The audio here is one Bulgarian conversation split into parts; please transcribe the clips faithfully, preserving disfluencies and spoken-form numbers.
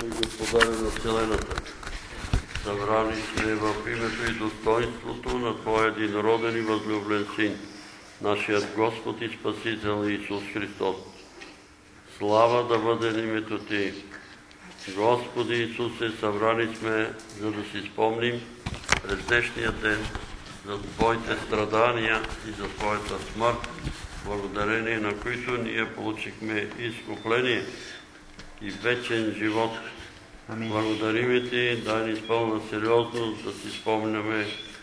Господаря на Вселената. Събрани сме в името и достоинството на Твоя единороден и възлюблен Син, нашият Господ и Спасител Исус Христос. Слава да бъде името Ти. Господи Исусе, събрани сме, за да си спомним през днешния ден за Твоите страдания и за Твоята смърт, благодарение на които ние получихме изкупление и вечен живот. Амин. Благодарим Ти, дай ни с пълна сериозност да си спомняме,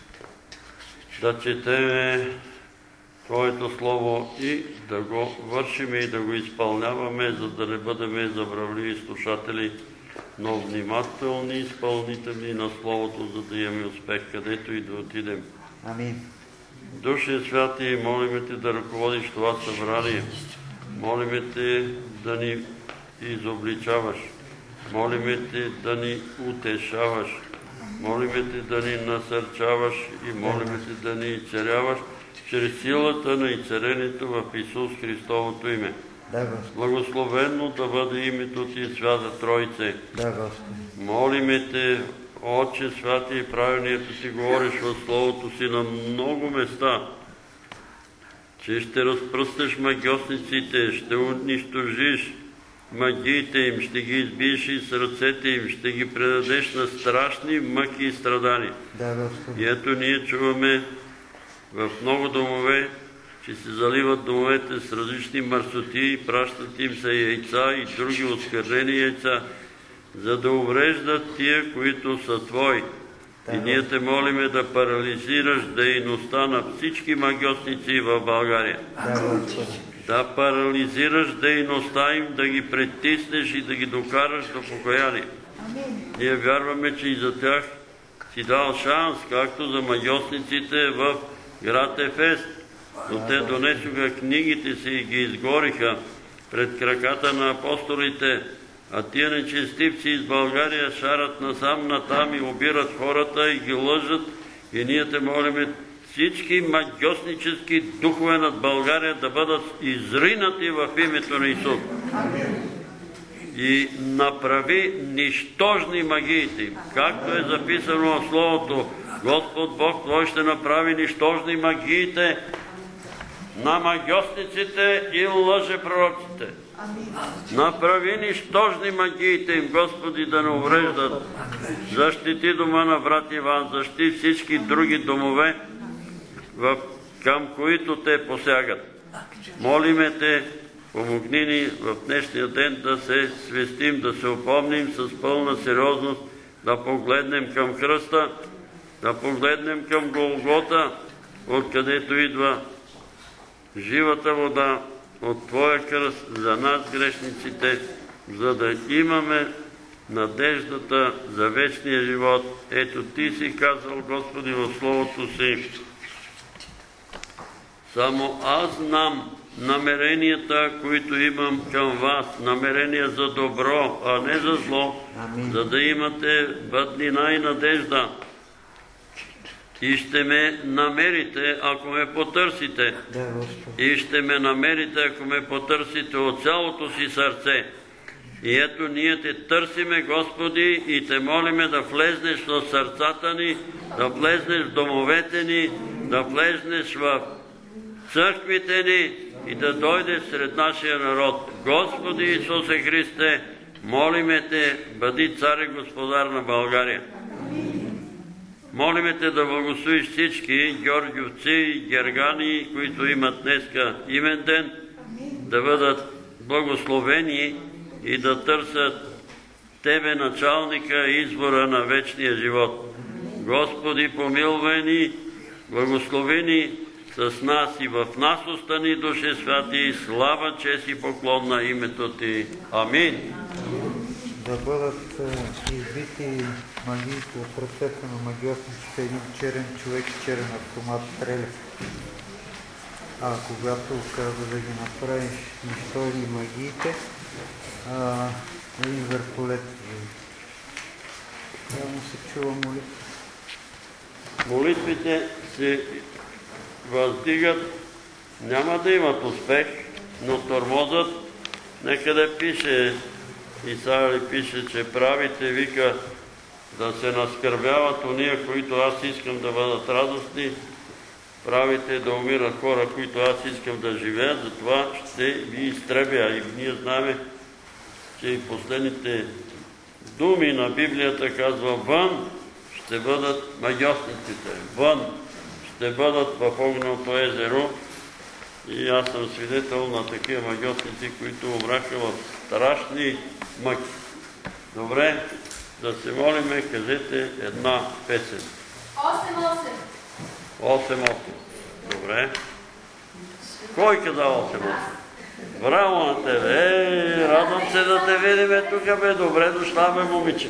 да четеме Твоето Слово и да го вършиме и да го изпълняваме, за да не бъдем забравливи слушатели, но внимателни изпълнители на Словото, за да имаме успех, където и да отидем. Амин. Душе Святи, молиме Те да ръководиш това събрание. Молиме Те да ни изобличаваш. Молиме Те да ни утешаваш. Молиме Те да ни насърчаваш и молиме Те да ни изцеряваш чрез силата на изцерението в Исус Христовото име. Да, Господи. Благословено да бъде името Ти, Свята Троице. Да, Господи. Молиме Те, Отче Святи и правилнието Ти говориш в Словото Си на много места, че ще разпръснеш магиосниците, ще унищожиш магиите им, ще ги избиеш и сърцете им, ще ги предадеш на страшни мъки и страдания. Да, Господи. И ето ние чуваме в много домове, че се заливат домовете с различни мърсоти, пращат им се яйца и други осквернени яйца, за да увреждат тия, които са Твои. И ние Те молиме да парализираш дейността на всички магиосници в България. Да парализираш дейността им, да ги притиснеш и да ги докараш до покаяние. Ние вярваме, че и за тях си дал шанс, както за магиосниците в град Ефес. Но те донесоха книгите си и ги изгориха пред краката на апостолите, а тия нечестивци из България шарат насам натам и обират хората и ги лъжат. И ние Те молиме всички магиоснически духове над България да бъдат изринати в името на Исус. И направи нищожни магиите им. Както е записано в Словото, Господ Бог Твой ще направи нищожни магиите на магиосниците и лъжепророците. Направи нищожни магиите им, Господи, да не увреждат. Защити дома на брат Иван, защити всички други домове, към които те посягат. Молиме Те, помогни ни в днешния ден да се свестим, да се опомним с пълна сериозност, да погледнем към кръста, да погледнем към Голгота, откъдето идва живата вода от Твоя кръст за нас грешниците, за да имаме надеждата за вечния живот. Ето Ти си казал, Господи, в Словото Си: само аз знам намеренията, които имам към вас, намерения за добро, а не за зло, Амин. За да имате бъднина и надежда. И ще ме намерите, ако ме потърсите. Да, и ще ме намерите, ако ме потърсите от цялото си сърце. И ето ние Те търсиме, Господи, и Те молиме да влезнеш в сърцата ни, да влезнеш в домовете ни, да влезнеш в църквите ни и да дойдеш сред нашия народ. Господи Исусе Христе, молиме Те, бъди цар и господар на България. Молиме Те да благословиш всички георгиевци и гергани, които имат днеска имен ден, да бъдат благословени и да търсят Тебе, началника и извора на вечния живот. Господи, помилвай ни, благослови ни с нас и в нас остани, Душе Святи, слава, чест и поклон на името Ти. Амин. Да бъдат избити магиите от ръцете на магиосниците, един черен човек и черен автомат стреля. А когато каза да ги направиш нищожни магиите, а, един вертолет. Само се чува молитва. Молитвите се въздигат, няма да имат успех, но тормозът, некъде пише Исаия пише, че правите, вика, да се наскърбяват уния, които аз искам да бъдат радостни, правите да умират хора, които аз искам да живеят, затова ще ви изтребя. И ние знаем, че и последните думи на Библията казва, вън ще бъдат магьосниците, вън ще бъдат в огненото езеро. И аз съм свидетел на такива магьосници, които умраха в страшни мъки. Добре, да се молиме, кажете една песен. осем-осем. осем-осем. Добре. Кой каза осем-осем? Браво на тебе! Е, радвам се да те видиме тук, бе. Добре дошла, бе, момиче.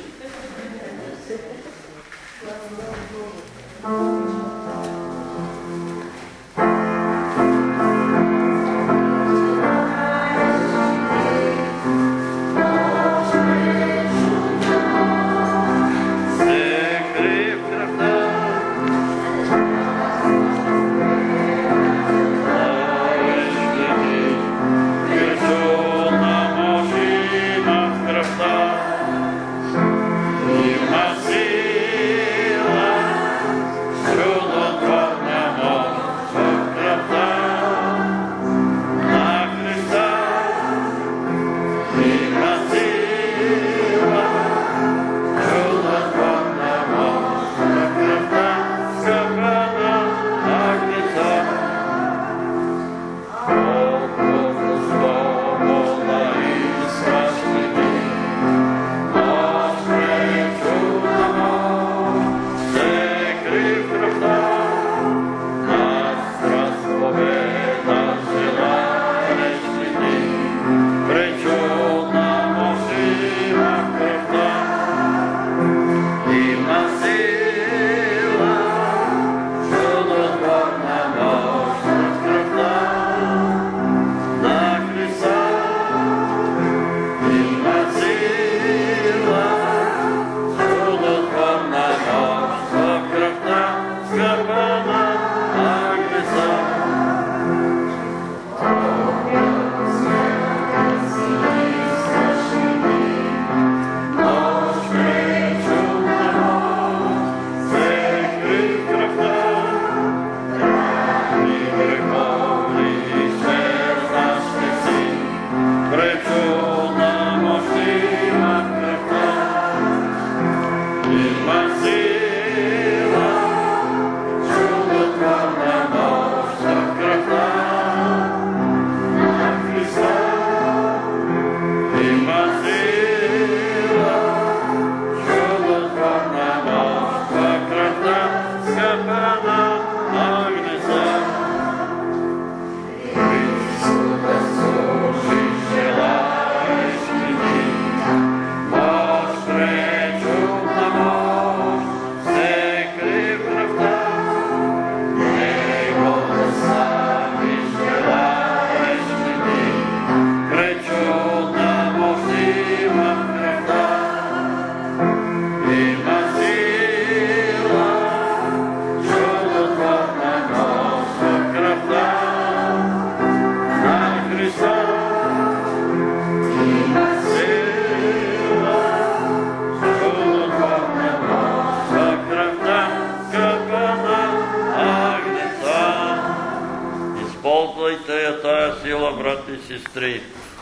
Сестри.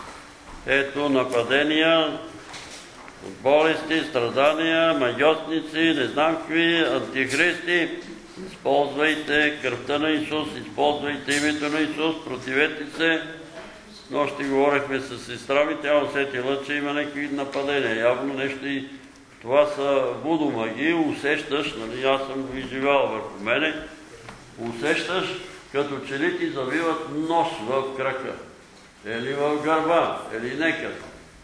Ето нападения, болести, страдания, магьосници, не знам какви, антихристи. Използвайте кръвта на Исус, използвайте името на Исус, противете се. Нощи говорихме с сестра ми, тя усетила, че има някакви нападения. Явно нещо и това са вудомаги, усещаш, нали, аз съм го изживял върху мене, усещаш, като че ли ти завиват нож в крака. Или в гърба, или некъде.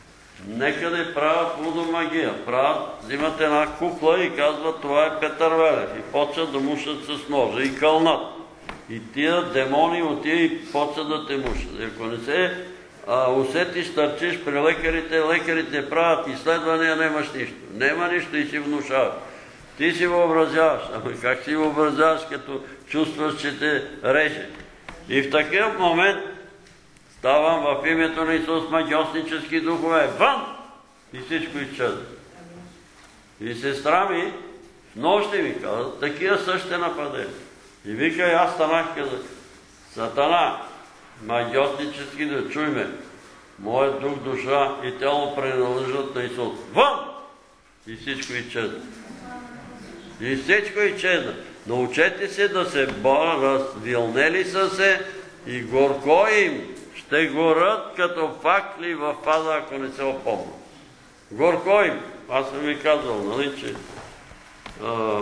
Некъде правят лудомагия. Правят, взимат една кукла и казват, това е Петър Велев. И почват да мушат с ножа и кълнат. И тия демони отива и почват да те мушат. Ако не се а, усетиш, търчиш при лекарите, лекарите правят изследвания, нямаш нищо. Нема нищо и си внушаваш. Ти си въобразяваш. Ама как си въобразяваш, като чувстваш, че те реже? И в такъв момент ставам в името на Исус магьоснически духове. Вън! И всичко изчезва. И сестра ми нощи ми каза, такива същите нападения. И вика, и аз станах и казах, Сатана, магиотнически да чуйме, моят дух, душа и тяло принадлежат на Исус. Вън! И всичко изчезна. И всичко изчезна. Научете се да се борят, развилнели са се и горко им ще горят като факли във фаза, ако не се опомнят. Горко им. Аз съм ви казал, нали, че а,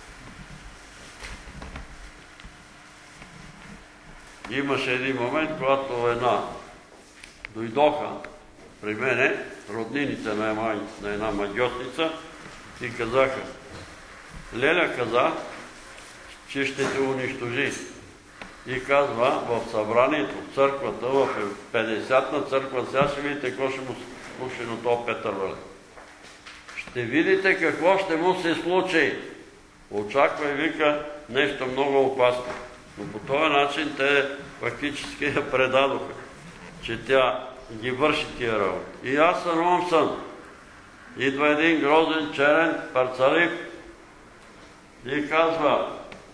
имаше един момент, когато една дойдоха при мене, роднините на една, на една магиотница и казаха, Леля каза, че ще те унищожи. И казва в събранието, в църквата, в петдесетна църква, сега ще видите какво ще му случи на този Петър Валев. Ще видите какво ще му се случи. Очаква и вика нещо много опасно. Но по този начин те фактически я предадоха, че тя ги върши тия работи. И аз сънувам сън. Идва един грозен, черен, парцалив и казва,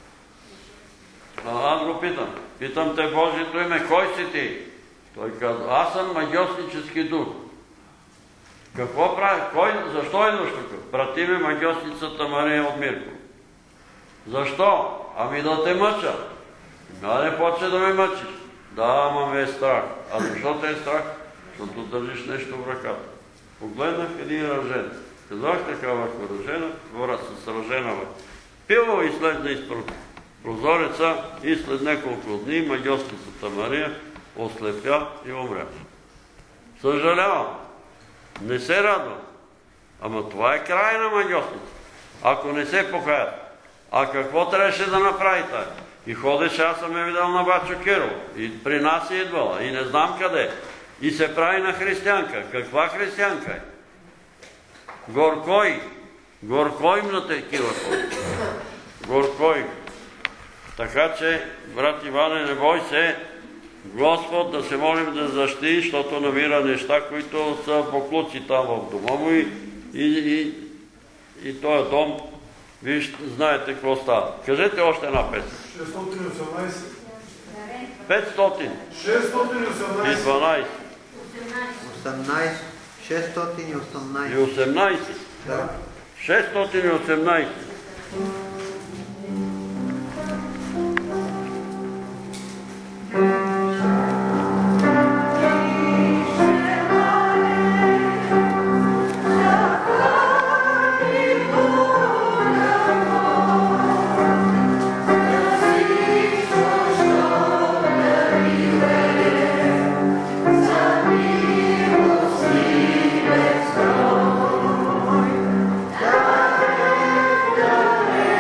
а аз го питам, питам те Божието име, кой си ти? Той казва, аз съм магиоснически дух. Какво прави? Кой? Защо идваш тук? Прати ми магиосницата Мария от Мирко. Защо? Ами да те мъча. Да не почне да ме мъчиш. Да, ама ме е страх. А защо те е страх? Защото държиш нещо в ръката. Погледнах един ръжен. Казах така върху ръжена, гора с ръжена върху. Пило изследна из прозореца и след няколко дни магиосницата Мария ослепя и умря. Съжалявам. Не се радвам. Ама това е край на магиосница. Ако не се покаят. А какво трябваше да направи тая? И ходеше, аз съм я видял на Бачо Киро. И при нас е идвала. И не знам къде. И се прави на християнка. Каква християнка е? Горкой. Горко им на такива хора. Горко им. Така че, брат Иване, не бой се, Господ да се молим да защити, защото намира неща, които са поклуци там в дома му и, и, и, и този дом, виж, знаете какво става. Кажете още една песен. шестстотин и осемнадесет. петстотин. шестстотин и осемнадесет. И дванадесет. осемнадесет. шестстотин и осемнадесет. И осемнадесет. Да. шестстотин и осемнадесет. Yeah.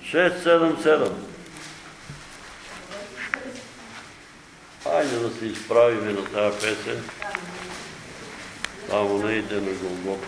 шест седем седем. Хайде да се изправиме на тази песен. Само не иде на Голгофа.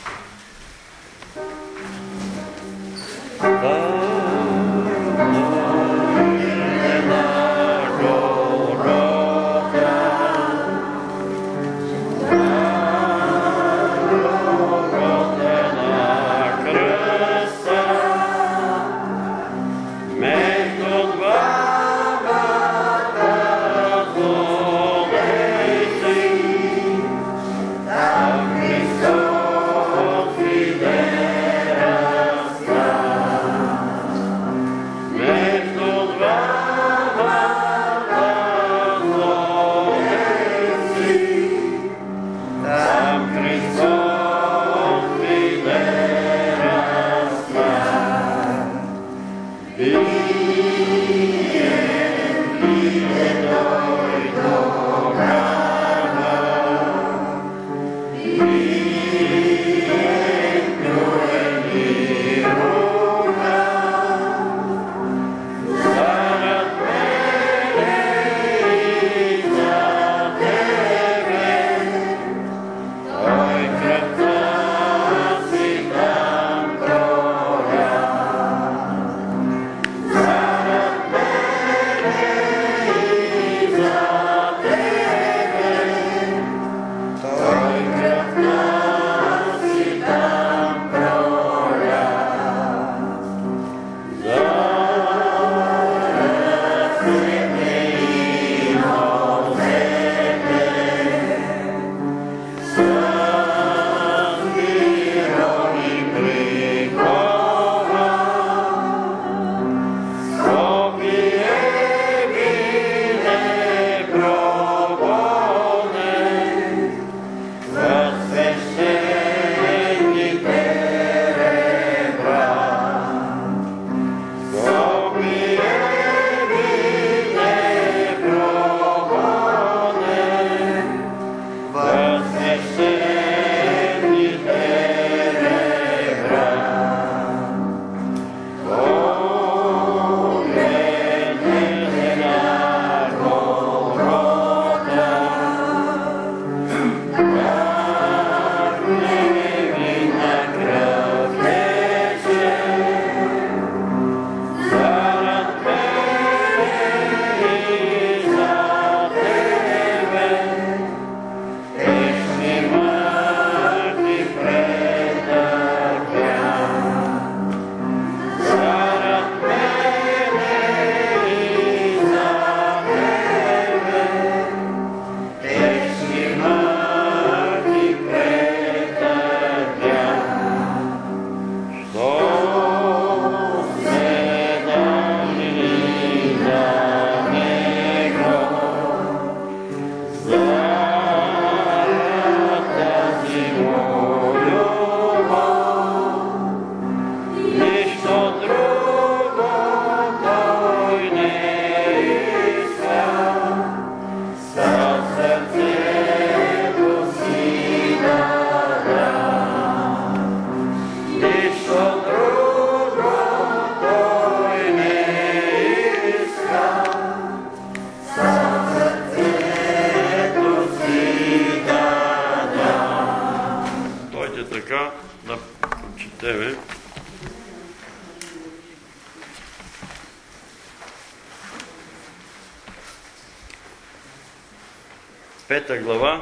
Пета глава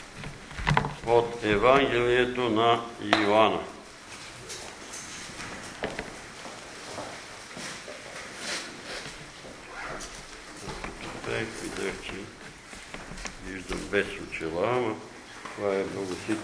от Евангелието на Йоанна. Пех, видях, че виждам без очила, ама това е много ситно.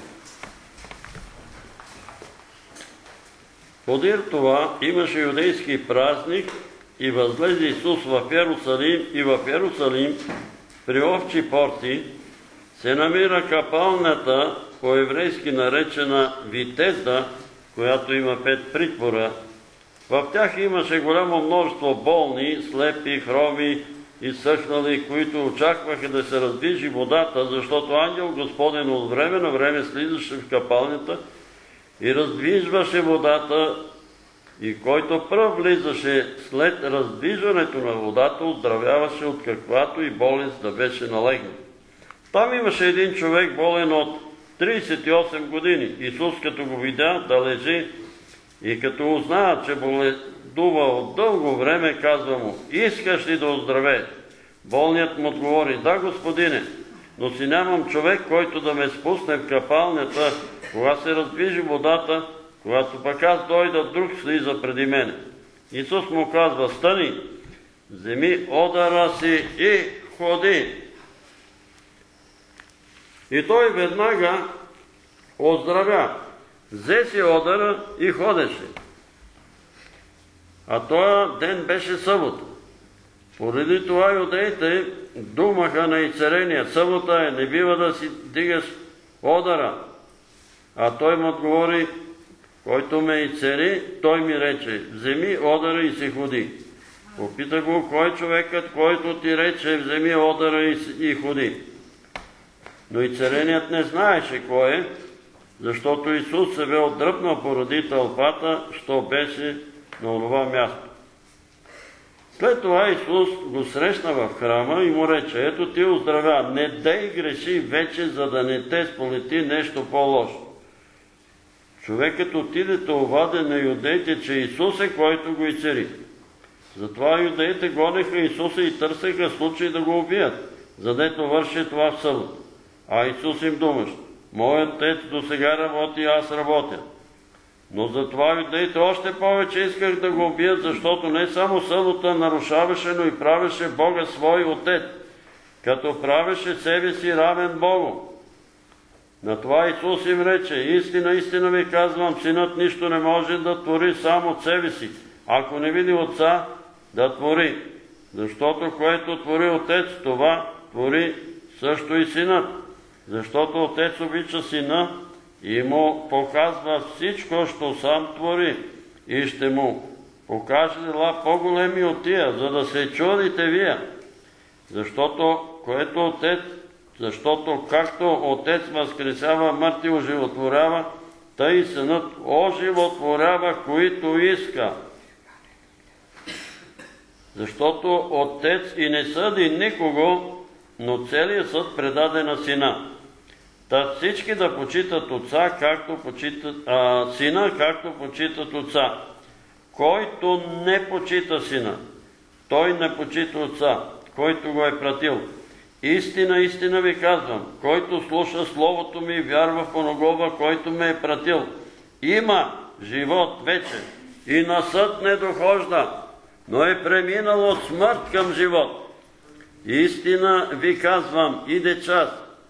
Подир това имаше юдейски празник и възлезе Исус в Йерусалим и в Йерусалим при овчи порти се намира капалнята, по-еврейски наречена Витезда, която има пет притвора. В тях имаше голямо множество болни, слепи, хроми и съхнали, които очакваха да се раздвижи водата, защото ангел Господен от време на време слизаше в капалнята и раздвижваше водата, и който пръв влизаше след раздвижването на водата, оздравяваше от каквато и болест да беше налегнал. Там имаше един човек болен от тридесет и осем години. Исус като го видя да лежи и като узна, че боледува от дълго време, казва му: искаш ли да оздравееш? Болният му отговори: да, Господине, но си нямам човек, който да ме спусне в капалнята, кога се раздвижи водата, когато пък аз дойда, друг слиза преди мене. Исус му казва: стани, вземи одъра си и ходи. И той веднага оздравя. Взе си одъра и ходеше. А този ден беше събота. Поради това юдеите думаха на изцерения: събота е, не бива да си дигаш одъра. А той му отговори: който ме изцери, той ми рече: вземи одъра и си ходи. Попита го: кой човекът, който ти рече: вземи одъра и ходи? Но изцереният не знаеше кой е, защото Исус се бе отдръпнал поради тълпата, що беше на онова място. След това Исус го срещна в храма и му рече: ето ти оздравя, не дей греши вече, за да не те сполети нещо по-лошо. Човекът отиде да обади на юдеите, че Исус е, който го изцери. Затова юдеите гонеха Исуса и търсеха случай да го убият, задето върши това в събота. А Исус им думаше: моят отец до сега работи, аз работя. Но затова юдеите още повече исках да го убият, защото не само събота нарушаваше, но и правеше Бога свой отец, като правеше себе си равен Богу. На това Исус им рече: истина, истина ви казвам, синът нищо не може да твори сам от себе си, ако не види отца да твори. Защото което твори отец, това твори също и синът. Защото отец обича сина и му показва всичко, що сам твори, и ще му покаже дела по-големи от тия, за да се чудите вие. Защото което отец Защото както Отец възкресява мъртви, оживотворява, тъй и Синът оживотворява, които иска. Защото Отец и не съди никого, но целият съд предаде на Сина. Та всички да почитат Отца, както почитат, а, Сина, както почитат Отца. Който не почита Сина, той не почита Отца, който го е пратил. Истина, истина ви казвам, който слуша Словото ми и вярва в оногова, който ме е пратил, има живот вече и на съд не дохожда, но е преминал от смърт към живот. Истина ви казвам, иде час.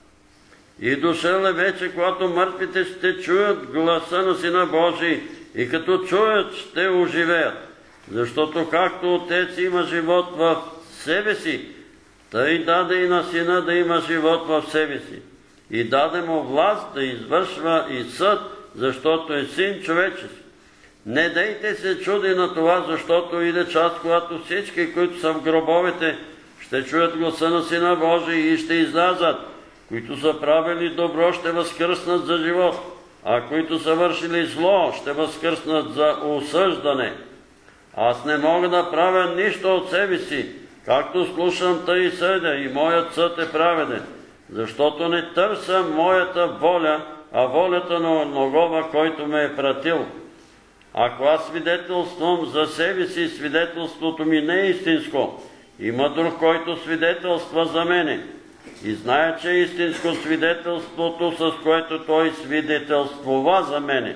И дошъл е вече, когато мъртвите ще чуят гласа на Сина Божий и като чуят, ще оживеят. Защото както Отец има живот в себе си, тъй даде и на Сина да има живот в себе си. И даде му власт да извършва и съд, защото е Син човечески. Не дейте се чуди на това, защото иде час, когато всички, които са в гробовете, ще чуят гласа на Сина Божий и ще излязат. Които са правили добро, ще възкръснат за живот, а които са вършили зло, ще възкръснат за осъждане. Аз не мога да правя нищо от себе си, както слушам, тъй и съдя, и моят съд е праведен, защото не търся моята воля, а волята на оногова, който ме е пратил. Ако аз свидетелствам за себе си, свидетелството ми не е истинско. Има друг, който свидетелства за мене. И зная, че е истинско свидетелството, с което той свидетелствува за мене.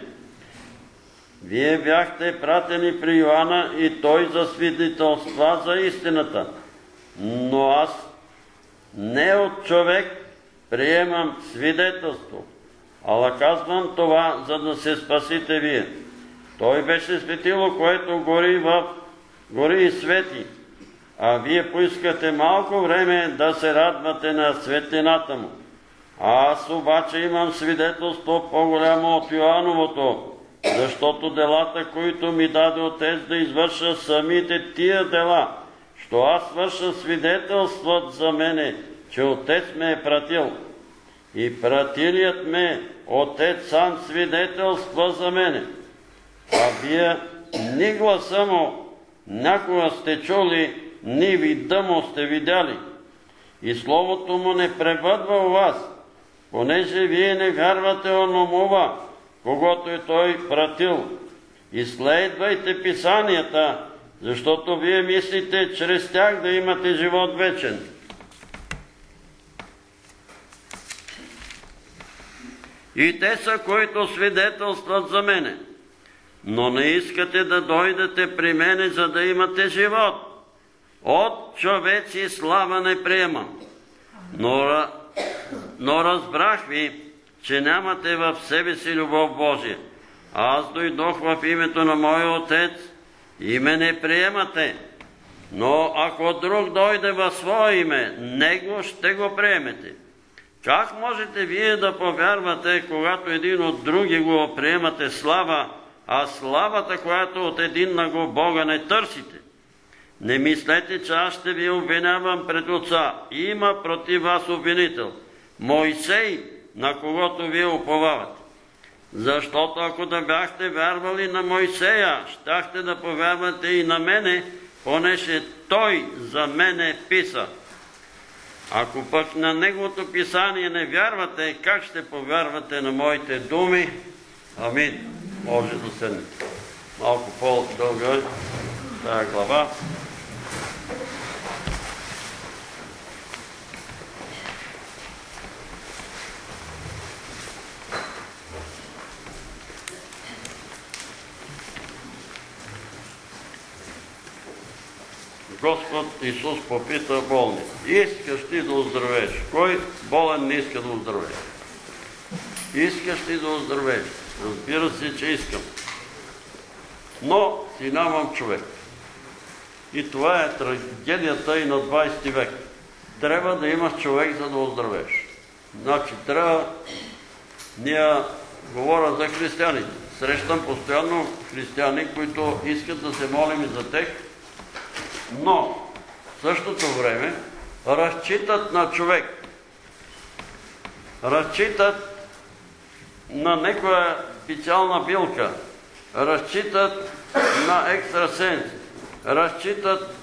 Вие бяхте пратени при Йоанна и той засвидетелства за истината. Но аз не от човек приемам свидетелство, ала казвам това, за да се спасите вие. Той беше светило, което гори, в... гори и свети, а вие поискате малко време да се радвате на светлината му. Аз обаче имам свидетелство по-голямо от Йоановото, защото делата, които ми даде Отец да извърша самите тия дела, що аз върша свидетелстват за мене, че Отец ме е пратил. И пратилият ме Отец сам свидетелства за мене. А вие ни гласа му някога сте чули, ни вида му сте видяли. И словото му не пребъдва у вас, понеже вие не вярвате ономува, когото е той пратил. Изследвайте писанията, защото вие мислите чрез тях да имате живот вечен. И те са, които свидетелстват за мене. Но не искате да дойдете при мене, за да имате живот. От човеци слава не приемам. Но, но разбрах ви, че нямате в себе си любов Божия. Аз дойдох в името на моя Отец и ме не приемате. Но ако друг дойде в свое име, него ще го приемете. Как можете вие да повярвате, когато един от други го приемате слава, а славата, която от един на го Бога не търсите? Не мислете, че аз ще ви обвинявам пред Отца. Има против вас обвинител, Мойсей, на когото вие уповавате. Защото ако да бяхте вярвали на Мойсея, щяхте да повярвате и на мене, понеже той за мене писа. Ако пък на неговото писание не вярвате, как ще повярвате на моите думи? Амин. Може да седнете. Малко по-дълга е тая глава. Господ Исус попита болни: искаш ти да оздравееш? Кой болен не иска да оздравее? Искаш ти да оздравееш? Разбира се, че искам. Но си нямам човек. И това е трагедията и на двайсети век. Трябва да имаш човек, за да оздравееш. Значи трябва... Ние говоря за християните. Срещам постоянно християни, които искат да се молим за тях, но в същото време разчитат на човек. Разчитат на някоя специална билка. Разчитат на екстрасенс. Разчитат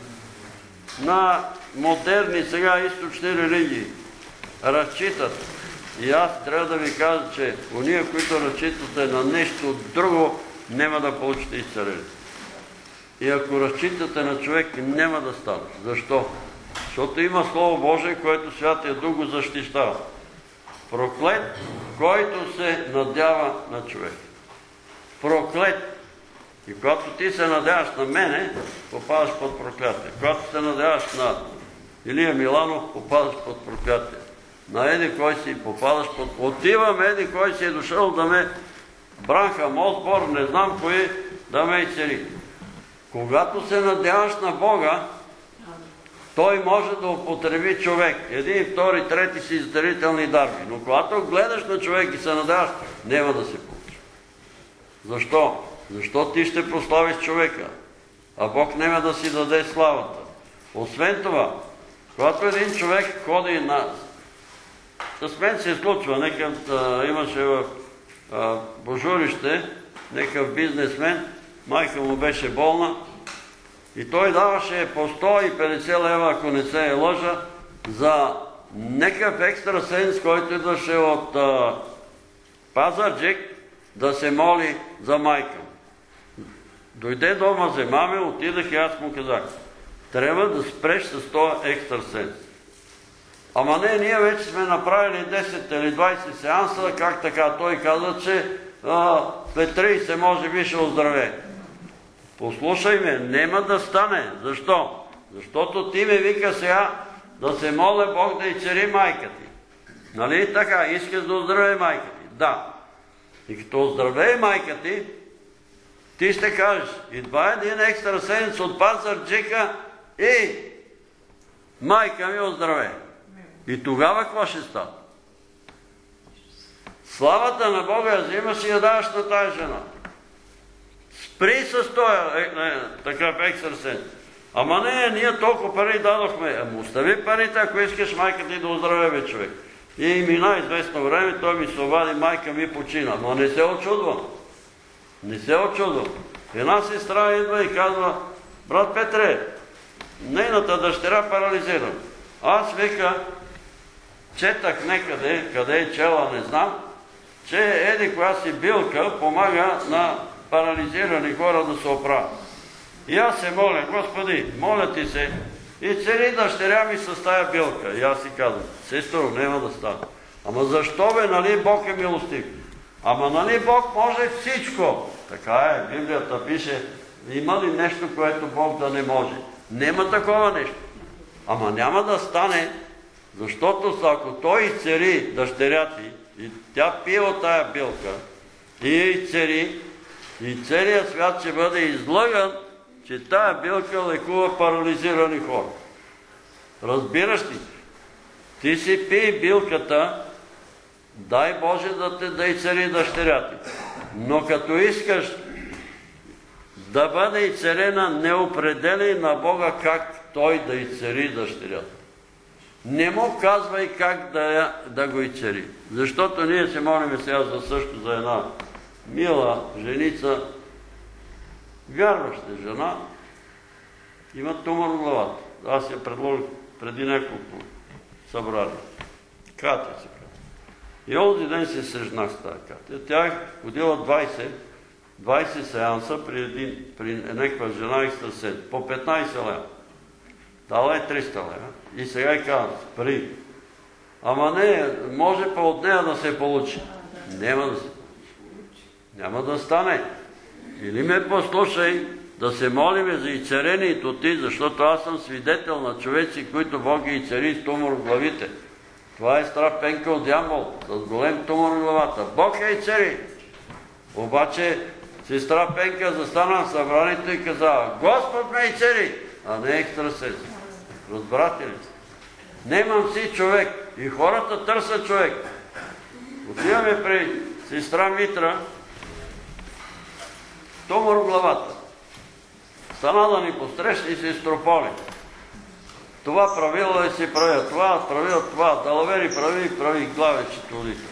на модерни сега източни религии. Разчитат. И аз трябва да ви кажа, че уния, които разчитате на нещо друго, няма да получите изцеление. И ако разчитате на човек, няма да стане. Защо? Защото има Слово Божие, което Святия Дух го защищава. Проклет, който се надява на човек. Проклет. И когато ти се надяваш на мене, попадаш под проклятие. Когато се надяваш на Илия Миланов, попадаш под проклятие. На еди кой си попадаш под... Отивам еди кой си е дошъл да ме бранха Мосбор, не знам кои, да ме изцели. Когато се надяваш на Бога, Той може да употреби човек. Един, втори, трети си издарителни дарби. Но когато гледаш на човек и се надяваш, няма да се получи. Защо? Защо ти ще прославиш човека, а Бог няма да си даде славата. Освен това, когато един човек ходи на... С мен се случва, некъв имаше в а, Божурище, некъв бизнесмен, майка му беше болна и той даваше по сто и петдесет лева, ако не се е лъжа, за некъв екстрасенс, който идваше от а, Пазарджик, да се моли за майка. Дойде дома, взема ме, отидах и аз му казах: трябва да спреш с този екстрасенс. Ама не, ние вече сме направили десет или двайсет сеанса, как така? Той каза, че а, след трийсет може би ще оздравее. Послушай ме, нема да стане. Защо? Защото ти ме вика сега да се моля Бог да изцели майка ти. Нали така? Искаш да оздравее майка ти? Да. И като оздравее майка ти, ти ще кажеш: идва един екстрасенс от Пазарджика и майка ми оздравее. И тогава какво ще стане? Славата на Бога я взимаш и я даваш на тая жена. Спри с този е, е, такъв екстрасенс. Ама не, ние толкова пари дадохме. Ама остави парите, ако искаш майка ти да оздравее, човек. И мина известно време, той ми се обади: майка ми почина. Но не се очудвам. Не се очудвам. Една сестра идва и казва: брат Петре, нейната дъщеря парализирана. Аз, вика, четах некъде, къде е чела, не знам, че еди коя си билка помага на парализирани хора да се оправят. И аз се моля: Господи, моля ти се, и цели дъщеря ми с тая билка. И аз си казвам: сестро, няма да стане. Ама защо бе, нали Бог е милостив? Ама нали Бог може всичко? Така е, Библията пише: има ли нещо, което Бог да не може? Нема такова нещо. Ама няма да стане, защото ако той изцели дъщеря ти, и тя пие от тая билка, и я изцели, и целият свят ще бъде излъган, че тая билка лекува парализирани хора. Разбираш ли? Ти си пий билката, дай Боже да те да изцели дъщеря ти. Но като искаш да бъде изцелена, не определяй на Бога как той да изцели дъщерята. Не му казвай как да, я, да го изцели. Защото ние се молим сега за също за една мила женица, вярваща жена, има тумор в главата. Аз я предложих преди няколко събрания. Катя се казва. И онзи ден се срещнах с тази Катя. Тя е ходила двайсет сеанса при, един, при някаква жена екстрасенс. По петнайсет лева. Дала е триста лева. И сега и казвам: спри. Ама не, може па от нея да се получи. Няма да се получи. Няма да стане. Или ме послушай, да се молиме за изцелението ти, защото аз съм свидетел на човеци, които Бог ги изцели с тумор в главите. Това е стара пенка от дявол, с голем тумор в главата. Бог я изцели. Обаче сестра Пенка застана на събранието и казала: Господ ме изцели, а не екстрасенс. Разбрате ли? Немам си човек и хората търсят човек. Отиваме при сестра Митра, тумор в главата. Стана да ни посрещне и се строполи. Това правила и си правя, това правила, това, далавери прави, прави главечето улика.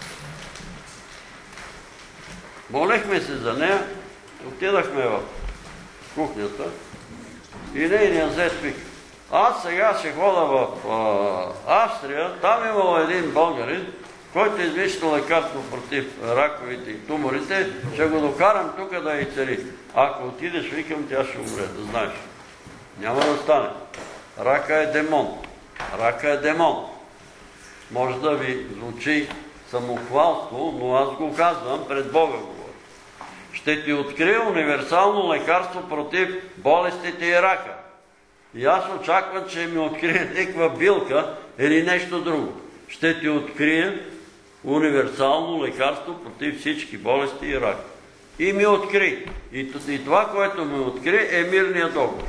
Молехме се за нея, отидахме в кухнята и нейният зет вика: аз сега ще хода в а, Австрия, там имало един българин, който измисля лекарство против раковите и туморите, ще го докарам тук да я цели. Ако отидеш, викам, тя ще умре, да знаеш. Няма да стане. Рака е демон. Рака е демон. Може да ви звучи самохвалство, но аз го казвам, пред Бога говоря. Ще ти открия универсално лекарство против болестите и рака. И аз очаквам, че ми открие някаква билка или нещо друго. Ще ти открия универсално лекарство против всички болести и рак. И ми откри. И, и това, което ми откри, е мирният договор.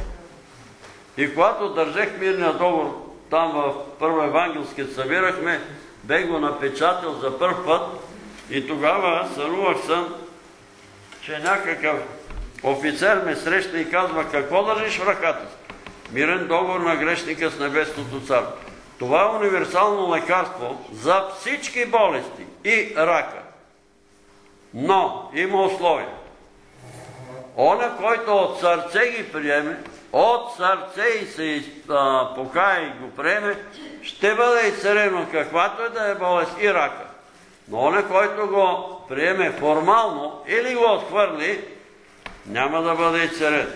И когато държех мирния договор, там в Първо евангелски събирахме, бе го напечатал за първ път и тогава сънувах сън, че някакъв офицер ме среща и казва: какво държиш в ръката си? Мирен договор на грешника с небесното царство. Това е универсално лекарство за всички болести и рака. Но има условия. Оня, който от сърце ги приеме, от сърце и се а, покая и го приеме, ще бъде изцелено каквато е да е болест и рака. Но оня, който го приеме формално или го отхвърли, няма да бъде изцелен.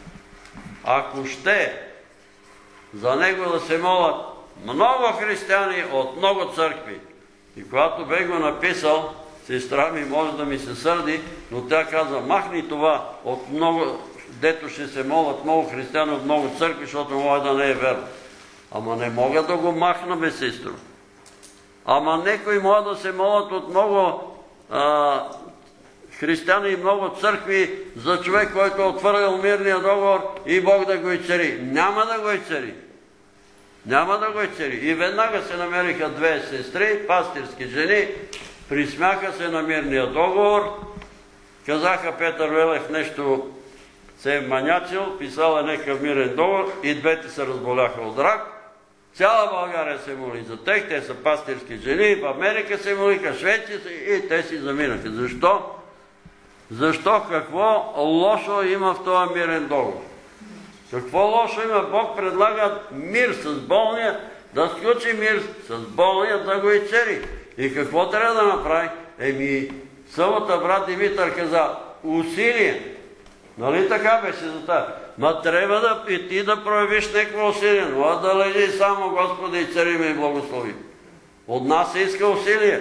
Ако ще за него да се молят много християни от много църкви, и когато бе го написал, сестра ми може да ми се сърди, но тя каза: махни това от много, дето ще се молят много християни от много църкви, защото може да не е верно. Ама не мога да го махна, бе, сестро. Ама некои могат да се молят от много а, християни и много църкви за човек, който е отвърлял мирния договор и Бог да го изцели. Няма да го изцели. Няма да го изцели. И веднага се намериха две сестри, пастирски жени, присмяха се на мирния договор, казаха: Петър Велев нещо се е манячил, писал е някакъв мирен договор и двете се разболяха от рак. Цяла България се моли за тях, те са пастирски жени, в Америка се молиха, Швеция и те си заминаха. Защо? Защо? Какво лошо има в този мирен договор? Какво лошо има? Бог предлага мир с болния, да сключи мир с болния, да го изцели. И какво трябва да направи? Еми, събота брат Димитър каза, усилие. Нали така беше за това? Ма трябва да и ти да проявиш някакво усилие, но да лежи само Господи и цари ме и благослови. От нас се иска усилие.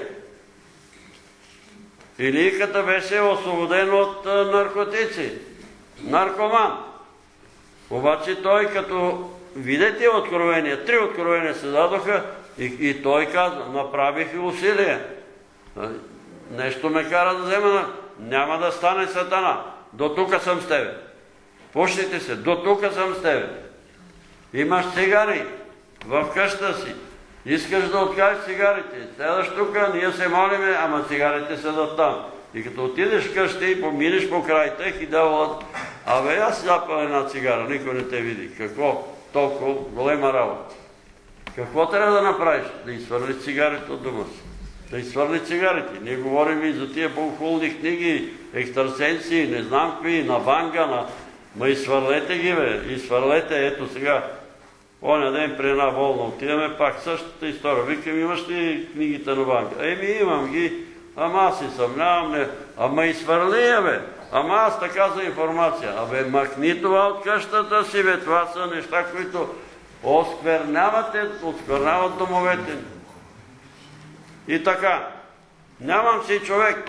Илийката беше освободен от наркотици, наркоман. Обаче той като види тия откровения, три откровения се дадоха и, и той каза, направих и усилие. Нещо ме кара да взема, няма да стане сатана. До тука съм с тебе. Пушните се, до тука съм с тебе. Имаш цигари в къща си. Искаш да откажеш цигарите. Следваш тука, ние се молиме, ама цигарите седат там. И като отидеш вкъщи и поминеш по край тях и дяволът, абе аз запал една цигара, никой не те види. Какво? Толкова голема работа. Какво трябва да направиш? Да изхвърлиш цигарите от дома си. Да изхвърлиш цигарите. Ние говорим и за тия богохулни книги, екстрасенси, не знам какви, на Ванга, на... Ма изхвърлете ги, бе. Изхвърлете, ето сега. Оня ден при една волна отиваме, пак същата история. Викам, имаш ли книгите на Ванга? Еми имам ги, ама аз си съмнявам, не. Ама изхвърли я, бе. Ама аз така за информация. Абе, махни това от къщата си, бе. Това са неща, които осквернявате, оскверняват домовете. И така, нямам си човек.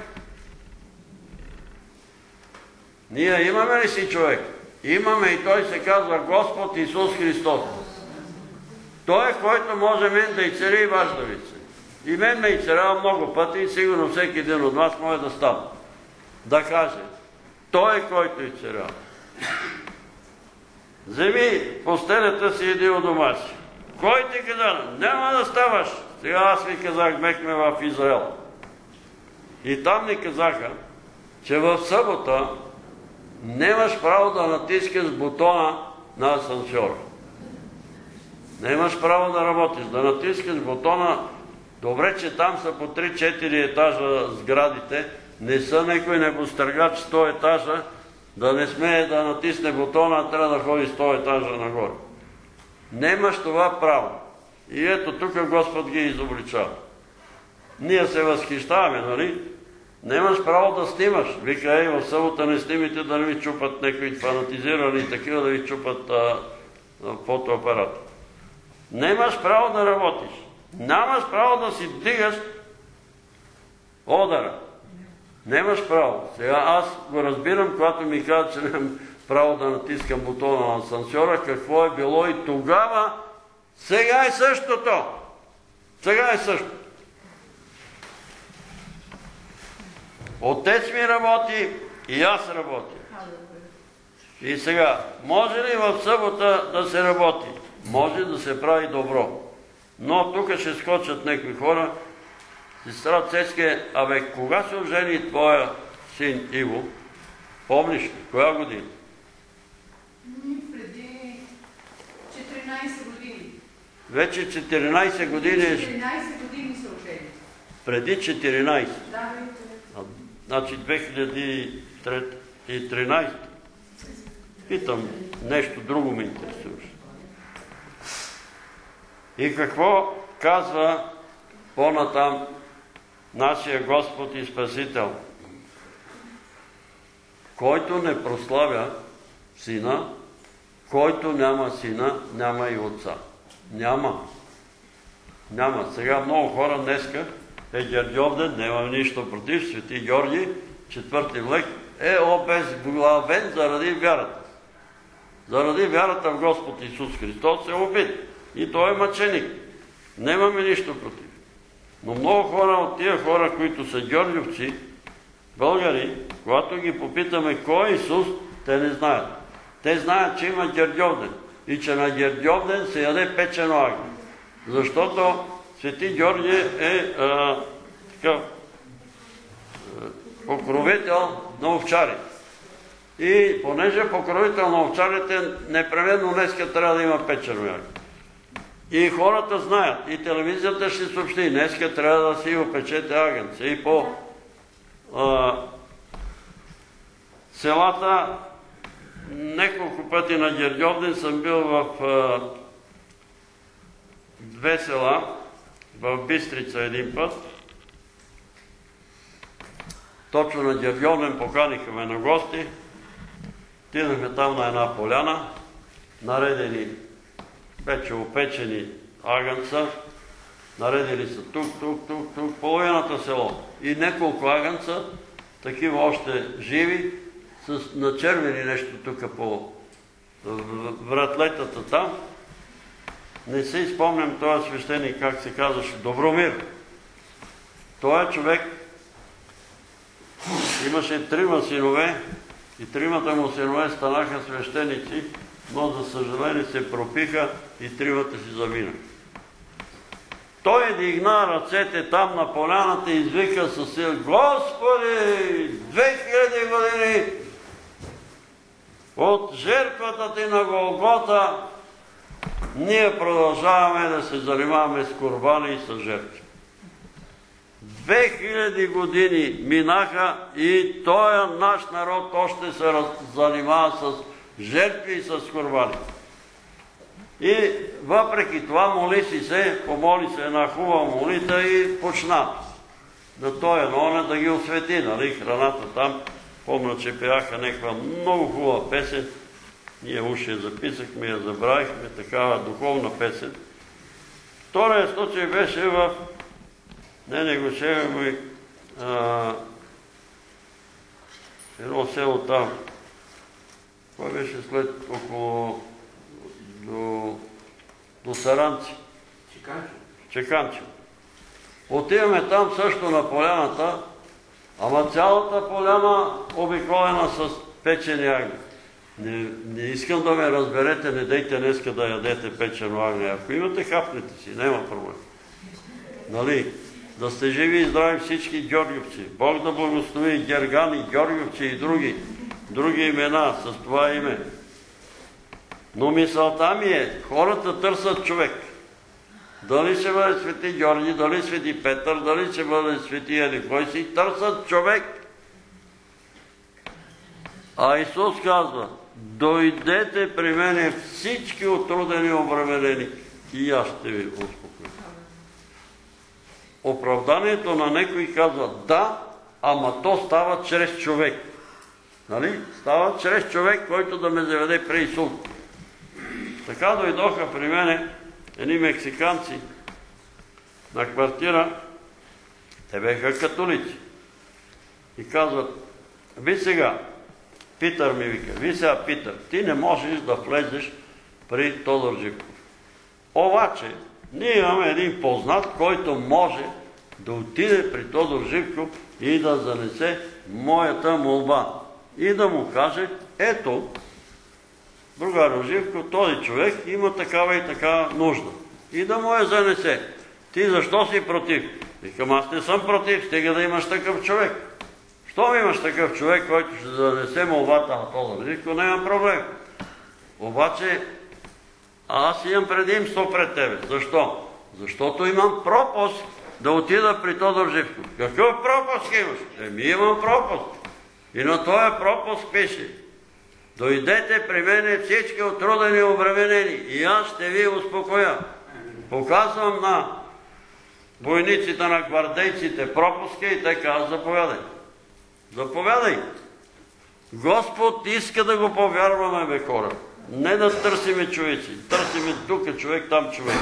Ние имаме ли си човек? Имаме и той се казва Господ Исус Христос. Той е, който може мен да изцели и вас да ви цели. И мен ме изцелява много пъти и сигурно всеки един от вас може да стане. Да каже, той е, който изцелява. Вземи постелята си и иди у дома си. Кой ти каза? Няма да ставаш. Сега аз ви казах, бехме в Израел. И там ни казаха, че в събота нямаш право да натискаш бутона на асансьора. Нямаш право да работиш, да натискаш бутона. Добре, че там са по три-четири етажа сградите, не са някой небостъргач сто етажа, да не смее да натисне бутона, а трябва да ходи сто етажа нагоре. Нямаш това право. И ето тук Господ ги изобличава. Ние се възхищаваме, нали? Нямаш право да снимаш. Вика, ей, в събота не снимите да не ви чупат някои фанатизирани и такива да ви чупат а, а, фотоапарат. Нямаш право да работиш. Нямаш право да си дигаш одъра. Нямаш право. Сега аз го разбирам, когато ми казват, че нямам право да натискам бутона на асансьора, какво е било и тогава. Сега е същото. Сега е същото. Отец ми работи и аз работя. И сега, може ли в събота да се работи? Може да се прави добро. Но тук ще скочат някои хора. Сестра Цецке, абе, кога се ожени твоя син Иво? Помниш ли? Коя година? Преди четиринайсет години. Вече четиринайсет години. четиринайсет години се ожени. Преди четиринайсет. Да, значи две хиляди и тринайсета. Питам, нещо друго ме интересуваше. И какво казва по-натам нашия Господ и Спасител? Който не прославя сина, който няма сина, няма и отца. Няма. Няма. Сега много хора днеска е Гергьовден, нямам нищо против, Свети Георги, четвърти век, е обезглавен заради вярата. Заради вярата в Господ Исус Христос е убит. И той е мъченик. Нямаме нищо против. Но много хора от тия хора, които са георгиевци, българи, когато ги попитаме кой е Исус, те не знаят. Те знаят, че има Гергьовден и че на Гергьовден се яде печено агне. Защото Свети Георги е а, такъв а, покровител на овчарите. И понеже е покровител на овчарите, непременно днеска трябва да има печено агне. И хората знаят, и телевизията ще съобщи, днеска трябва да си опечете агънце. И по а, селата, няколко пъти на Гергьовден съм бил в две села, в Бистрица един път. Точно на Гергьовден поканиха ме на гости. Отидахме там на една поляна, наредени, вече опечени агънца, наредили са тук, тук, тук, тук, половината село. И няколко агънца, такива още живи, с начервени нещо тук по вратлетата там. Не се изпомням този свещеник, как се казваше, Добромир. Той човек имаше трима синове и тримата му синове станаха свещеници, но за съжаление се пропиха и тримата си заминаха. Той дигна ръцете там на поляната и извика със сила: Господи, две хиляди години от жертвата ти на Голгота ние продължаваме да се занимаваме с курбани и с жертви. Две хиляди години минаха и този наш народ още се занимава с жертви и с курбани. И въпреки това моли си се, помоли се една хубава молитва и почна да той е на да ги освети, нали, храната там. Помня, че пеяха някаква много хубава песен. Ние уж я записахме, я забравихме, такава духовна песен. Втория случай беше в не Негошево и едно село там. Кой беше след около до, до Саранци? Чеканчо. Чеканчо. Отиваме там също на поляната, ама цялата поляна обиколена с печени агни. Не, не искам да ме разберете, не дейте днеска да ядете печено агне. Ако имате, хапнете си, няма проблем. Нали? Да сте живи и здрави всички георгиевци. Бог да благослови Гергани, георгиевци и други, други имена с това име. Но мисълта ми е, хората търсят човек. Дали ще бъде свети Георги, дали свети Петър, дали ще бъде свети еди кой си, търсят човек. А Исус казва: дойдете при мене всички отрудени и обременени и аз ще ви успокоя. Оправданието на некои казва: да, ама то става чрез човек. Нали? Става чрез човек, който да ме заведе при Исус. Така дойдоха при мене едни мексиканци на квартира, те беха католици. И казват: ви сега, Питър ми вика, ви сега Питър, ти не можеш да влезеш при Тодор Живков. Обаче, ние имаме един познат, който може да отиде при Тодор Живков и да занесе моята молба. И да му каже: ето, другаро Живков, този човек има такава и такава нужда. И да му я занесе. Ти защо си против? Викам: аз не съм против, стига да имаш такъв човек. Щом имаш такъв човек, който ще занесе молбата на Тодор Живков, няма проблем. Обаче, аз имам предимство пред тебе. Защо? Защото имам пропуск да отида при Тодор Живков. Какъв пропуск имаш? Еми, имам пропуск. И на този пропуск пише: дойдете при мене всички отрудени и обременени и аз ще ви успокоя. Показвам на войниците, на гвардейците пропуски и те казват: заповядай. Заповядай. Господ иска да го повярваме, бе, хора. Не да търсиме човеци. Търсиме тук човек, там човек.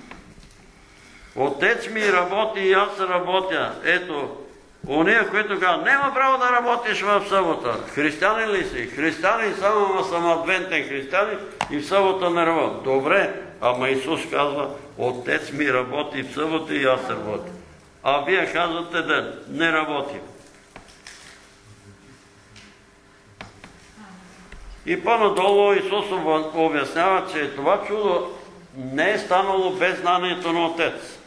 Отец ми работи и аз работя. Ето, ония, които казват: няма право да работиш в събота. Християнин ли си? Християнин само, ама съм адвентен християнин и в събота не работя. Добре, ама Исус казва: Отец ми работи в събота и аз работя. А вие казвате: да, не работим. И по-надолу Исус обяснява, че това чудо не е станало без знанието на Отец.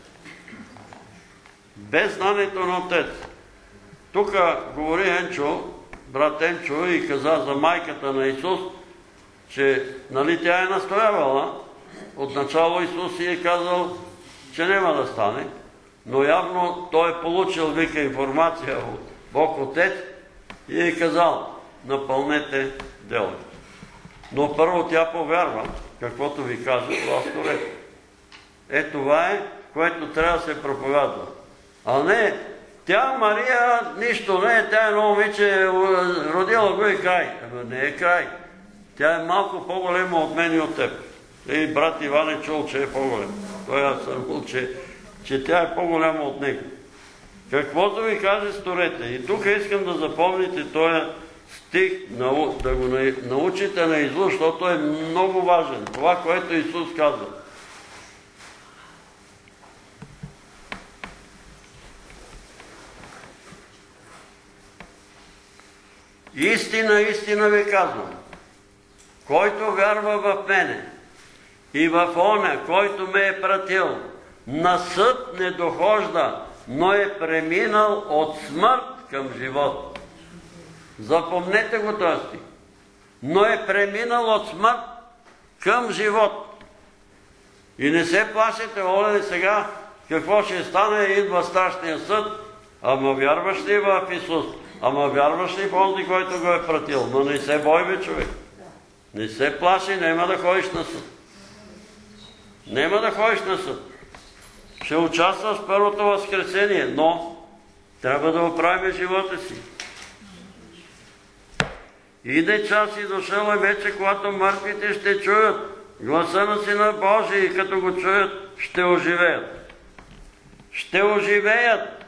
Без знанието на Отец. Тук говори Енчо, брат Енчо, и каза за майката на Исус, че нали тя е настоявала. Отначало Исус си е казал, че няма да стане, но явно той е получил, вика, информация от Бог Отец и е казал: напълнете делото. Но първо тя повярва, каквото ви кажа, това сторете. Е, това е, което трябва да се проповядва. А не, тя Мария нищо не е, тя е едно момиче, родила го и край. Ама не е край. Тя е малко по-голема от мен и от теб. И брат Иван е чул, че е по-голем. Той аз съм чул, че, че тя е по-голяма от него. Каквото ви каже, сторете. И тук искам да запомните този стих, да го научите наизуст, защото е много важен. Това, което Исус казва. Истина, истина ви казвам. Който вярва в мене и в оня, който ме е пратил, на съд не дохожда, но е преминал от смърт към живот. Запомнете го този стих. Но е преминал от смърт към живот. И не се плашите, оле сега, какво ще стане, идва страшния съд, ама вярваш ли в Исус? Ама вярваш ли в онзи, който го е пратил? Но не се бой, бе, човек. Не се плаши, няма да ходиш на съд. Няма да ходиш на съд. Ще участваш в първото възкресение, но трябва да оправим живота си. Иде час и дошъл е вече, когато мъртвите ще чуят гласа на Сина Божий и като го чуят, ще оживеят. Ще оживеят.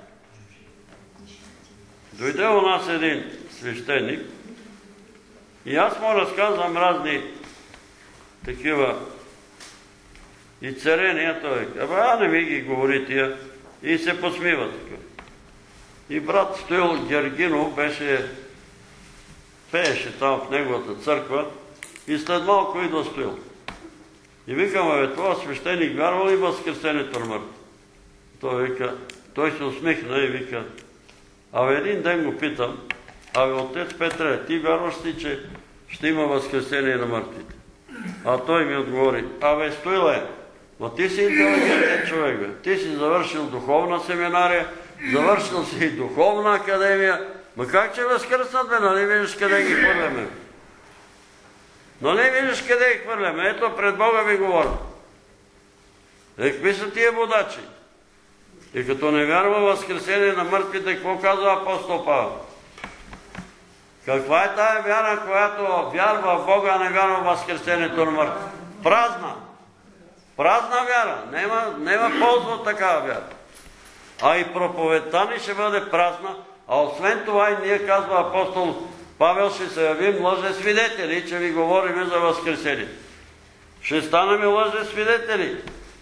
Дойде у нас един свещеник и аз му разказвам разни такива и царения, той казва, а не ми ги говори тия, и се посмива така. И брат Стоил Гергинов беше, пееше там в неговата църква и след малко идва Стоил. И викам, бе, това свещеник вярва ли възкресението на мъртви? Той вика, той се усмихна и вика, абе един ден го питам, абе отец Петре, ти вярваш ли, че ще има възкресение на мъртвите? А той ми отговори, абе Стоиле, но ти си интелигентен човек, бе. Ти си завършил духовна семинария, завършил си и духовна академия, ма как че възкръснат, бе, нали виждаш къде ги хвърляме? Нали виждаш къде ги хвърляме? Ето пред Бога ви говоря. Е, какви са тия водачи? И като не вярва в възкресение на мъртвите, какво казва апостол Павел? Каква е тая вяра, която вярва в Бога, а не вярва в възкресението на мъртвите? Празна. Празна вяра. Нема, нема полза от такава вяра. А и проповедта ни ще бъде празна, а освен това и ние, казва апостол Павел, ще се явим лъжесвидетели, че ви говорим за възкресение. Ще станем лъжесвидетели.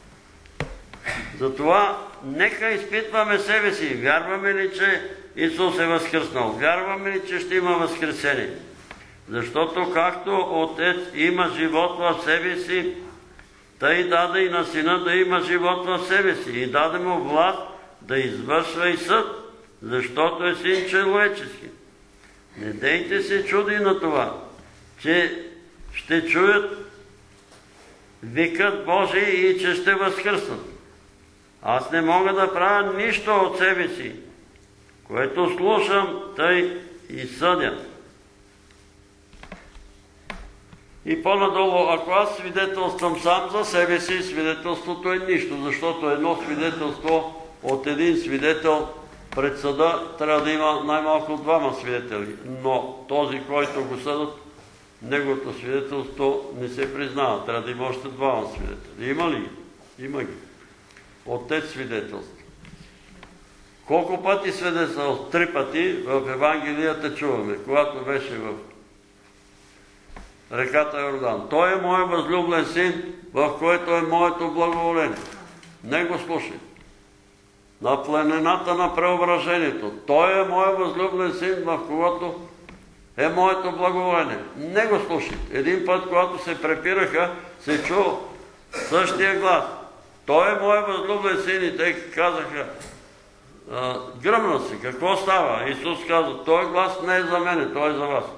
Затова нека изпитваме себе си. Вярваме ли, че Исус е възкръснал? Вярваме ли, че ще има възкресение? Защото както Отец има живот в себе си, тъй даде и на Сина да има живот в себе си. И даде му власт да извършва и съд, защото е Син човечески. Не дейте се чуди на това, че ще чуят викът Божий и че ще възкръснат. Аз не мога да правя нищо от себе си, което слушам, тъй и съдя. И по-надолу, ако аз свидетелствам сам за себе си, свидетелството е нищо, защото едно свидетелство от един свидетел пред съда трябва да има най-малко двама свидетели. Но този, който го съдат, неговото свидетелство не се признава. Трябва да има още двама свидетели. Има ли? Има ги. Отец свидетелство. Колко пъти свидетелство? Три пъти в Евангелията чуваме, когато беше в реката Йордан. Той е моят възлюблен син, в който е моето благоволение. Не го слушай. На планината на преображението. Той е моят възлюблен син, в когото е моето благоволение. Не го слушай. Един път, когато се препираха, се чу същия глас. Той е моят възлюблен син и те казаха, гръмна се, какво става? Исус каза, този глас не е за мене, той е за вас.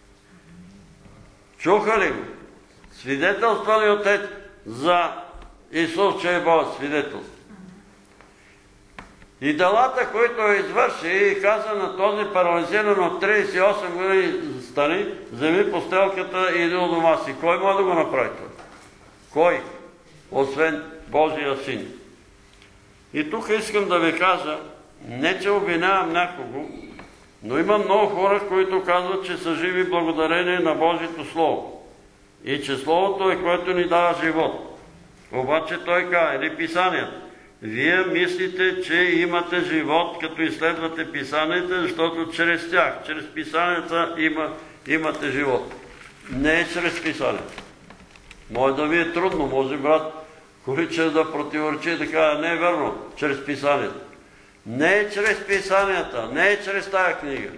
Чуха ли го? Свидетелства ли Отец за Исус, че е Бог? Свидетелство. И делата, които извърши, и каза на този парализиран от тридесет и осем години: стани, вземи постелката и иди у дома си. Кой може да го направи това? Кой? Освен Божия Син. И тук искам да ви кажа, не че обвинявам някого, но има много хора, които казват, че са живи благодарение на Божието Слово. И че Словото е, което ни дава живот. Обаче той казва, или Писанието: вие мислите, че имате живот, като изследвате Писанията, защото чрез тях, чрез Писанията има, имате живот. Не е чрез Писанията. Може да ви е трудно, може брат Коричев да противоречи и да каже: не е верно, чрез Писанията. Не е чрез Писанията, не е чрез тая книга,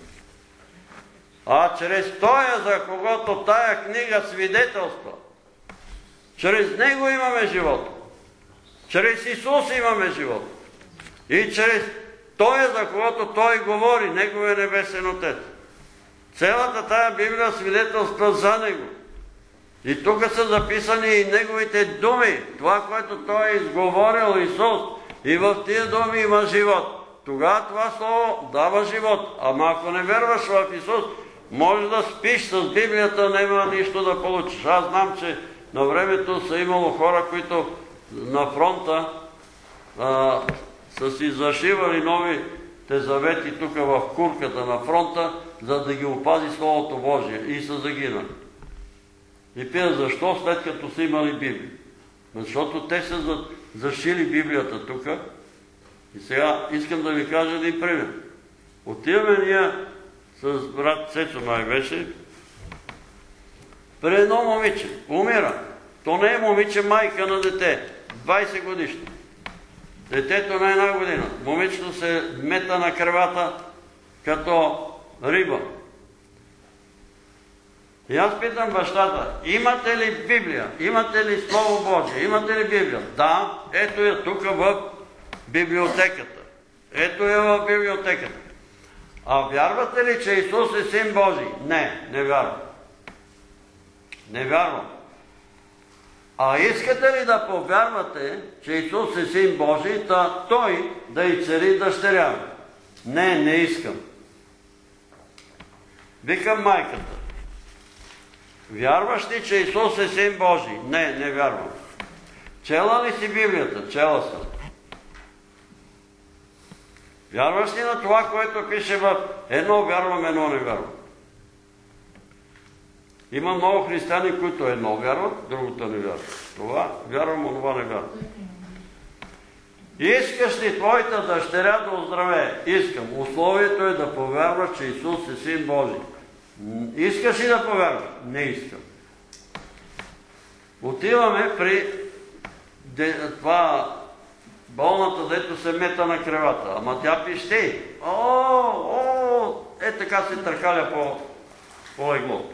а чрез Тоя, за когото тая книга свидетелства. Чрез Него имаме живот. Чрез Исус имаме живот. И чрез Тоя, за когото Той говори, Неговия небесен Отец. Цялата тая Библия свидетелства за Него. И тук са записани и Неговите думи, това, което Той е изговорил, Исус. И в тия думи има живот. Тогава това слово дава живот. Ама ако не вярваш в Исус, може да спиш с Библията, няма нищо да получиш. Аз знам, че на времето са имало хора, които на фронта а, са си зашивали новите завети тук в курката на фронта, за да ги опази Словото Божие, и са загинали. И питат: защо, след като са имали Библия? Защото те са зашили Библията тук. И сега искам да ви кажа един пример. Отиваме ние с брат Цецо, май беше, при едно момиче. Умира. То не е момиче, майка на дете. двайсет годишно. Детето на една година. Момичето се мета на кревата като риба. И аз питам бащата: имате ли Библия? Имате ли Слово Божие? Имате ли Библия? Да, ето я тук в библиотеката. Ето я в библиотеката. А вярвате ли, че Исус е Син Божий? Не, не вярвам. Не вярвам. А искате ли да повярвате, че Исус е Син Божий, та Той да и цари дъщеря ми? Не, не искам. Викам майката: вярваш ли, че Исус е Син Божий? Не, не вярвам. Чела ли си Библията? Чела съм. Вярваш ли на това, което пише в едно вярвам, едно не вярвам? Има много християни, които едно вярват, другото не вярват. Това вярвам, онова не вярвам. Искаш ли твоята дъщеря да оздравее? Искам. Условието е да повярваш, че Исус е Син Божий. Искаш ли да повярваш? Не искам. Отиваме при това болната, дето се мета на кревата. Ама тя пищи. О, о, е така се търкаля по, по леглото.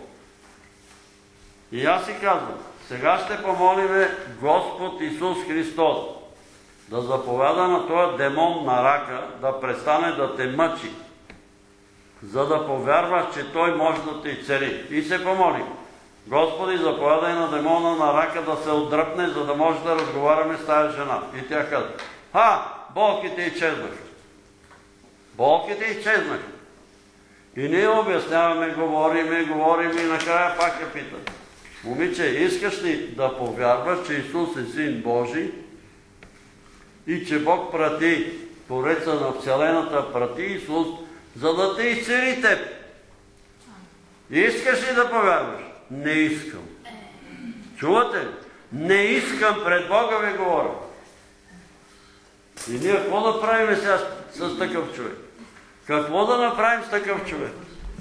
И аз си казвам: сега ще помолиме Господ Исус Христос да заповяда на този демон на рака да престане да те мъчи, за да повярваш, че той може да те изцели. И се помолим: Господи, заповядай на демона на рака да се отдръпне, за да може да разговаряме с тази жена. И тя казва: ха, болките изчезнаха. Болките изчезнаха. И ние обясняваме, говориме, говориме и накрая пак я питат: момиче, искаш ли да повярваш, че Исус е Син Божий и че Бог прати Твореца на Вселената, прати Исус, за да те изцели теб? Искаш ли да повярваш? Не искам. Чувате ли? Не искам, пред Бога ви говоря. И ние какво да правим сега с, с такъв човек? Какво да направим с такъв човек?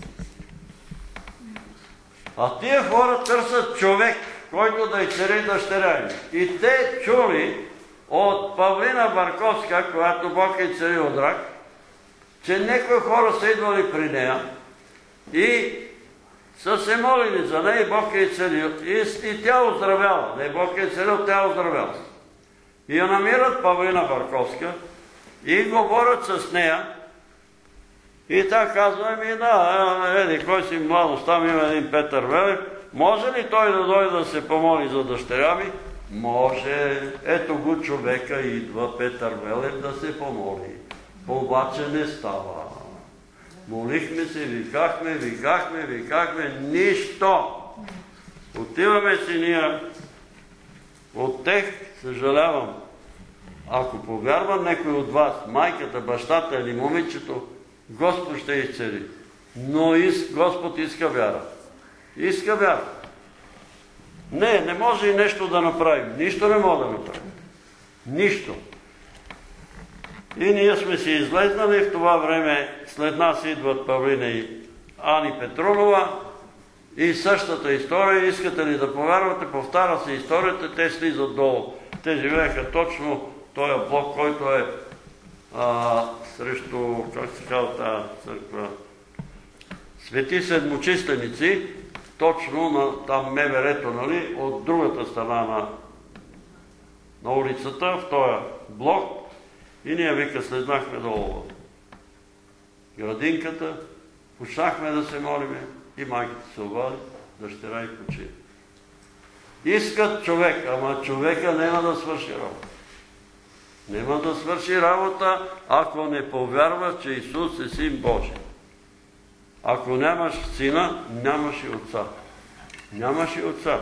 А тия хора търсят човек, който да изцели дъщеря им. И те чули от Павлина Барковска, която Бог е изцелил от рак, че някои хора са идвали при нея и са се молили за нея и Бог е изцелил. И, и тя оздравяла. Не, Бог е изцелил, тя оздравяла. И я намират Павлина Барковска и говорят с нея. И тя казва: ми да, еди, кой си младост, там има един Петър Велев, може ли той да дойде да се помоли за дъщеря ми? Може, ето го човека, идва Петър Велев да се помоли. Обаче не става. Молихме се, викахме, викахме, викахме, нищо. Отиваме си ние от тех, съжалявам. Ако повярва някой от вас, майката, бащата или момичето, Господ ще изцели. Но Господ иска вяра. Иска вяра. Не, не може и нещо да направим. Нищо не може да направим. Нищо. И ние сме си излезнали в това време, след нас идват Павлина и Ани Петрунова и същата история, искате ли да повярвате, повтаря се историята, те слизат долу. Те живееха точно този блок, който е а, срещу, как се казва тази църква, Свети Седмочисленици, точно на там МВР-то, нали, от другата страна на, на улицата, в този блок. И ние, вика, слезнахме долу в градинката, почнахме да се молиме и майката се обади, дъщеря и почина. Искат човек, ама човека няма да свърши работа. Няма да свърши работа, ако не повярва, че Исус е Син Божий. Ако нямаш сина, нямаш и отца. Нямаш и отца.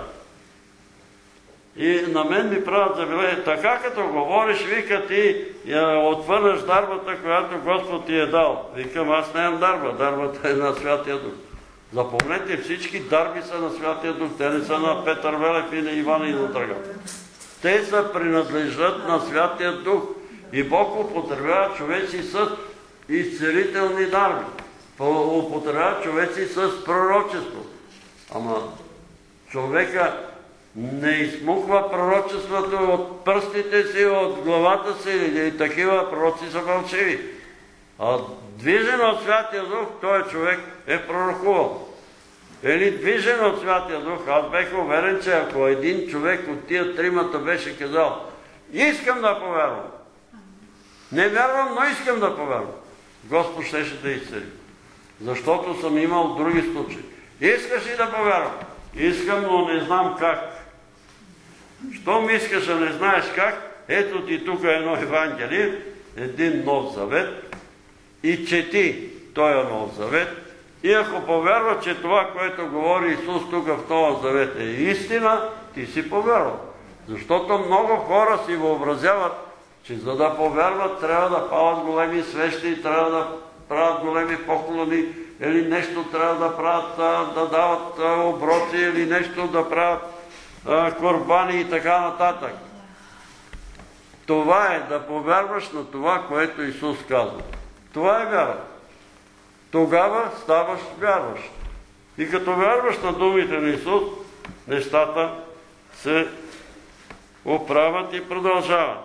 И на мен ми правят забележение, така като говориш, вика, ти отвърнаш дарбата, която Господ ти е дал. Викам, аз нямам дарба, дарбата е на Святия Дух. Запомнете, всички дарби са на Святия Дух, те не са на Петър Велев и на Иван и на друга. Те са принадлежат на Святия Дух и Бог употребява човеци с изцелителни дарби. Употребява човеци с пророчество. Ама човека не измуква пророчеството от пръстите си, от главата си, и такива пророци са мълчиви. А движен от Святия Дух, той човек е пророкувал. Или движен от Святия Дух, аз бех уверен, че ако един човек от тия тримата беше казал, искам да повярвам, не вярвам, но искам да повярвам, Господ щеше да изцели. Защото съм имал други случаи. Искаш ли да повярвам? Искам, но не знам как. Щом искаш, а не знаеш как, ето ти тук едно Евангелие, един Нов Завет и чети този Нов Завет. И ако повярва, че това, което говори Исус тук в този Завет е истина, ти си повярвал. Защото много хора си въобразяват, че за да повярват, трябва да палят големи свещи, трябва да правят големи поклони, или нещо трябва да правят, да дават оброци, или нещо да правят корбани и така нататък. Това е да повярваш на това, което Исус казва. Това е вяра. Тогава ставаш вярваш. И като вярваш на думите на Исус, нещата се оправят и продължават.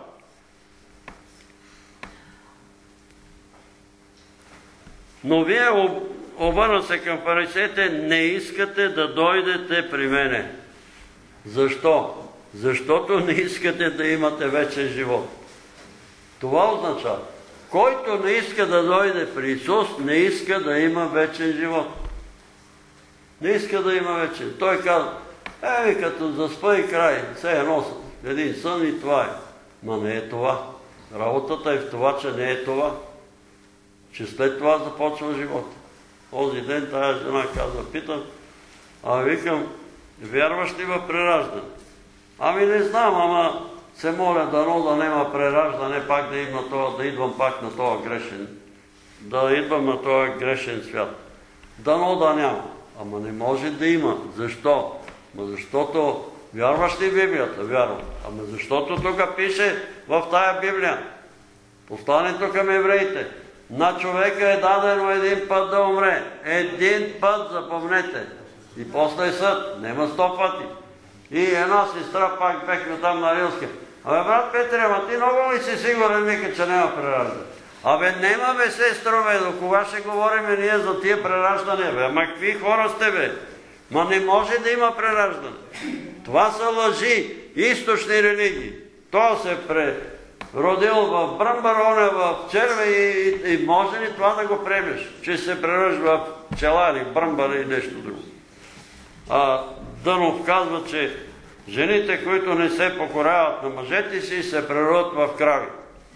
Но вие, обърна се към фарисеите, не искате да дойдете при мене. Защо? Защото не искате да имате вечен живот. Това означава, който не иска да дойде при Исус, не иска да има вечен живот. Не иска да има вечен. Той казва, ей, като заспа и край, все едно един сън и това е. Но не е това. Работата е в това, че не е това. Че след това започва живота. Този ден тая жена казва, питам, а викам, вярваш ли в прераждане? Ами не знам, ама се моля дано да нема прераждане, пак да, има това, да идвам пак на този грешен, да идвам на този грешен свят. Дано да няма. Ама не може да има. Защо? Ама защото вярваш ли в Библията? Вярвам. Ама защото тук пише в тая Библия. Посланието към евреите. На човека е дадено един път да умре. Един път, запомнете. И после съд. Нема сто пъти. И една сестра, пак бехме там на Рилска. Абе, брат Петре, ама ти много ли си сигурен, вика, че няма прераждане? Абе, нема бе, сестрове, до кога ще говорим ние за тия прераждане, бе? Ама какви хора сте, бе? Ма не може да има прераждане. Това са лъжи, източни религии. То се преродил в бръмбароне, в черве и, и може ли това да го приемеш? Че се преръжва в пчела или бръмбара и нещо друго. А Дънов казва, че Жените, които не се покоряват на мъжете си, се превръщат в крави.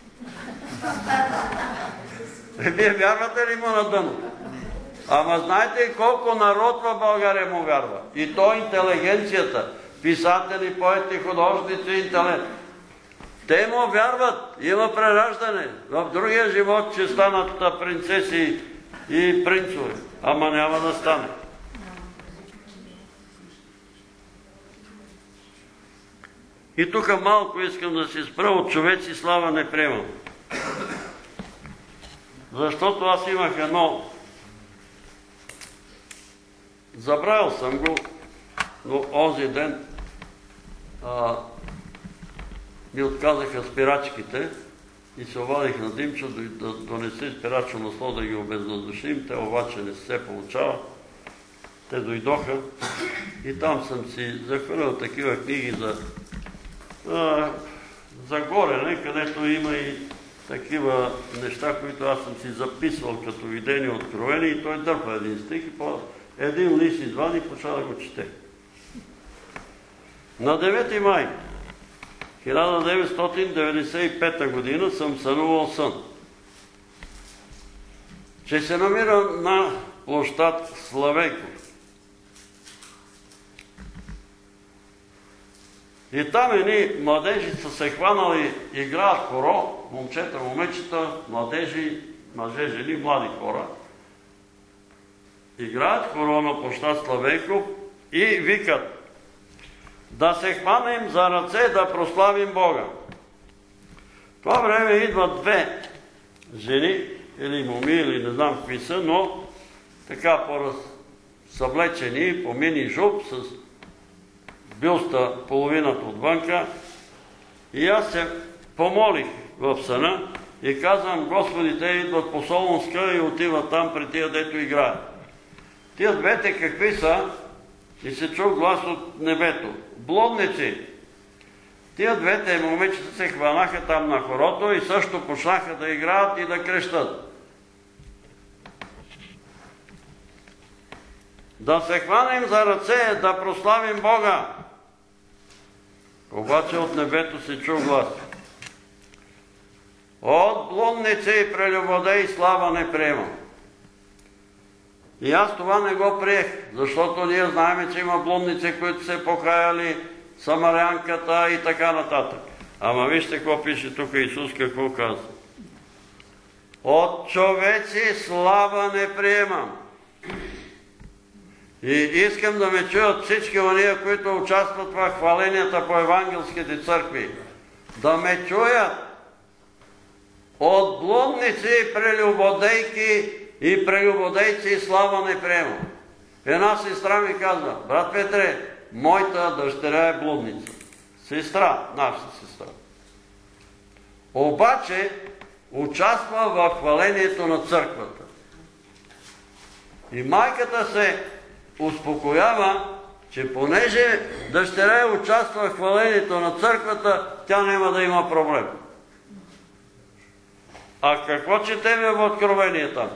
Е, вие вярвате ли му на дъно? Ама знаете колко народ в България му вярва? И то интелигенцията. Писатели, поети, художници, интелект. Те му вярват. Има прераждане. В другия живот ще станат принцеси и принцове. Ама няма да стане. И тук малко искам да се спра, от човеци слава не приемам. Защото аз имах едно... Забравил съм го, но онзи ден а, ми отказаха спирачките и се обадих на Димчо да донесе спирачно масло да ги обездушим. Те обаче не се получава. Те дойдоха и там съм си захвърлял такива книги за, а, за горене, където има и такива неща, които аз съм си записвал като видени откровени, и той дърпа един стих и по един лист извади и почва да го чете. На девети май хиляда деветстотин деветдесет и пета година съм сънувал сън, че се намира на площад Славейков. И там едни младежи са се хванали, играят хоро, момчета, момичета, младежи, мъже, жени, млади хора. Играят хоро на площад Славейков и викат: да се хванем за ръце, да прославим Бога. В това време идват две жени, или моми, или не знам какви са, но така по-съблечени, по мини жуп, с бюста половината отвънка. И аз се помолих в съна и казвам: Господи, те идват по Солунска и отиват там при тия, дето играят. Тия двете какви са? И се чу глас от небето: блудници! Тия двете момичета се хванаха там на хорото и също почнаха да играят и да крещат. Да се хванем за ръце, да прославим Бога. Обаче от небето се чу глас: от блудници и прелюбодеи слава не приемам. И аз това не го приех, защото ние знаем, че има блудници, които се покаяли, самарянката и така нататък. Ама вижте какво пише тук Исус, какво казва: от човеци слава не приемам. И искам да ме чуят всички ония, които участват в хваленията по евангелските църкви. Да ме чуят: от блудници и прелюбодейки и прелюбодейци слава не приемам. Една сестра ми казва: брат Петре, моята дъщеря е блудница. Сестра, нашата сестра. Обаче участва в хвалението на църквата. И майката се успокоява, че понеже дъщеря участва в хвалението на църквата, тя няма да има проблем. А какво четеме в Откровение там?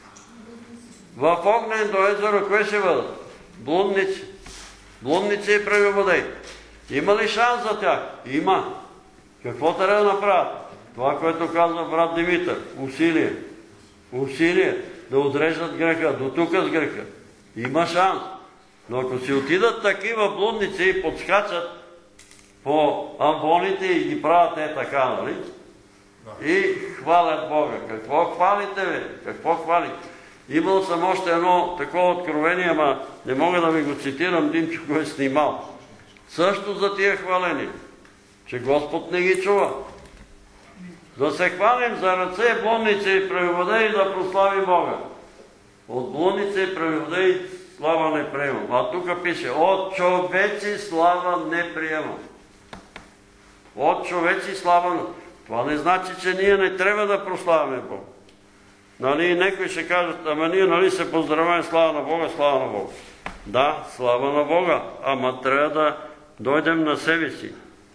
В огнено езеро кое ще бъдат? Блудници. Блудници и прелюбодеи. Има ли шанс за тях? Има. Какво трябва да направят? Това, което казва брат Димитър. Усилие. Усилие. Да отреждат греха. До тук с греха. Има шанс. Но ако си отидат такива блудници и подскачат по амвоните и ги правят е така, нали? И хвалят Бога. Какво хвалите, бе? Какво хвалите? Имал съм още едно такова откровение, ама не мога да ви го цитирам, Димчо го е снимал. Също за тия хваления, че Господ не ги чува. Да се хванем за ръце, блудници и прелюбодеи, да прослави Бога. От блудници и прелюбодеи слава не приемам. А тук пише: от човеци слава не приемам. От човеци слава не... Това не значи, че ние не трябва да прославяме Бога. Нали, некои ще кажат: ама ние нали се поздравяме, слава на Бога, слава на Бога. Да, слава на Бога, ама трябва да дойдем на себе си.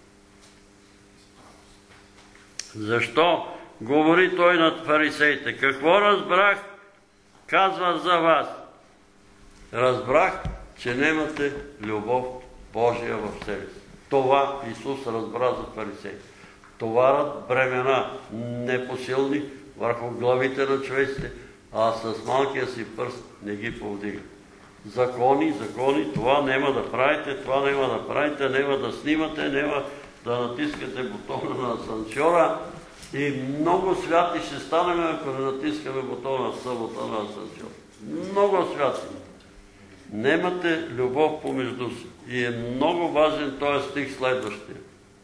Защо говори той над фарисеите? Какво разбрах, казва за вас? Разбрах, че нямате любов Божия в себе си. Това Исус разбра за фарисеи. Товарът бремена непосилни върху главите на човеците, а с малкия си пръст не ги повдига. Закони, закони, това няма да правите, това няма да правите, няма да снимате, няма да натискате бутона на асансьора и много святи ще станем, ако не натискаме бутона в събота на асансьора. Много святи. Немате любов помежду си. И е много важен този стих следващия.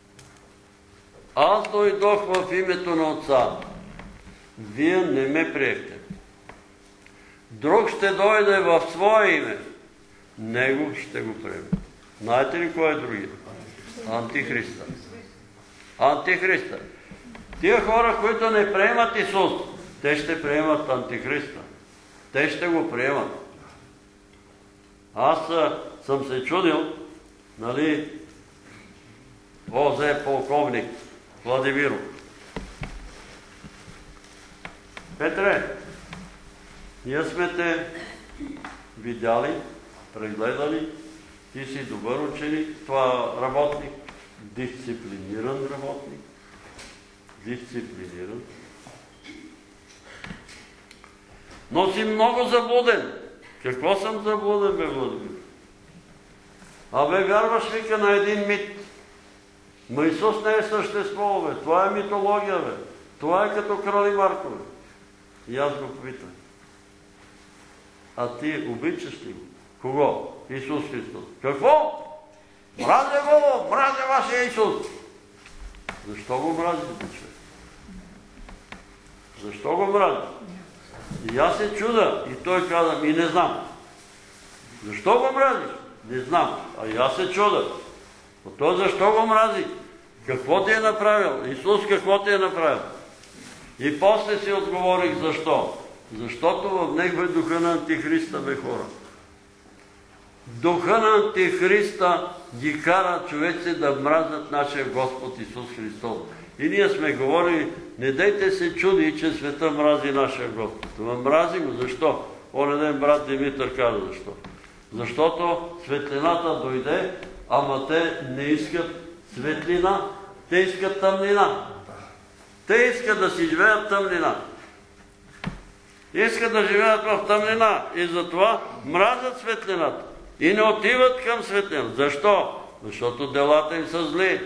Аз дойдох в името на Отца. Вие не ме приехте. Друг ще дойде в свое име. Него ще го приеме. Знаете ли кой е другият? Антихриста. Антихриста. Тия хора, които не приемат Исус, те ще приемат Антихриста. Те ще го приемат. Аз съм се чудил, нали, возе полковник Владимиров. Петре, ние сме те видяли, прегледали, ти си добър ученик, това работник, дисциплиниран работник, дисциплиниран, но си много заблуден. Какво съм заблуден, бе, Владимир? Абе, вярваш, вика, на един мит. Но Исус не е същество, бе. Това е митология, бе. Това е като Крали Марко, бе. И аз го попитам. А ти обичаш ли го? Кого? Исус Христос. Какво? Мразя го! Мразя вашия Исус! Защо го мразите, човек? Защо го мразите? И аз се чуда. И той каза, ми не знам. Защо го мразиш? Не знам. А и аз се чуда. А той защо го мрази? Какво ти е направил? Исус какво ти е направил? И после си отговорих защо. Защото в него е духа на Антихриста, бе, хора. Духа на Антихриста ги кара човеци да мразят нашия Господ Исус Христос. И ние сме говорили, не дайте се чуди, че света мрази нашия Господ. Но мрази го. Защо? Онен ден брат Димитър каза защо. Защото светлината дойде, ама те не искат светлина, те искат тъмнина. Те искат да си живеят тъмнина. Искат да живеят в тъмнина и затова мразят светлината. И не отиват към светлина. Защо? Защото делата им са зли.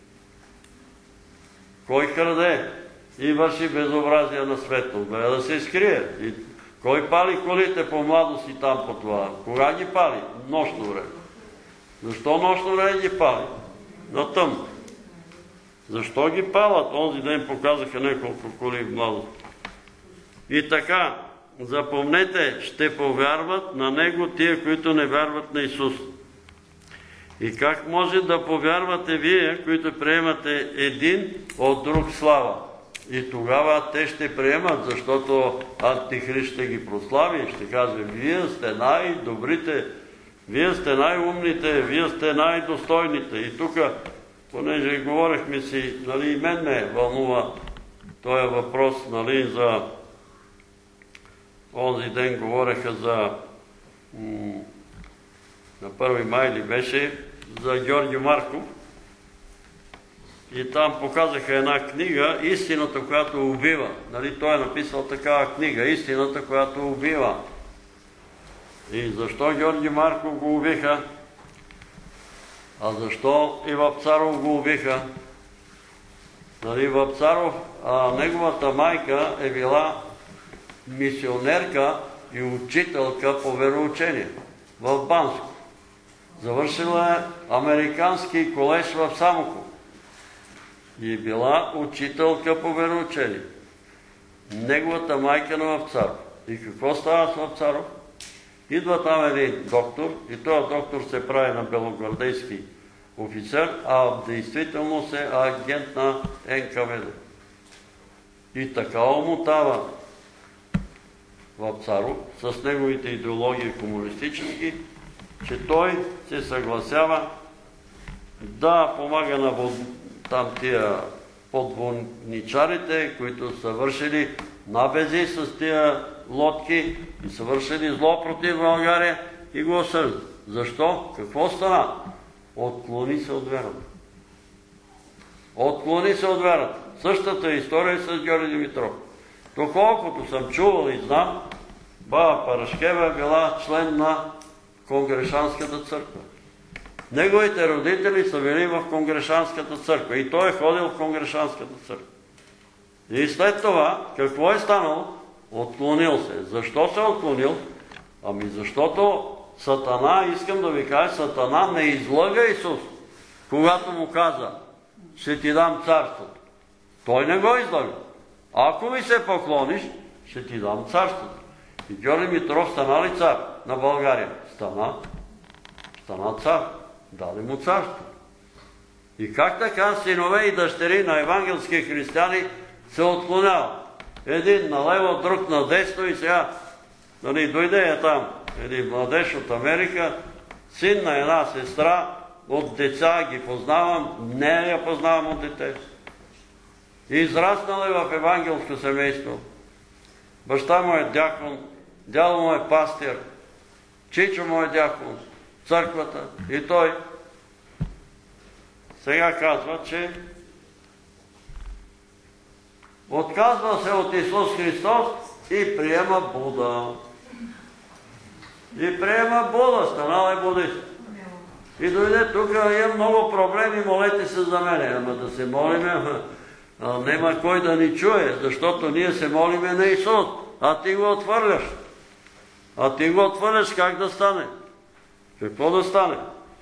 Кой краде и върши безобразие на светло? Бе да се скрие. И кой пали колите по младост и там по това? Кога ги пали? Нощно време. Защо нощно време ги пали? На тъмно. Защо ги палят? Онзи ден показаха няколко коли в младост. И така, запомнете, ще повярват на Него тия, които не вярват на Исус. И как може да повярвате вие, които приемате един от друг слава? И тогава те ще приемат, защото Антихрист ще ги прослави и ще каже, вие сте най-добрите, вие сте най-умните, вие сте най-достойните. И тук, понеже говорихме си, нали, и мен ме вълнува този въпрос, нали, за онзи ден говореха за на първи май ли беше, за Георги Марков. И там показаха една книга, Истината, която убива. Нали, той е написал такава книга, Истината, която убива. И защо Георги Марков го убиха? А защо и Вапцаров го убиха? Нали, Вапцаров, а неговата майка е била мисионерка и учителка по вероучение в Банско. Завършила е американски колеж в Самоков. И била учителка по вероучение. Неговата майка на Вапцаров. И какво става с Вапцаров? Идва там един доктор и този доктор се прави на белогвардейски офицер, а в действителност е агент на Ен Ка Ве Де. И така омотава Вапцаров с неговите идеологии комунистически, че той се съгласява да помага на там тия подводничарите, които са вършили набези с тия лодки и са вършили зло против България и го осъждат. Защо? Какво стана? Отклони се от вярата. Отклони се от вярата. Същата история с Георги Димитров. Доколкото съм чувал и знам, баба Парашкева е била член на Конгрешанската църква. Неговите родители са били в Конгрешанската църква и той е ходил в Конгрешанската църква. И след това, какво е станало? Отклонил се. Защо се отклонил? Ами защото Сатана, искам да ви кажа, Сатана не излъга Исус, когато му каза, ще ти дам царството. Той не го излъга. Ако ми се поклониш, ще ти дам царството. И Георги Димитров стана ли цар на България? Стана. Стана цар. Даде му царство. И как така синове и дъщери на евангелски християни се отклоняват? Един налево, друг надесно и сега нали, дойде е там един младеж от Америка, син на една сестра, от деца ги познавам, не я познавам от дете. Израснал е в евангелско семейство. Баща му е дякон, дядо му е пастир, чичо му е дякон, църквата и той сега казва, че отказва се от Исус Христос и приема Буда. И приема Буда, станал е будист. И дойде тук, има много проблеми, молете се за мене. Ама да се молиме, ама нема кой да ни чуе, защото ние се молиме на Исус, а ти го отвърляш. А ти го отвърляш, как да стане? Какво да стане?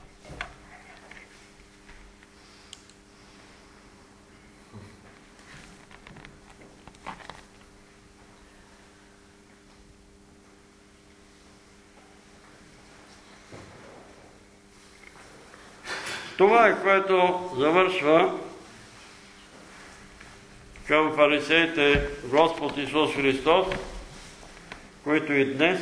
Това е, което завършва към фарисеите Господ Исус Христос, които и днес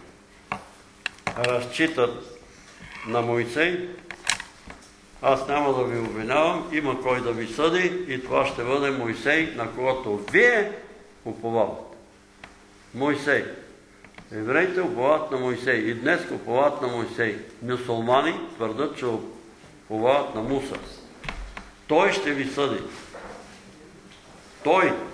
разчитат на Мойсей. Аз няма да ви обвинявам, има кой да ви съди и това ще бъде Мойсей, на когото вие уповавате. Мойсей. Евреите уповават на Мойсей и днес уповават на Мойсей. Мюсулмани твърдат, че уповават на Муса. Той ще ви съди. Той.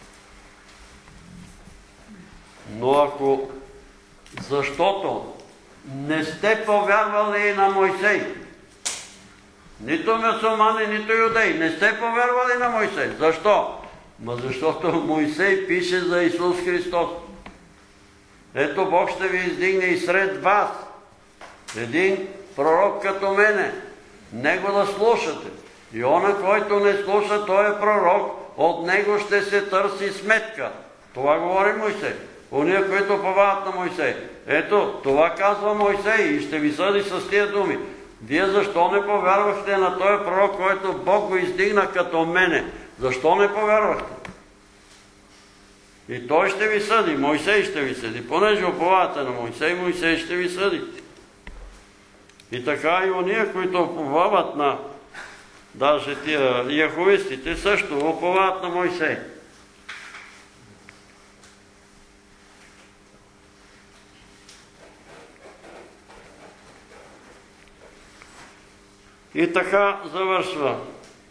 Но ако защото не сте повярвали на Мойсей, нито мюсулмани, нито юдеи, не сте повярвали на Мойсей. Защо? Ма защото Мойсей пише за Исус Христос. Ето Бог ще ви издигне и сред вас един пророк като мене. Него да слушате. И она, който не слуша, той е пророк, от него ще се търси сметка. Това говори Мойсей. Уния, които повават на Мойсей. Ето, това казва Мойсей и ще ви съди с тия думи. Вие защо не повярвахте на този пророк, който Бог го издигна като мене? Защо не повярвахте? И той ще ви съди, Мойсей ще ви съди. Понеже уповавате на Мойсей, Мойсей ще ви съди. И така и уния, които уповават на даже тия яховистите, също уповават на Мойсей. И така завършва.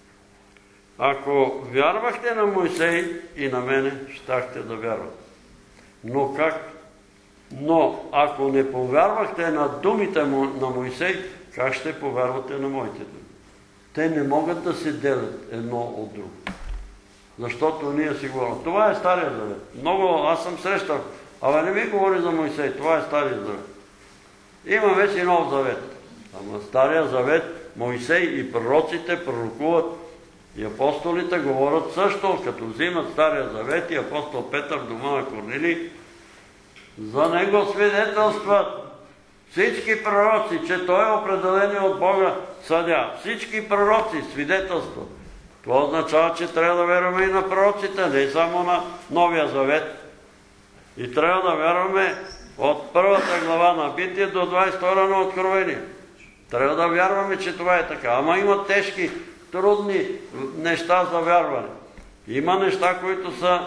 Ако вярвахте на Мойсей и на мене, щяхте да вярвате. Но как? Но ако не повярвахте на думите на Мойсей, как ще повярвате на моите думи? Те не могат да се делят едно от друго. Защото ние си говорим. Това е Стария завет. Много, аз съм срещал. Абе не ми говори за Мойсей. Това е Стария завет. Има вече нов завет. Ама Стария завет, Мойсей и пророците пророкуват и апостолите говорят също, като взимат Стария завет и апостол Петър в дома на Корнилий, за него свидетелстват всички пророци, че той е определен от Бога съдия. Всички пророци свидетелстват. Това означава, че трябва да вярваме и на пророците, не само на Новия завет. И трябва да вярваме от първата глава на Битие до двадесет и втора на Откровение. Трябва да вярваме, че това е така. Ама има тежки, трудни неща за вярване. Има неща, които са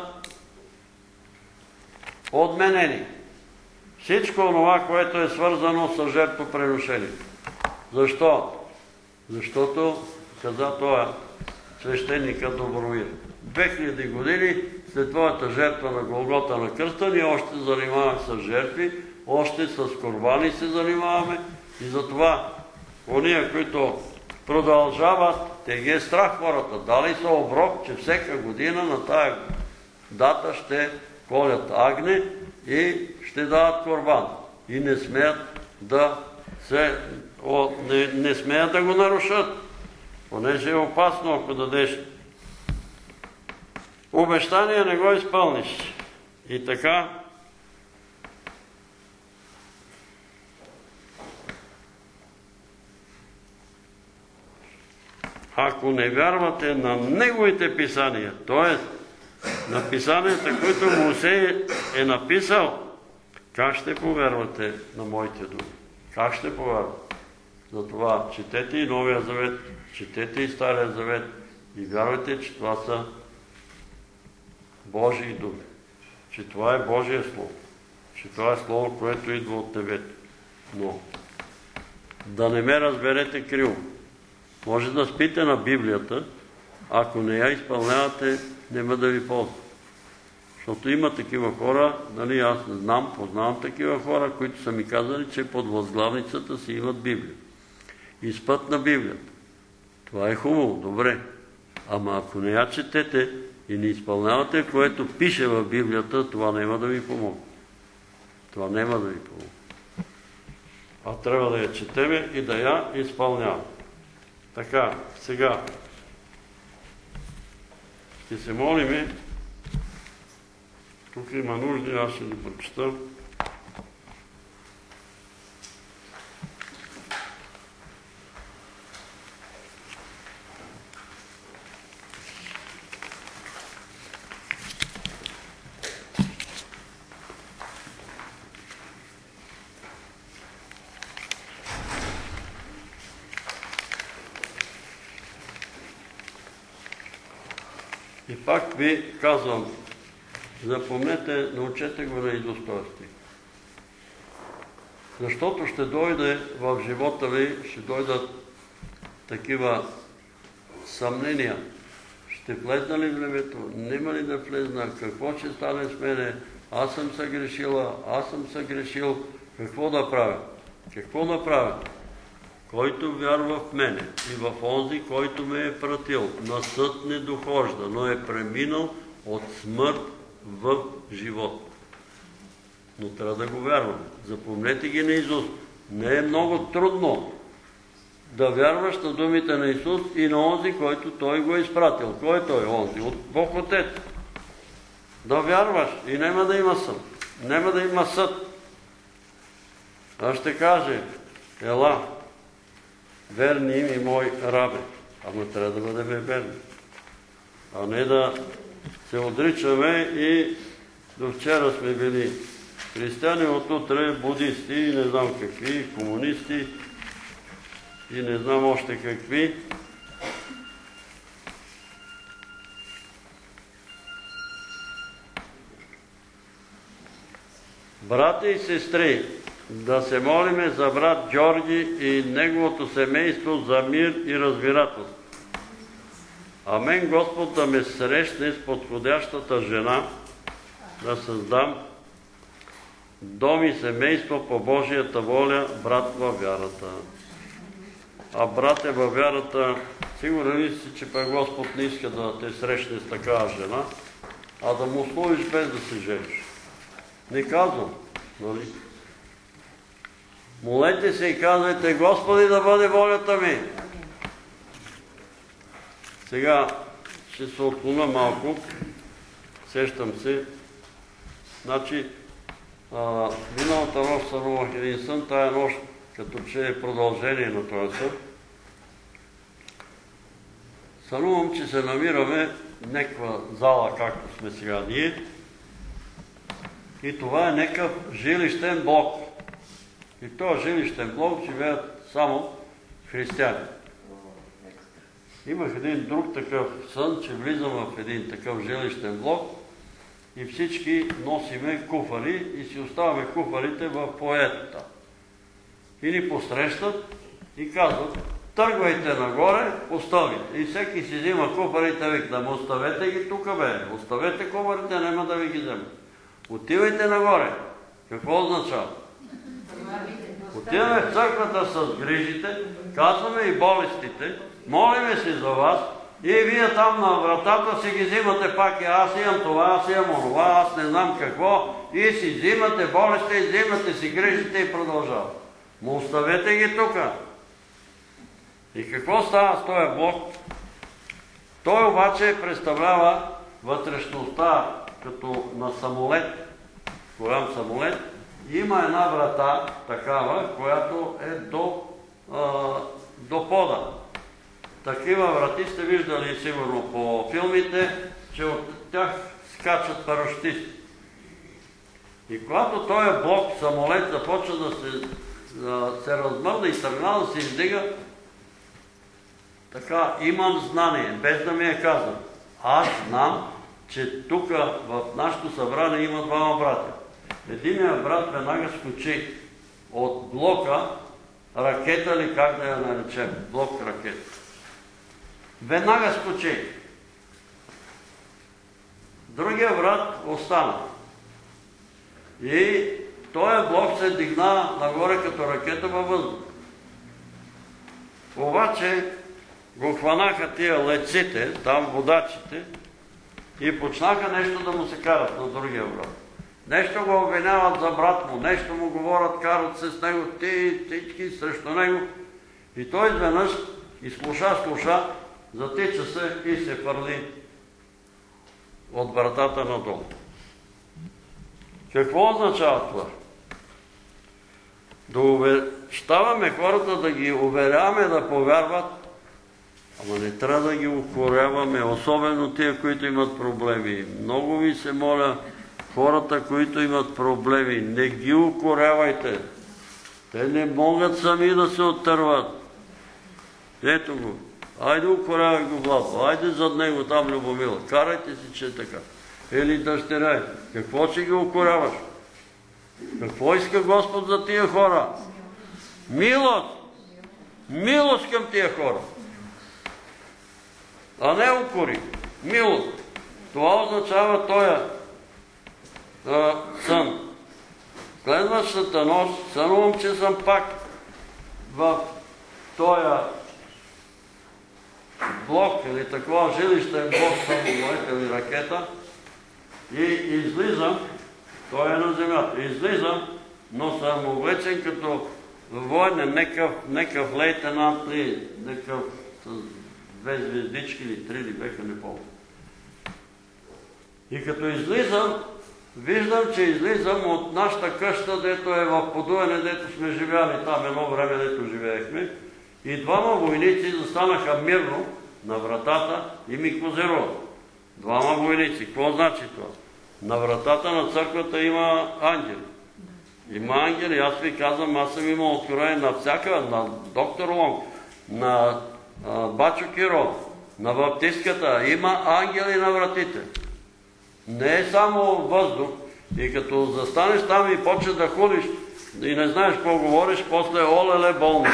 отменени. Всичко това, което е свързано с жертвоприношение. Защо? Защото, каза това, свещеника Добромир. две хиляди години след твоята жертва на Голгота на кръста, ние още се занимаваме с жертви, още с корбани се занимаваме и затова ония, които продължават, те ги е страх хората. Дали са оброк, че всека година на тая дата ще колят агне и ще дават корбан. И не смеят да се, о, не, не смеят да го нарушат, понеже е опасно, ако дадеш обещание, не го изпълниш. И така, ако не вярвате на неговите писания, т.е. на писанията, които Моисей е написал, как ще повярвате на моите думи? Как ще повярвате? Затова четете и Новия завет, четете и Стария завет и вярвайте, че това са Божии думи, че това е Божие Слово, че това е Слово, което идва от небето. Но да не ме разберете криво. Може да спите на Библията, ако не я изпълнявате, няма да ви ползва. Защото има такива хора, нали, аз знам, познавам такива хора, които са ми казали, че под възглавницата си имат Библия. И спът на Библията. Това е хубаво, добре. Ама ако не я четете и не изпълнявате, което пише в Библията, това няма да ви помогне. Това няма да ви помогне. А трябва да я четеме и да я изпълняваме. Така, сега ще се молиме. Тук има нужди, аз ще ги прочета. И пак ви казвам, запомнете, научете го на изуст този стих. Защото ще дойде в живота ви, ще дойдат такива съмнения. Ще влезна ли в небето? Нема ли да влезна? Какво ще стане с мене? Аз съм съгрешила, аз съм съгрешил. Какво да правя? Какво да правя? Който вярва в мене и в онзи, който ме е пратил, на съд не дохожда, но е преминал от смърт в живот. Но трябва да го вярваме. Запомнете ги на Исус. Не е много трудно да вярваш на думите на Исус и на онзи, който Той го е изпратил. Кой е Той? Онзи? От Бог Отец. Да вярваш и няма да има съд. Няма да има съд. Аз ще каже, ела, верни им и мой рабе. Ама трябва да бъдем верни. А не да се отричаме и до вчера сме били християни, от утре будисти и не знам какви, комунисти и не знам още какви. Брати и сестри, да се молиме за брат Георги и неговото семейство за мир и разбирателство. Амен, Господ да ме срещне с подходящата жена, да създам дом и семейство по Божията воля, брат във вярата. А брат е във вярата, сигурен ли си, че пък Господ не иска да те срещне с такава жена, а да му служиш без да се жениш? Не казвам, нали? Молете се и казвайте, Господи, да бъде волята ми. Сега ще се отклоня малко. Сещам се. Значи, а, миналата нощ сънувах един сън, тая нощ, като че е продължение на този сън. Сънувам, че се намираме в някаква зала, както сме сега ние. И това е някакъв жилищен блок. И в този жилищен блок живеят само християни. Имах един друг такъв сън, че влизам в един такъв жилищен блок и всички носиме куфари и си оставаме куфарите в поетата. И ни посрещат и казват, тръгвайте нагоре, оставите. И всеки си взима куфарите, викам, оставете ги тук, бе, оставете куфарите, няма да ви ги вземат. Отивайте нагоре. Какво означава? Отиваме в църквата с грижите, казваме и болестите, молиме си за вас и вие там на вратата си ги взимате пак и аз имам това, аз имам онова, аз не знам какво и си взимате болестите и взимате си грижите и продължава. Му оставете ги тук. И какво става с този блок? Той обаче представлява вътрешността като на самолет, голям самолет. Има една врата, такава, която е до, а, до пода. Такива врати сте виждали сигурно по филмите, че от тях скачат парашутисти. И когато този блок, самолет, започва да се, да се размърда и тръгна да се издига, така, имам знание, без да ми е казано. Аз знам, че тук в нашето събрание има двама братя. Единият брат веднага скочи от блока, ракета ли как да я наречем, блок ракета. Веднага скочи. Другия брат остана. И този блок се дигна нагоре като ракета във въздух. Обаче го хванаха тия леците, там водачите, и почнаха нещо да му се карат на другия брат. Нещо го обвиняват за брат му, нещо му говорят, карат се с него, ти, всички срещу него. И той изведнъж изслуша, слуша, затича се и се фърли от вратата надолу. Какво означава това? Да увещаваме хората, да ги уверяваме да повярват, ама не трябва да ги укоряваме, особено тия, които имат проблеми. Много ви се моля, хората, които имат проблеми, не ги укорявайте. Те не могат сами да се оттърват. Ето го. Айде укорявай го Владо, айде зад него там Любомила. Карайте си, че е така. Или дъщеря, какво ще ги укоряваш? Какво иска Господ за тия хора? Милост! Милост към тия хора! А не укори. Милост. Това означава тоя сън. Следващата нощ сънувам, че съм пак в тоя блок или такова жилище, блок самолет или ракета и излизам, той е на земята, излизам, но съм облечен като военен, некъв лейтенант ли, некъв с две звездички или три ли беха, не помня. И като излизам, виждам, че излизам от нашата къща, дето е в Подуяне, дето сме живяли там едно време, дето живеехме. И двама войници застанаха мирно на вратата и ми козируват. Двама войници. Какво значи това? На вратата на църквата има ангели. Има ангели. Аз ви казвам, аз съм имал откровение на всяка, на доктор Лонг, на а, Бачо Киро, на баптистката. Има ангели на вратите. Не е само въздух. И като застанеш там и почнеш да ходиш и не знаеш какво говориш, после олеле болно.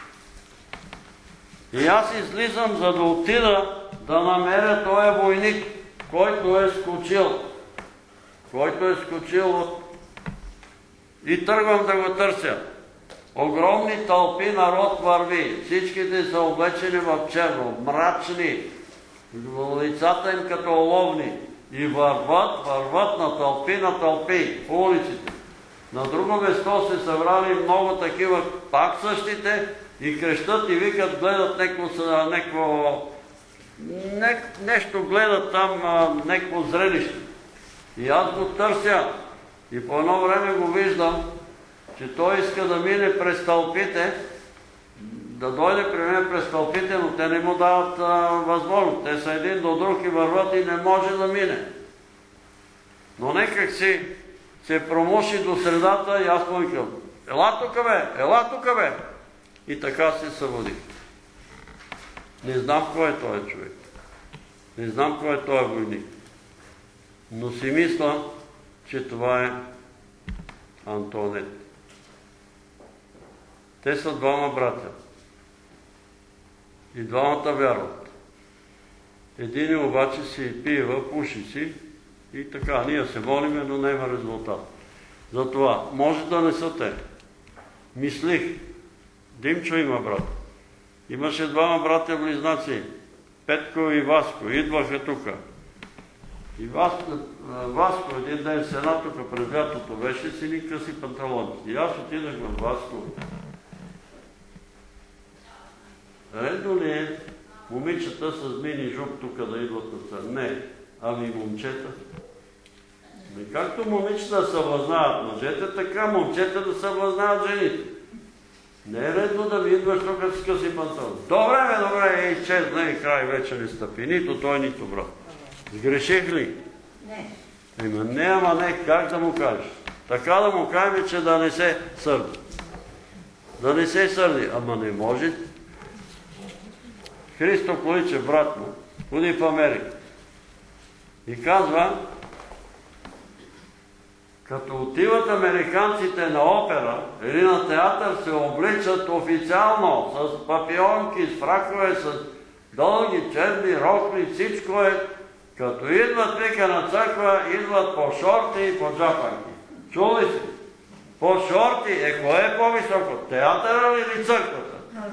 И аз излизам, за да отида да намеря този войник, който е скочил. Който е скочил и тръгвам да го търся. Огромни тълпи народ върви. Всичките са облечени в черно, мрачни, лицата им като оловни. И върват, върват на тълпи, на тълпи по улиците. На друго место се събрали много такива, пак същите, и крещат и викат, гледат некво, нещо гледат там, некво зрелище. И аз го търся. И по едно време го виждам, че той иска да мине през тълпите, да дойде при мен през тълпите, но те не му дават възможност. Те са един до друг и върват и не може да мине. Но некак си се промуши до средата и аз му викам, ела тука бе, ела тука бе. И така се събудих. Не знам кой е този човек. Не знам кой е този войник. Но си мисля, че това е Антоанет. Те са двама братя. И двамата вярват. Един обаче си пива, пуши си и така. Ние се молиме, но няма резултат. Затова може да не са те. Мислих, Димчо има брат. Имаше двама братя близнаци, Петко и Васко, идваха тука. И Васко, Васко един ден сена тука през лятото беше си ни къси панталони. И аз отидах в Васко. Редно ли е момичета с мини жуп тука да идват на цар? Не, ами момчета. И както момичета съблазнават мъжете, така момчета да съблазнават жените. Не е редно да ми идваш тук с къси панталони. Добре, бе, добре, е изчезна и край вече не стъпи. Нито той, нито брат. Сгреших ли? Не. Има, не, ама не, как да му кажеш? Така да му кажем, че да не се сърди. Да не се сърди, ама не може. Христо Количев, брат му, ходи в Америка. И казва, като отиват американците на опера или на театър, се обличат официално, с папионки, с фракове, с дълги, черни, рокли, всичко е. Като идват вика на църква, идват по шорти и по джапанки. Чули си? По шорти, е кое е по-високо? Театъра или църквата?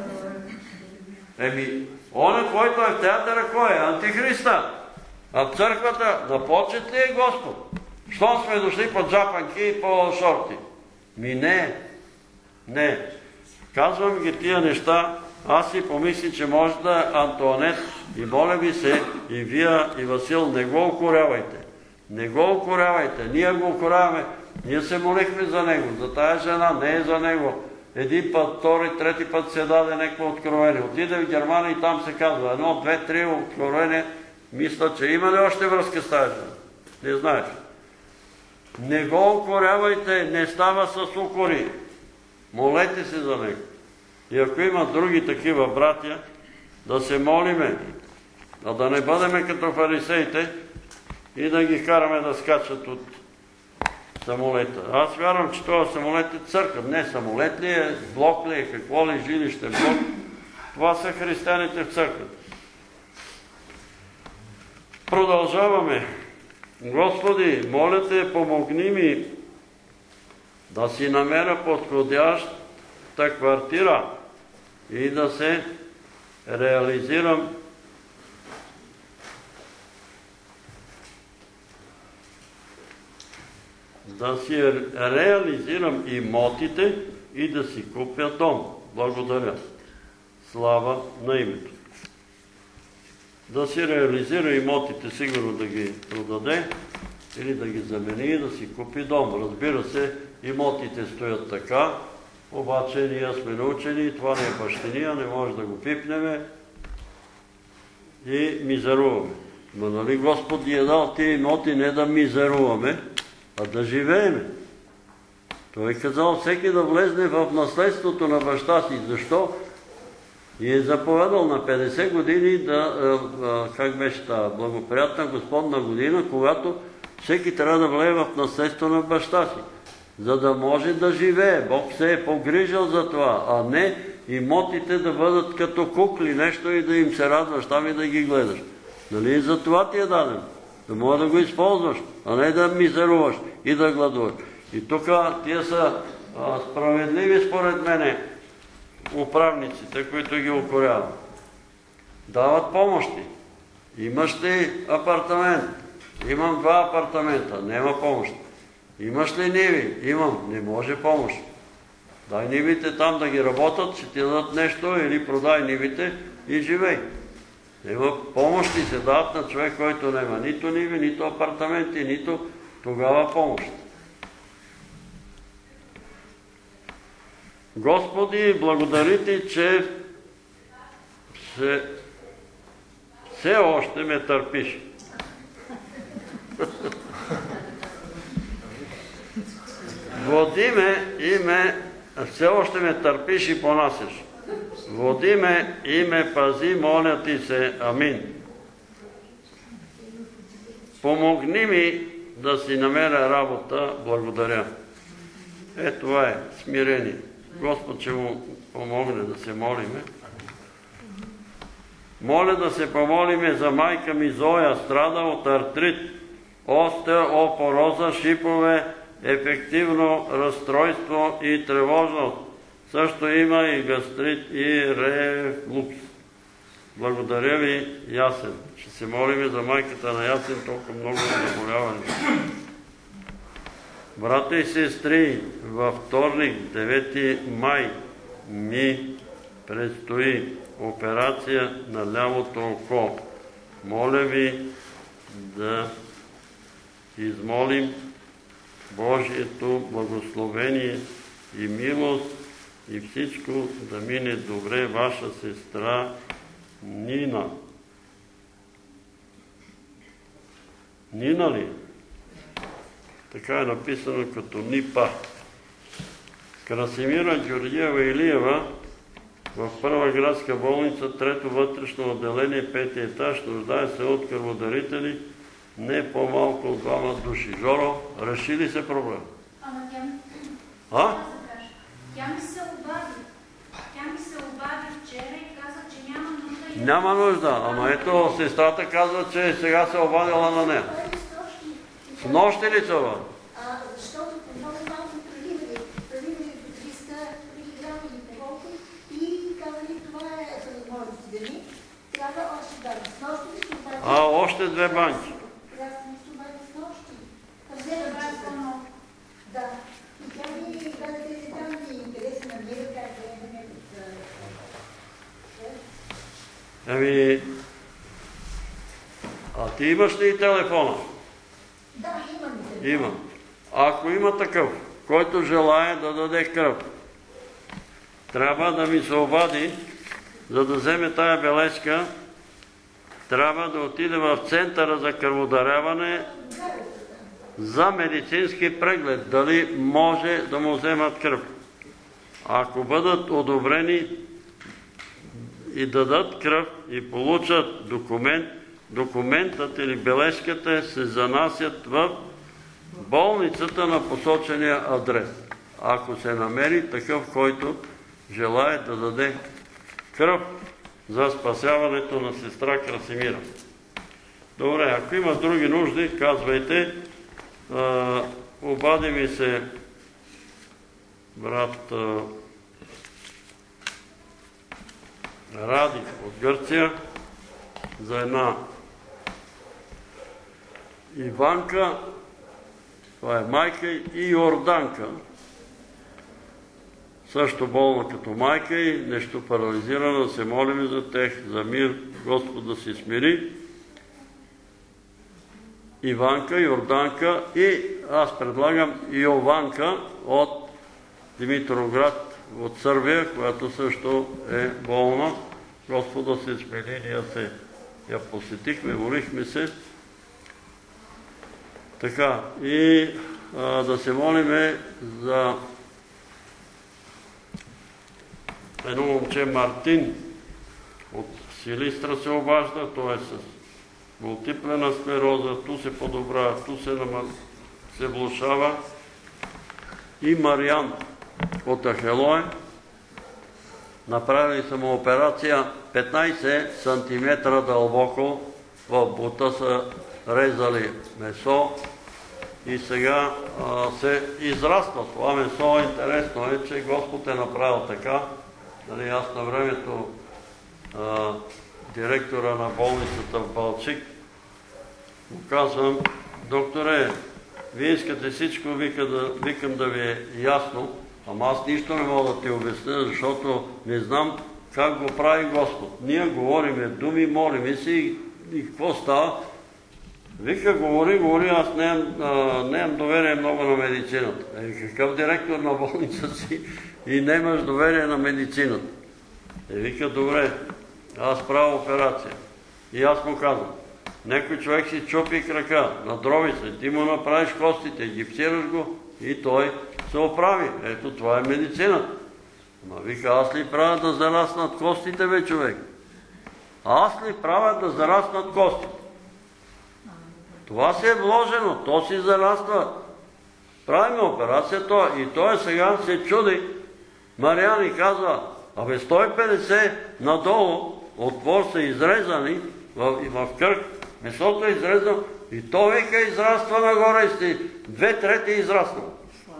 Еми, он, който е в театъра, кой е? Антихриста. А в църквата, да почет ли е Господ? Щом сме дошли по джапанки и по шорти? Ми не. Не. Казвам ги тия неща, аз си помисли, че може да е Антуанет. И моля ви се, и вие, и Васил, не го укорявайте. Не го укорявайте. Ние го укоряваме. Ние се молихме за него. За тая жена, не е за него. Един път, втори, трети път се даде някакво откровение. Отиде в Германия и там се казва едно, две, три откровение. Мисля, че има ли още връзка с тази жена? Не знаеш. Не го укорявайте, не става с укори. Молете се за него. И ако има други такива братя, да се молиме, а да не бъдеме като фарисеите и да ги караме да скачат от самолета. Аз вярвам, че това самолет е църква. Не, самолет ли е, блок ли е, какво ли, жилище, блок. Това са християните в църквата. Продължаваме. Господи, моля те, помогни ми да си намеря подходяща квартира и да се реализирам да си реализирам имотите и да си купя дом. Благодаря. Слава на името. Да си реализира имотите, сигурно да ги продаде или да ги замени и да си купи дом. Разбира се, имотите стоят така, обаче ние сме научени, това не е бащиния, не може да го пипнеме и мизеруваме. Но нали Господ ни е дал тия имоти не да мизеруваме, а да живееме. Той е казал всеки да влезне в наследството на баща си. Защо? И е заповедал на петдесет години да, как беше та благоприятна Господна година, когато всеки трябва да влезе в наследство на баща си, за да може да живее. Бог се е погрижил за това, а не имотите да бъдат като кукли, нещо и да им се радваш там и да ги гледаш. Нали за това ти е даден? Да може да го използваш, а не да мизеруваш и да гладуваш. И тук тия са а, справедливи според мене управниците, които ги укоряват. Дават помощи. Имаш ли апартамент? Имам два апартамента. Нема помощ. Имаш ли ниви? Имам. Не може помощ. Дай нивите там да ги работят, ще ти дадат нещо или продай нивите и живей. Нема помощи се дават на човек, който няма нито ниви, нито апартаменти, нито тогава помощ. Господи, благодари ти, че се, все още ме търпиш. Води ме и ме, все още ме търпиш и понасяш. Води ме и ме пази, моля ти се. Амин. Помогни ми да си намеря работа. Благодаря. Е, това е смирение. Господ ще му помогне да се молиме. Моля да се помолиме за майка ми Зоя, страда от артрит, остеопороза, шипове, ефективно разстройство и тревожност. Също има и гастрит и рефлукс. Благодаря ви, Ясен. Ще се молиме за майката на Ясен, толкова много заболяване. Брата и сестри, във вторник, девети май, ми предстои операция на лявото око. Моля ви да измолим Божието благословение и милост и всичко да мине добре. Ваша сестра Нина. Нина ли? Така е написано като Нипа. Красимира Георгиева Илиева в Първа градска болница, трето вътрешно отделение, пети етаж, нуждае се от кръводарители, не по-малко от двама души. Жоро, реши ли се проблем? Ама тя ми... А? Тя ми се обади. Тя ми се обади вчера и каза, че няма нужда... И... Няма нужда, ама ето сестрата казва, че сега се обадила на нея. С нощи ли се обади? Защото много малко преливали. Преливали до триста милиграма или по-колко и казали, това е, за да може да си дали, трябва още да. С нощи ли се обади? А, още две банки. Трябва да се обади с нощи. Взема часа. Да. И тя ми даде тези данни, къде се намира, как да не Еми, а ти имаш ли телефона? Да, имам. Има. Ако има такъв, който желае да даде кръв, трябва да ми се обади, за да вземе тая бележка, трябва да отиде в центъра за кръводаряване за медицински преглед, дали може да му вземат кръв. Ако бъдат одобрени и дадат кръв и получат документ, документът или бележката се занасят в болницата на посочения адрес. Ако се намери такъв, който желае да даде кръв за спасяването на сестра Красимира. Добре, ако има други нужди, казвайте. А, обади ми се брат а, Ради от Гърция за една Иванка, това е майка, и Йорданка, също болна като майка и нещо парализирана, се молим за тех, за мир, Господ да се смири. Иванка, Йорданка и аз предлагам Йованка от Димитровград, от Сърбия, която също е болна. Господ да се смири, ние се я посетихме, молихме се. Така, и а, да се молиме за едно момче Мартин от Силистра се обажда, той е с мултиплена склероза, ту се подобрява, ту се, намал... се влошава. И Мариан от Ахелое. Направили са му операция петнайсет сантиметра дълбоко, в бута са резали месо и сега а, се израства. Това месо, интересно е, че Господ е направил така. Нали, аз на времето а, директора на болницата в Балчик му казвам: докторе, вие искате всичко, вика да, викам да ви е ясно, ама аз нищо не мога да ти обясня, защото не знам как го прави Господ. Ние говориме думи, молиме си и, и какво става? Вика, говори, говори, аз нямам доверие много на медицината. Е, какъв директор на болница си и нямаш доверие на медицината? Е, вика, добре, аз правя операция. И аз му казвам: някой човек си чупи крака, надроби се, ти му направиш костите, гипсираш го и той се оправи. Ето, това е медицината. Ама вика, аз ли правя да зараснат костите, бе, човек? Аз ли правя да зараснат костите? Това си е вложено, то си зараства. Правиме операция, то, и той сега се чуди. Мариан и казва: абе, сто и петдесет надолу от двор са изрезани в, в кръг, месото е изрезано и то века израства нагоре и сте две трети израснало.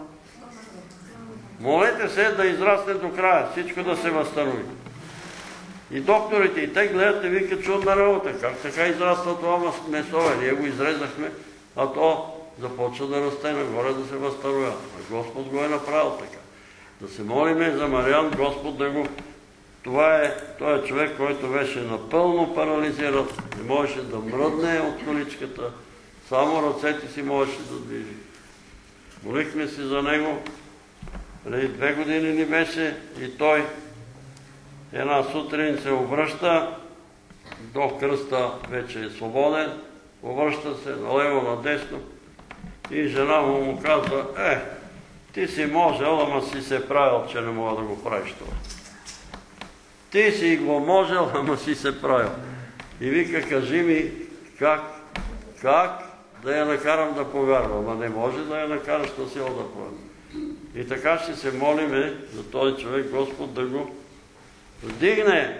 Молете се да израсне до края, всичко да се възстанови. И докторите, и те гледат и викат чудна работа. Как така израства това месо? Ние го изрезахме, а то започва да расте нагоре, да се възстановява. А Господ го е направил така. Да се молиме за Мариан, Господ да го... Това е, той е човек, който беше напълно парализиран, не можеше да мръдне от количката, само ръцете си можеше да движи. Молихме си за него, преди две години ни беше и той една сутрин се обръща, до кръста вече е свободен, обръща се налево, надесно и жена му му казва: е, ти си можел, ама си се правил, че не мога да го правиш това. Ти си го можел, ама си се правил. И вика: кажи ми как, как да я накарам да повярва. Ама не може да я накараш на сила да повярва. И така ще се молиме за този човек, Господ да го вдигне.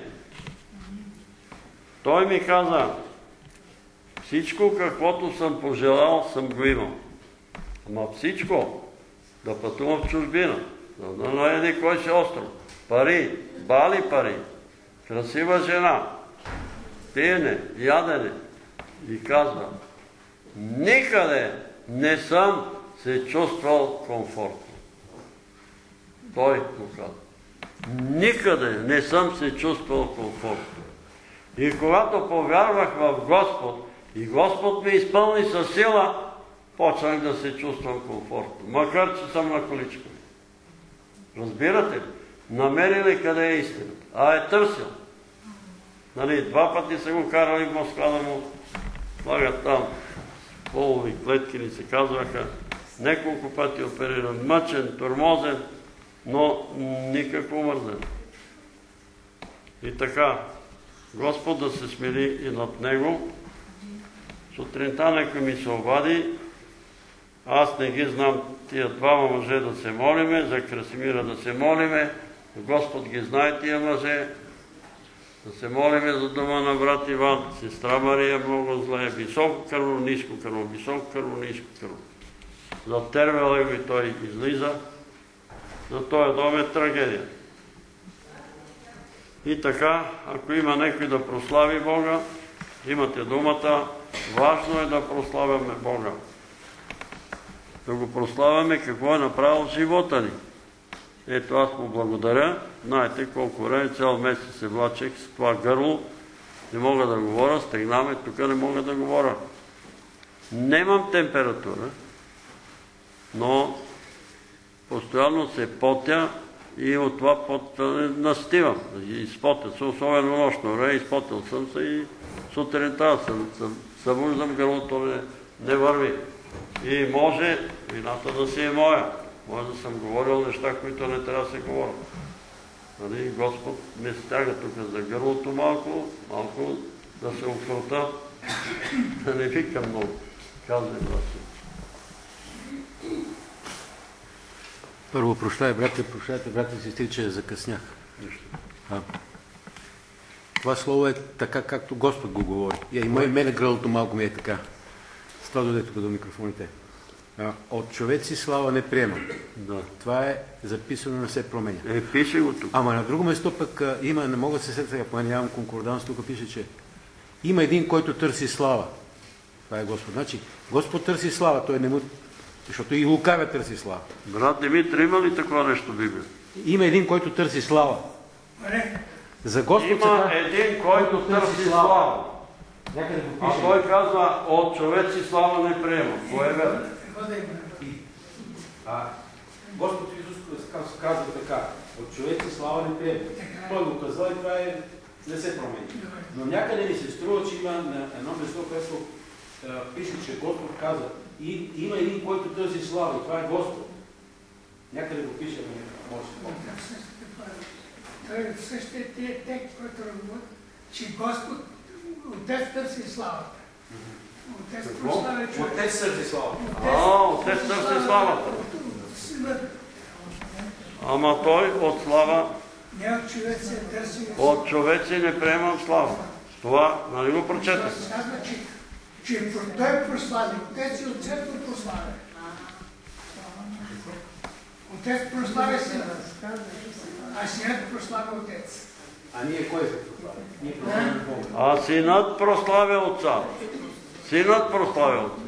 Той ми каза: всичко, каквото съм пожелал, съм го имал. Ама всичко, да пътувам в чужбина, да наеди кой си остров, пари, бали пари, красива жена, пиене, ядене. И казва: никъде не съм се чувствал комфортно. Той му казва: никъде не съм се чувствал комфортно. И когато повярвах в Господ и Господ ме изпълни със сила, почнах да се чувствам комфортно, макар че съм на количка. Разбирате ли? Намерили къде е истината. А е търсил. Нали, два пъти са го карали в Москва да му слагат там полови клетки, ни се казваха. Неколко пъти опериран, мъчен, тормозен, но никакво мързен. И така, Господ да се смили и над него. Сутринта нека ми се обади. Аз не ги знам тия двама мъже да се молиме, за Красимира да се молиме. Господ ги знае тия мъже. Да се молиме за дома на брат Иван. Сестра Мария много зле. Високо кръвно, ниско кръвно, високо кръвно, ниско кръвно. За тервела и той излиза. За този дом е трагедия. И така, ако има някой да прослави Бога, имате думата. Важно е да прославяме Бога. Да го прославяме какво е направил в живота ни. Ето, аз му благодаря. Знаете колко време, цял месец се влачех с това гърло. Не мога да говоря, стегнаме, тук не мога да говоря. Немам температура, но постоянно се потя и от това пот настивам. Изпотя се, особено нощно време, изпотил съм се и сутринта събуждам, гърлото не, не върви. И може вината да си е моя. Може да съм говорил неща, които не трябва да се говорят. Нали, Господ ме стяга тук за гърлото малко, малко да се окрута, да не викам много. Казвай, брати. Първо, прощай, брате, прощайте, брате и сестри, че закъснях. А, това слово е така, както Господ го говори. И, и мене гърлото малко ми е така. С това дойде тук до микрофоните. А, от човеци слава не приемам. Да. Това е записано, не се променя. Е, пише го тук. Ама на друго место пък а, има, не мога да се сетя, поне нямам конкорданс, тук пише, че има един, който търси слава. Това е Господ. Значи, Господ търси слава, той не му... Защото и лукавя търси слава. Брат Димитър, има ли такова нещо в Библия? Има един, който търси слава. За Господ има се... един, който търси слава. А той казва: от човеци слава не приема. Кое е верно? Господ Исус казва така: от човеци слава не приема. Той го казва и това е... не се промени. Но някъде ни се струва, че има на едно место, което пише, че Господ казва: и има един, който търси слава, и това е Господ. Някъде го пише, но може да се помня. Той е същия текст, който говори, че Господ Отец търси славата. Отец прославя човек. Отец търси славата. А, Отец търси славата. Ама той от слава Не от човек се търси. От човеци не приемам слава. Това, нали го прочете? Казва, че, че той прослави, отец и отцът го прославя. Отец прославя сина, а синът прославя отец. А ние кой се прославя? Ние прославяме Бога. А синът прославя отца. Синът прославя отца.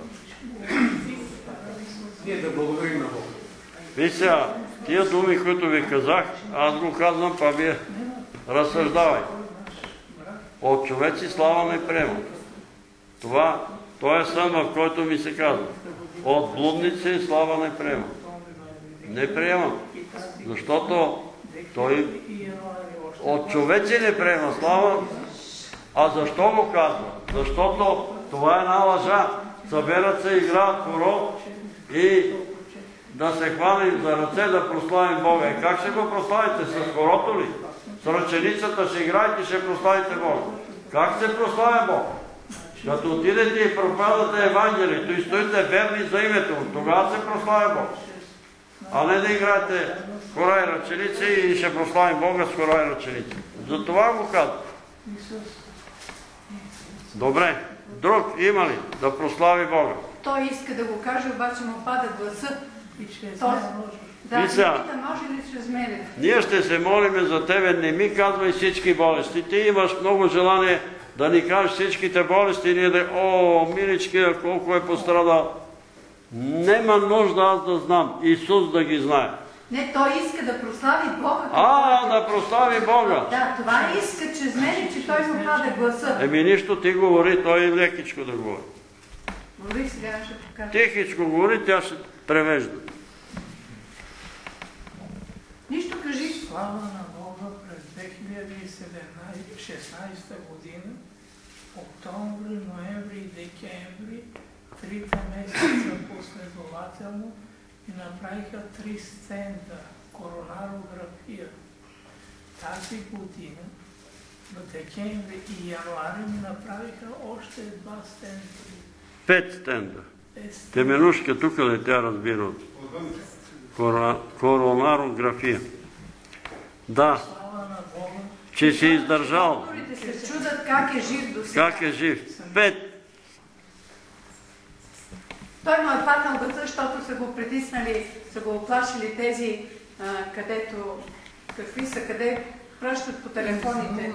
Ние да благодарим на Бога. И сега, тия думи, които ви казах, аз го казвам, па вие разсъждавай. От човеци слава не приемам. Това, той е сън, в който ми се казва. От блудници слава не приемам. Не приемам. Защото той от човеци не приема слава. А защо го казва? Защото това е една лъжа. Съберат се, играят хоро и да се хванем за ръце, да прославим Бога. И как ще го прославите? С хорото ли? С ръченицата ще играете и ще прославите Бога. Как се прославя Бог? Като отидете и проповядате Евангелието и стоите верни за името му, тогава се прославя Бог. А не да играете хора и ръченици и ще прославим Бога с хора и ръченици. Затова го казвам. Добре. Друг има ли да прослави Бога? Той иска да го каже, обаче му пада гласа. Той... Да, И сега, пита, може ли чрез мене? ние ще се молиме за тебе, не ми казвай всички болести. Ти имаш много желание да ни кажеш всичките болести и ние да... О, милички, колко е пострадал. Нема нужда аз да знам. Исус да ги знае. Не, той иска да прослави Бога. А, да прослави Бога. Да, това иска чрез мене, че той му пада гласа. Еми нищо ти говори, той е лекичко да говори. Говори, сега ще покажа. Тихичко говори, тя ще превежда. Нищо кажи. Слава на Бога през две хиляди и шестнадесета година, октомври, ноември и декември, трите месеца последователно и направиха три стенда коронарография. Тази година, в декември и януари ми направиха още два стенда. Пет стенда. Пет стенда. Теменушка тук ли тя разбира от Кора... коронарография. Да, Слава на Бога. че си издържал. Докторите се чудат как е жив до сега. Как е жив? Пет. Той му е паднал гласа, защото са го притиснали, са го оплашили тези, а, където, какви са, къде пращат по телефоните.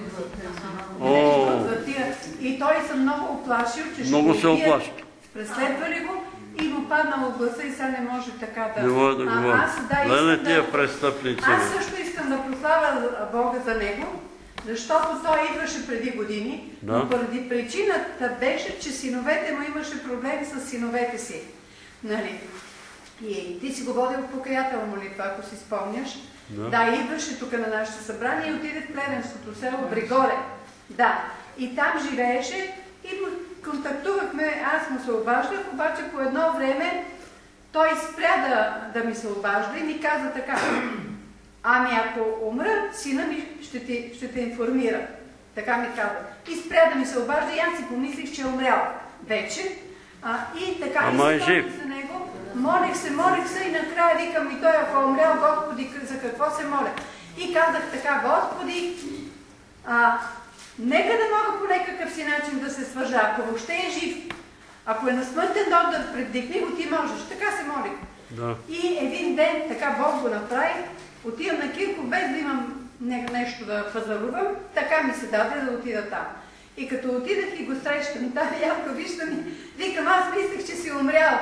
О. Нещо за тия. И той се много оплашил, че ще Много го се убият. оплаши. Преследвали го и му паднало гласа и сега не може така да... Не може да А, говори. аз, да, Леле искам тия да... престъпници. Аз също искам да прославя Бога за него, защото той идваше преди години, Да. но поради причината беше, че синовете му имаше проблеми с синовете си. Нали? И ти си го водил в покаятелна молитва, ако си спомняш. Да. Да, идваше тук на нашето събрание и отиде в плевенското село Бригоре. Да. И там живееше и му контактувахме, аз му се обаждах, обаче по едно време той спря да, да ми се обажда и ми каза така: ами ако умра, сина ми ще те, ще те информира. Така ми каза. И спря да ми се обажда и аз си помислих, че е умрял вече. А, и така, Ама е и спомних жив. за него. Молих се, молих се и накрая викам и той, ако е умрял, Господи, за какво се моля? И казах така: Господи, а, нека да мога по някакъв си начин да се свържа, ако въобще е жив. Ако е на смъртен додър, предикни го, ти можеш. Така се молих. Да. И един ден, така Бог го направи, отивам на Кирков, без да имам не, нещо да пазарувам, така ми се даде да отида там. И като отидах и го срещам, там явно виждам и викам, аз мислех, че си умрял.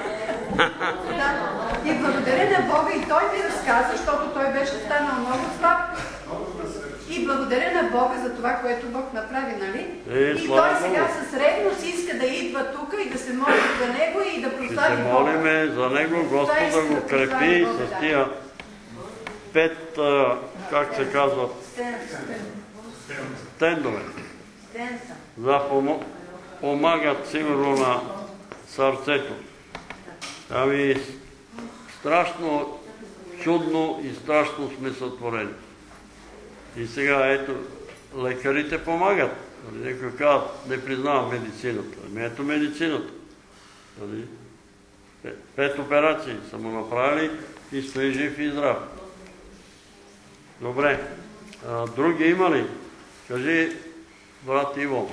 Да. И благодаря на Бога, и той ми разказа, защото той беше станал много слаб. И благодаря на Бога за това, което Бог направи, нали? Е, и слава той сега Богу. с ревност иска да идва тук и да се моли за него и да Ще се прослави Бога. молиме за него, Господ да го крепи с тия пет, а, как се казват, стендове. За помо- помагат сигурно на сърцето. Ами страшно чудно и страшно сме сътворени. И сега ето, лекарите помагат. Някой казват, не признавам медицината. Ами ето медицината. Нали? Пет операции са му направили и стои жив и здрав. Добре. А, други има ли? Кажи, брат Иво.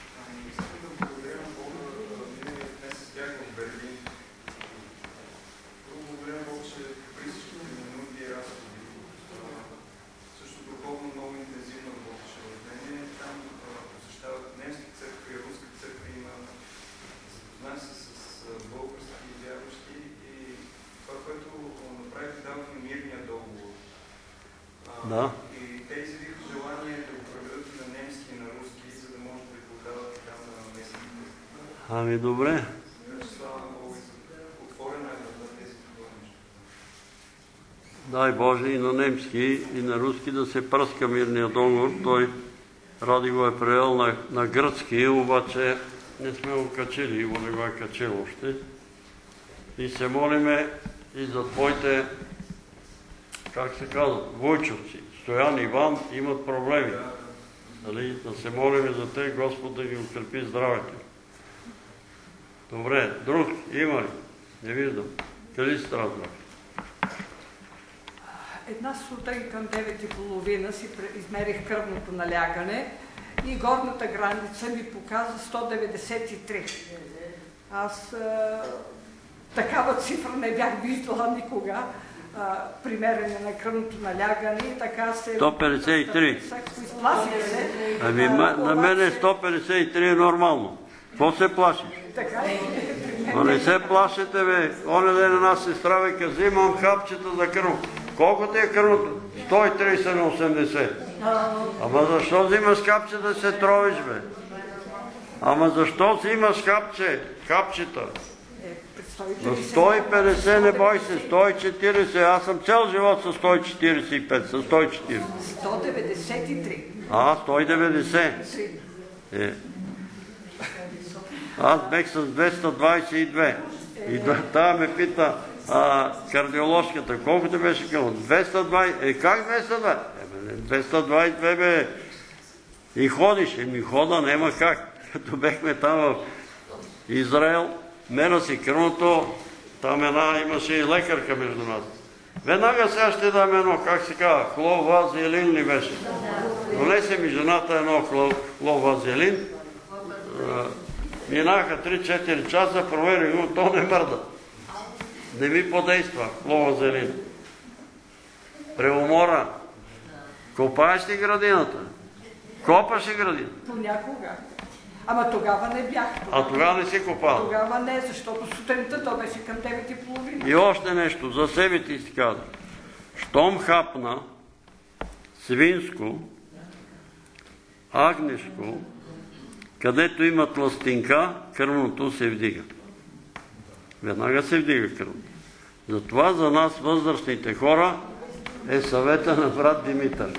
Да. И те изявиха желание да го преведат на немски и на руски, за да може да го дават там на местните. Ами добре. Така че слава Богу, отворена е на тези такова нещо. Дай Боже и на немски, и на руски да се пръска мирния договор. Той Ради го е превел на, на гръцки, обаче не сме го качили, Иво не го е качил още. И се молиме и за твоите, как се казва, войчовци. Стоян, Иван имат проблеми. Дали, да се молиме за те, Господ да ги укрепи здравето. Добре, друг има ли? Не виждам. Къде си трябва? Една сутрин към девет и половина си измерих кръвното налягане и горната граница ми показа сто деветдесет и три. Аз а, такава цифра не бях виждала никога а, при мерене на кръвното налягане и така се... сто петдесет и три. Изплаших се. Ами а, на обаче... мен сто петдесет и три е нормално. Какво се плашиш? Така е. Но не се плашите, бе. Оня ден една сестра века, взимам хапчета за кръв. Колко ти е кръвното? сто и тридесет на осемдесет. Ама защо взимаш хапче да се тровиш, бе? Ама защо взимаш хапче? Хапчета? На сто и петдесет не бой се, сто и четиридесет. Аз съм цял живот с сто и четиридесет и пет, с сто и четиридесет. сто деветдесет и три. А, сто и деветдесет. Е. Аз бех с двеста двадесет и две. И тая ме пита а, кардиоложката, колко те беше към? двеста двадесет. Е, как двеста двадесет? Е, двеста двадесет и две, бе. И ходиш. Еми, хода няма как. Като бехме там в Израел, мера си кръвното, там една имаше и лекарка между нас. Веднага сега ще дам едно, как се казва, хлорвазелин ли беше? Донесе ми жената едно хлорвазелин. Минаха три-четири часа, проверих го, то не мърда. Не ми подейства хлорвазелин. Преумора. Копаеш ли градината? Копаш ли градината? Понякога. Ама тогава не бях. А тогава не си копал? Тогава не, защото сутринта то беше към девет и половина. И още нещо, за себе ти си казвам. Щом хапна свинско, агнешко, където има тлъстинка, кръвното се вдига. Веднага се вдига кръвното. Затова за нас, възрастните хора, е съвета на брат Димитър.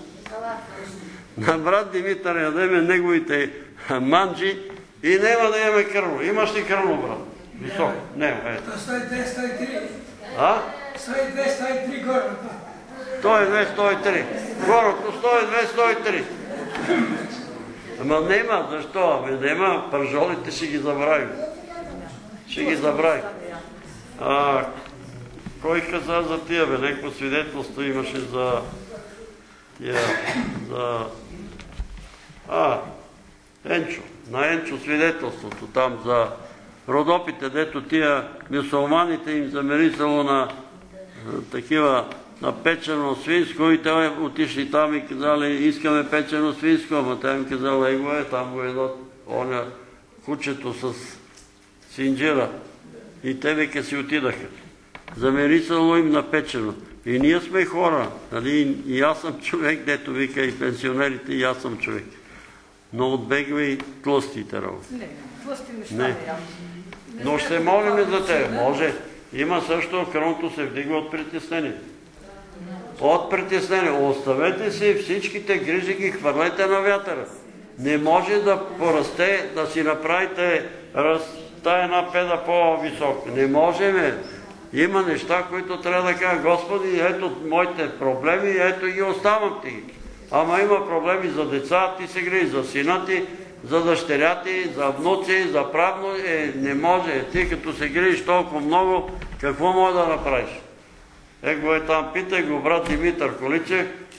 На брат Димитър ядеме неговите манджи и няма да имаме кръвно. Имаш ли кръвно, брат? Високо? Няма, ето. сто и две, сто и три. А? сто и две, сто и три горното. сто и две, сто и три. Горното сто и две, сто и три. Ама нема, защо? Ами нема, пържолите ще ги забравим. Ще ги забравим. А, кой каза за тия, бе? Некво свидетелство имаше за тия, за... А, Енчо. На Енчо свидетелството там за Родопите, дето тия мюсулманите им замерисало на такива на печено свинско и те отишли там и казали, искаме печено свинско, ама те им казали, его е, там го едно, оня кучето с синджира. И те века си отидаха. Замерисало им на печено. И ние сме хора, нали? И аз съм човек, дето вика и пенсионерите, и аз съм човек. Но отбегва и тлъстите работи. Не, тлъсти неща не. Но ще молим за тебе. Може. Има също, кръвното се вдига от притеснение. От притеснение. Оставете си всичките грижи, ги хвърлете на вятъра. Не може да порасте, да си направите тая една педа по-висока. Не можем. Има неща, които трябва да кажа, Господи, ето моите проблеми, ето ги оставам ти. Ама има проблеми за деца, ти се грижи за сина ти, за дъщеря ти, за внуци, за правно. Е, не може. Ти като се грижиш толкова много, какво може да направиш? Е, го е там, питай го брат Димитър Количев,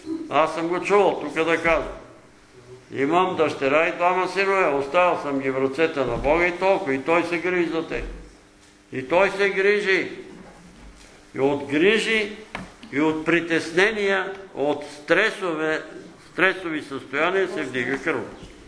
Аз съм го чувал тук да казвам. Имам дъщеря и двама синове, оставил съм ги в ръцете на Бога и толкова. И Той се грижи за те. И Той се грижи. И от грижи, и от притеснения, от стресове, стресови състояния се вдига кръв.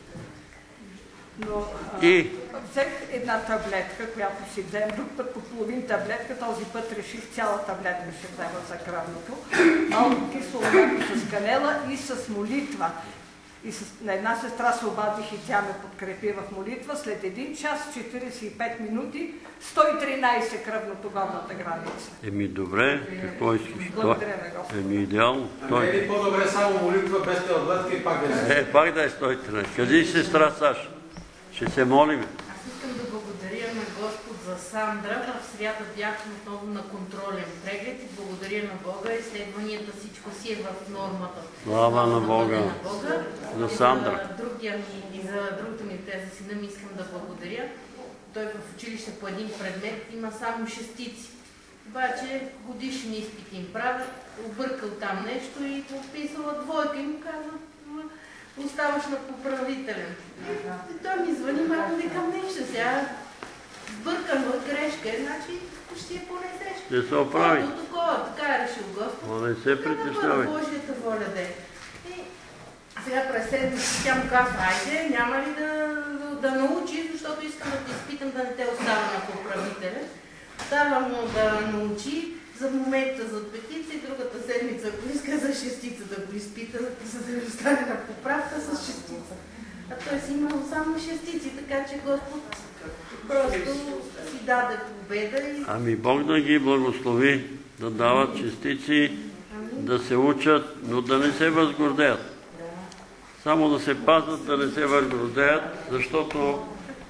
Но и... взех една таблетка, която си взем, друг път по половин таблетка, този път реших цяла таблетка ще взема за кръвното. Малко кисело мляко с канела и с молитва. И с, на една сестра се обадих и тя ме подкрепи в молитва. След един час, четиридесет и пет минути, сто и тринайсет кръвното горната граница. Еми добре, какво искаш? Благодаря на Господа. Еми идеално. Ами е ли по-добре само молитва без таблетка и пак да е? Е, пак да е сто и тринайсет. Кажи, сестра Саша, ще се молиме. Аз искам да благодаря на Господ за Сандра. В сряда бях отново на контролен преглед и благодаря на Бога. Изследванията, всичко си е в нормата. Слава на Бога. За Сандра. Другия ми и за другата ми теза сина ми искам да благодаря. Той в училище по един предмет има само шестици. Обаче годишни изпити им правят, объркал там нещо и подписала двойка и му казва: оставаш на поправителен. И той ми звъни, малко викам нещо сега. Сбъркан в грешка, значи ще я понесеш. Ще се оправи. До такова, така е решил Господ. Но не се притеснявай. Божията воля да е. И сега през седмица тя му казва: айде, няма ли да, да, да научи, защото искам да те изпитам да не те оставя на поправителен. Става му да научи за момента за петица и другата седмица, ако иска за шестица да го изпита, за да не остане на поправка с шестица. А той си имал само шестици, така че Господ просто си даде победа. И... Ами Бог да ги благослови, да дават частици, да се учат, но да не се възгордеят. Само да се пазят, да не се възгордеят, защото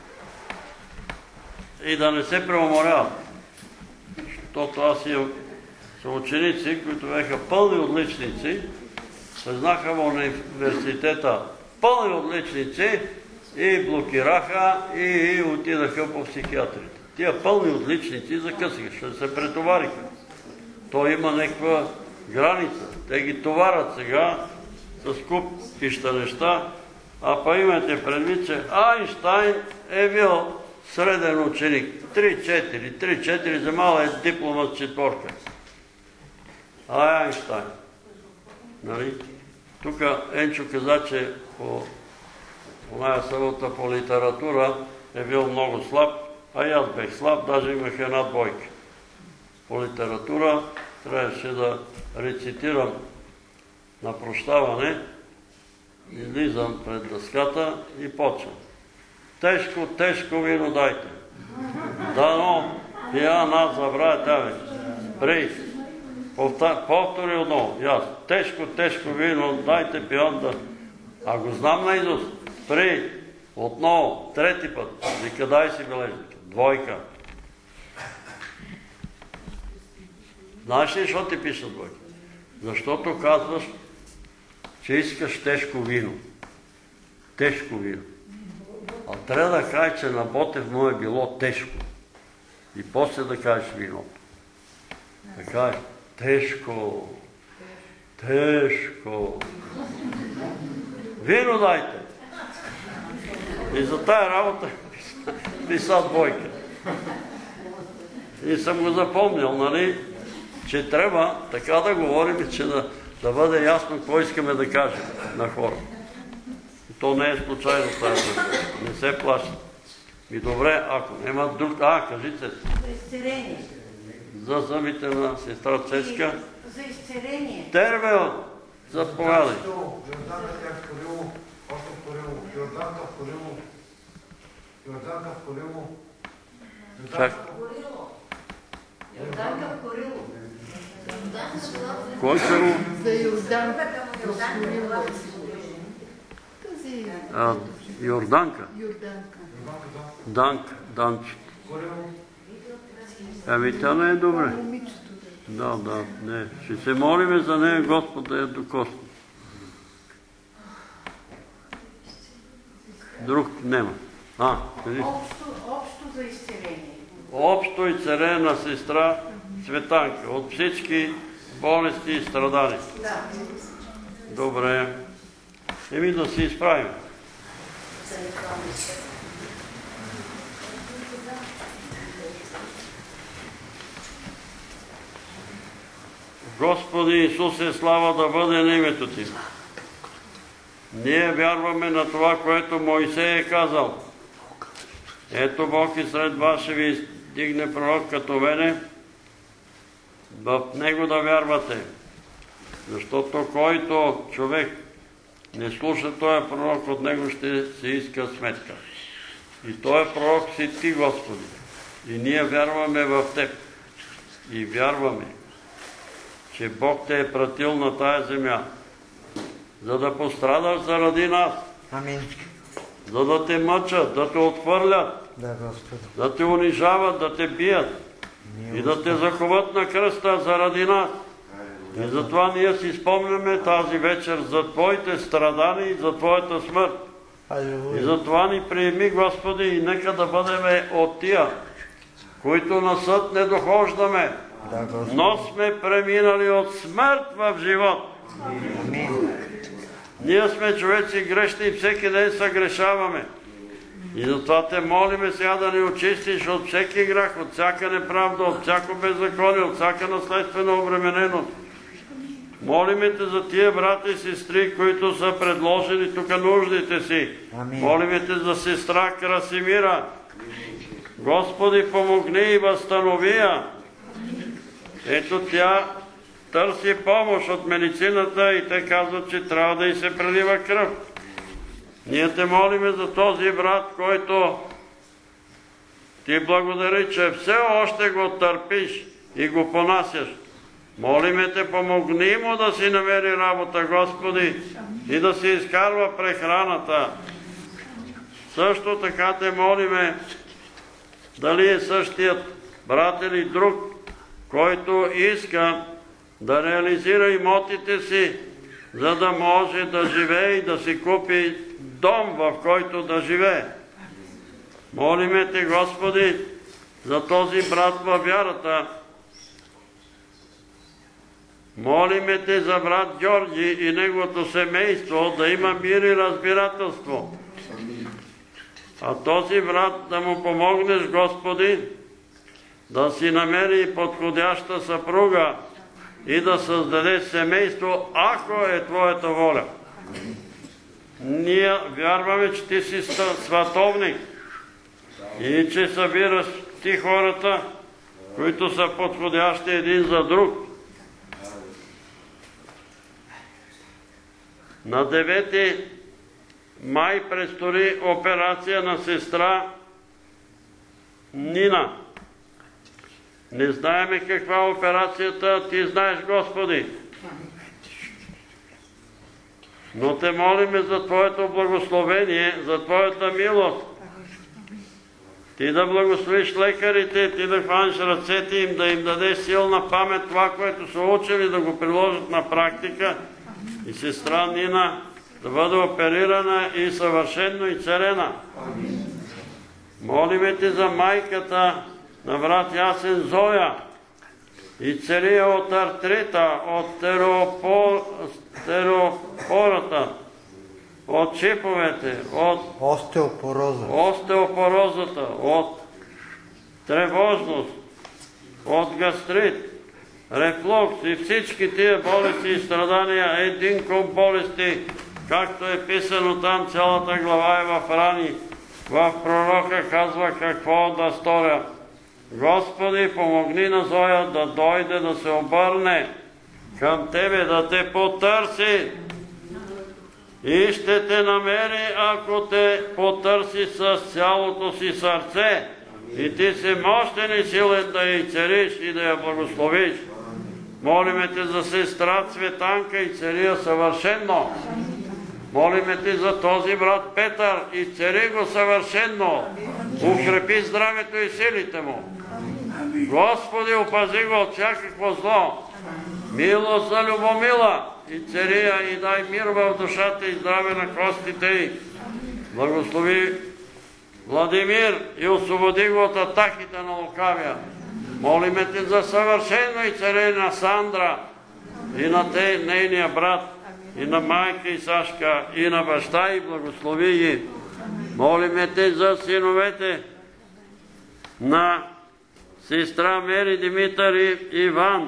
и да не се преуморяват. Защото аз имам съученици, които бяха пълни отличници, знаха в университета пълни отличници и блокираха и отидаха по психиатрите. Тия пълни отличници закъсаха, ще се претовариха. То има някаква граница. Те ги товарят сега с куп пища неща, а па имате предвид, че Айнщайн е бил среден ученик. три-четири, три-четири за мала е диплома с четворка. А Айнщайн. Нали? Тук Енчо каза, че по оная събота по литература е бил много слаб, а и аз бех слаб, даже имах една двойка. По литература трябваше да рецитирам на прощаване, излизам пред дъската и почвам. Тежко, тежко вино дайте. Дано пия нас забравя тя вече. Прей. Повтори отново. И аз. Тежко, тежко вино дайте пион да... А го знам наизуст. Прей. Отново. Трети път. Вика, дай си бележника. Двойка. Знаеш ли, защо ти пиша двойка? Защото казваш, че искаш тежко вино. Тежко вино. А трябва да кажеш, че на Ботев му е било тежко. И после да кажеш виното. Да кажеш, тежко, тежко. Вино дайте. И за тая работа писа двойка. И съм го запомнил, нали, че трябва така да говорим, че да, да бъде ясно какво искаме да кажем на хората. И то не е случайно тази да не се плаща. И добре, ако няма друг... А, кажите. За изцеление. За зъбите на сестра Цецка. За изцеление. Тервел, заповядай. Йорданка тя в Корило, още в Корило, Йорданка в Корило, Йорданка в Корило. Чак. Йорданка в Корило. Кой се го? За Йорданка. А, Йорданка. Йорданка. Данка, Данче. Ами тя не е добре. Да, да, не. Ще се молиме за нея, Господ да я докосне. Друг нема. А, кажи. Общо, общо за изцеление. Общо и царена сестра Цветанка от всички болести и страдания. Да. Добре. Еми да се изправим. Господи Исусе, слава да бъде на името Ти. Ние вярваме на това, което Мойсей е казал. Ето Бог и сред вас ще ви дигне пророк като мене, в него да вярвате. Защото който човек не слуша този пророк, от него ще се иска сметка. И този пророк си Ти, Господи. И ние вярваме в Теб. И вярваме, че Бог Те е пратил на тая земя, за да пострадаш заради нас. Амин. За да те мъчат, да те отхвърлят, Да, Господи. да те унижават, да те бият и да те заковат на кръста заради нас. И затова ние си спомняме тази вечер за Твоите страдания и за Твоята смърт. И затова ни приеми, Господи, и нека да бъдем от тия, които на съд не дохождаме, но сме преминали от смърт в живот. Ние сме човеци грешни и всеки ден съгрешаваме. И затова Те молиме сега да ни очистиш от всеки грях, от всяка неправда, от всяко беззаконие, от всяка наследствена обремененост. Молиме Те за тия брати и сестри, които са предложили тук нуждите си. Молиме Те за сестра Красимира. Господи, помогни и възстанови я. Ето тя търси помощ от медицината и те казват, че трябва да й се прелива кръв. Ние Те молиме за този брат, който Ти благодари, че все още го търпиш и го понасяш. Молиме Те, помогни му да си намери работа, Господи, и да си изкарва прехраната. Също така Те молиме, дали е същият брат или друг, който иска да реализира имотите си, за да може да живее и да си купи дом, в който да живее. Молиме Те, Господи, за този брат във вярата. Молиме Те за брат Георги и неговото семейство да има мир и разбирателство. А този брат да му помогнеш, Господи, да си намери подходяща съпруга и да създаде семейство, ако е Твоята воля. Ние вярваме, че Ти си сватовник и че събираш Ти хората, които са подходящи един за друг. На девети май предстои операция на сестра Нина. Не знаеме каква е операцията, Ти знаеш, Господи. Но Те молиме за Твоето благословение, за Твоята милост. Ти да благословиш лекарите, Ти да хванеш ръцете им, да им дадеш силна памет това, което са учили, да го приложат на практика. И сестра Нина да бъде оперирана и съвършенно изцелена. Молиме Те за майката на брат Ясен Зоя и целия от артрита, от стеропората, от чиповете, от остеопороза. остеопорозата, от тревожност, от гастрит, рефлукс и всички тия болести и страдания, един куп болести, както е писано там, цялата глава е в рани. В пророка казва какво да сторя. Господи, помогни на Зоя да дойде, да се обърне към Тебе, да Те потърси и ще Те намери, ако Те потърси с цялото си сърце. И Ти си мощен и силен да я изцелиш и да я благословиш. Молиме Те за сестра Цветанка и цели я съвършенно. Молиме Те за този брат Петър и цели го съвършенно. Укрепи здравето и силите му. Господи, опази го от всякакво зло. Милост за Любомила и цели я и дай мир в душата и здраве на костите й. Благослови Владимир и освободи го от атаките на лукавия. Молиме Те за съвършено изцеление на Сандра и на те, нейния брат. и на майка и Сашка, и на баща и благослови ги. Молиме Те за синовете на сестра Мери, Димитър и Иван,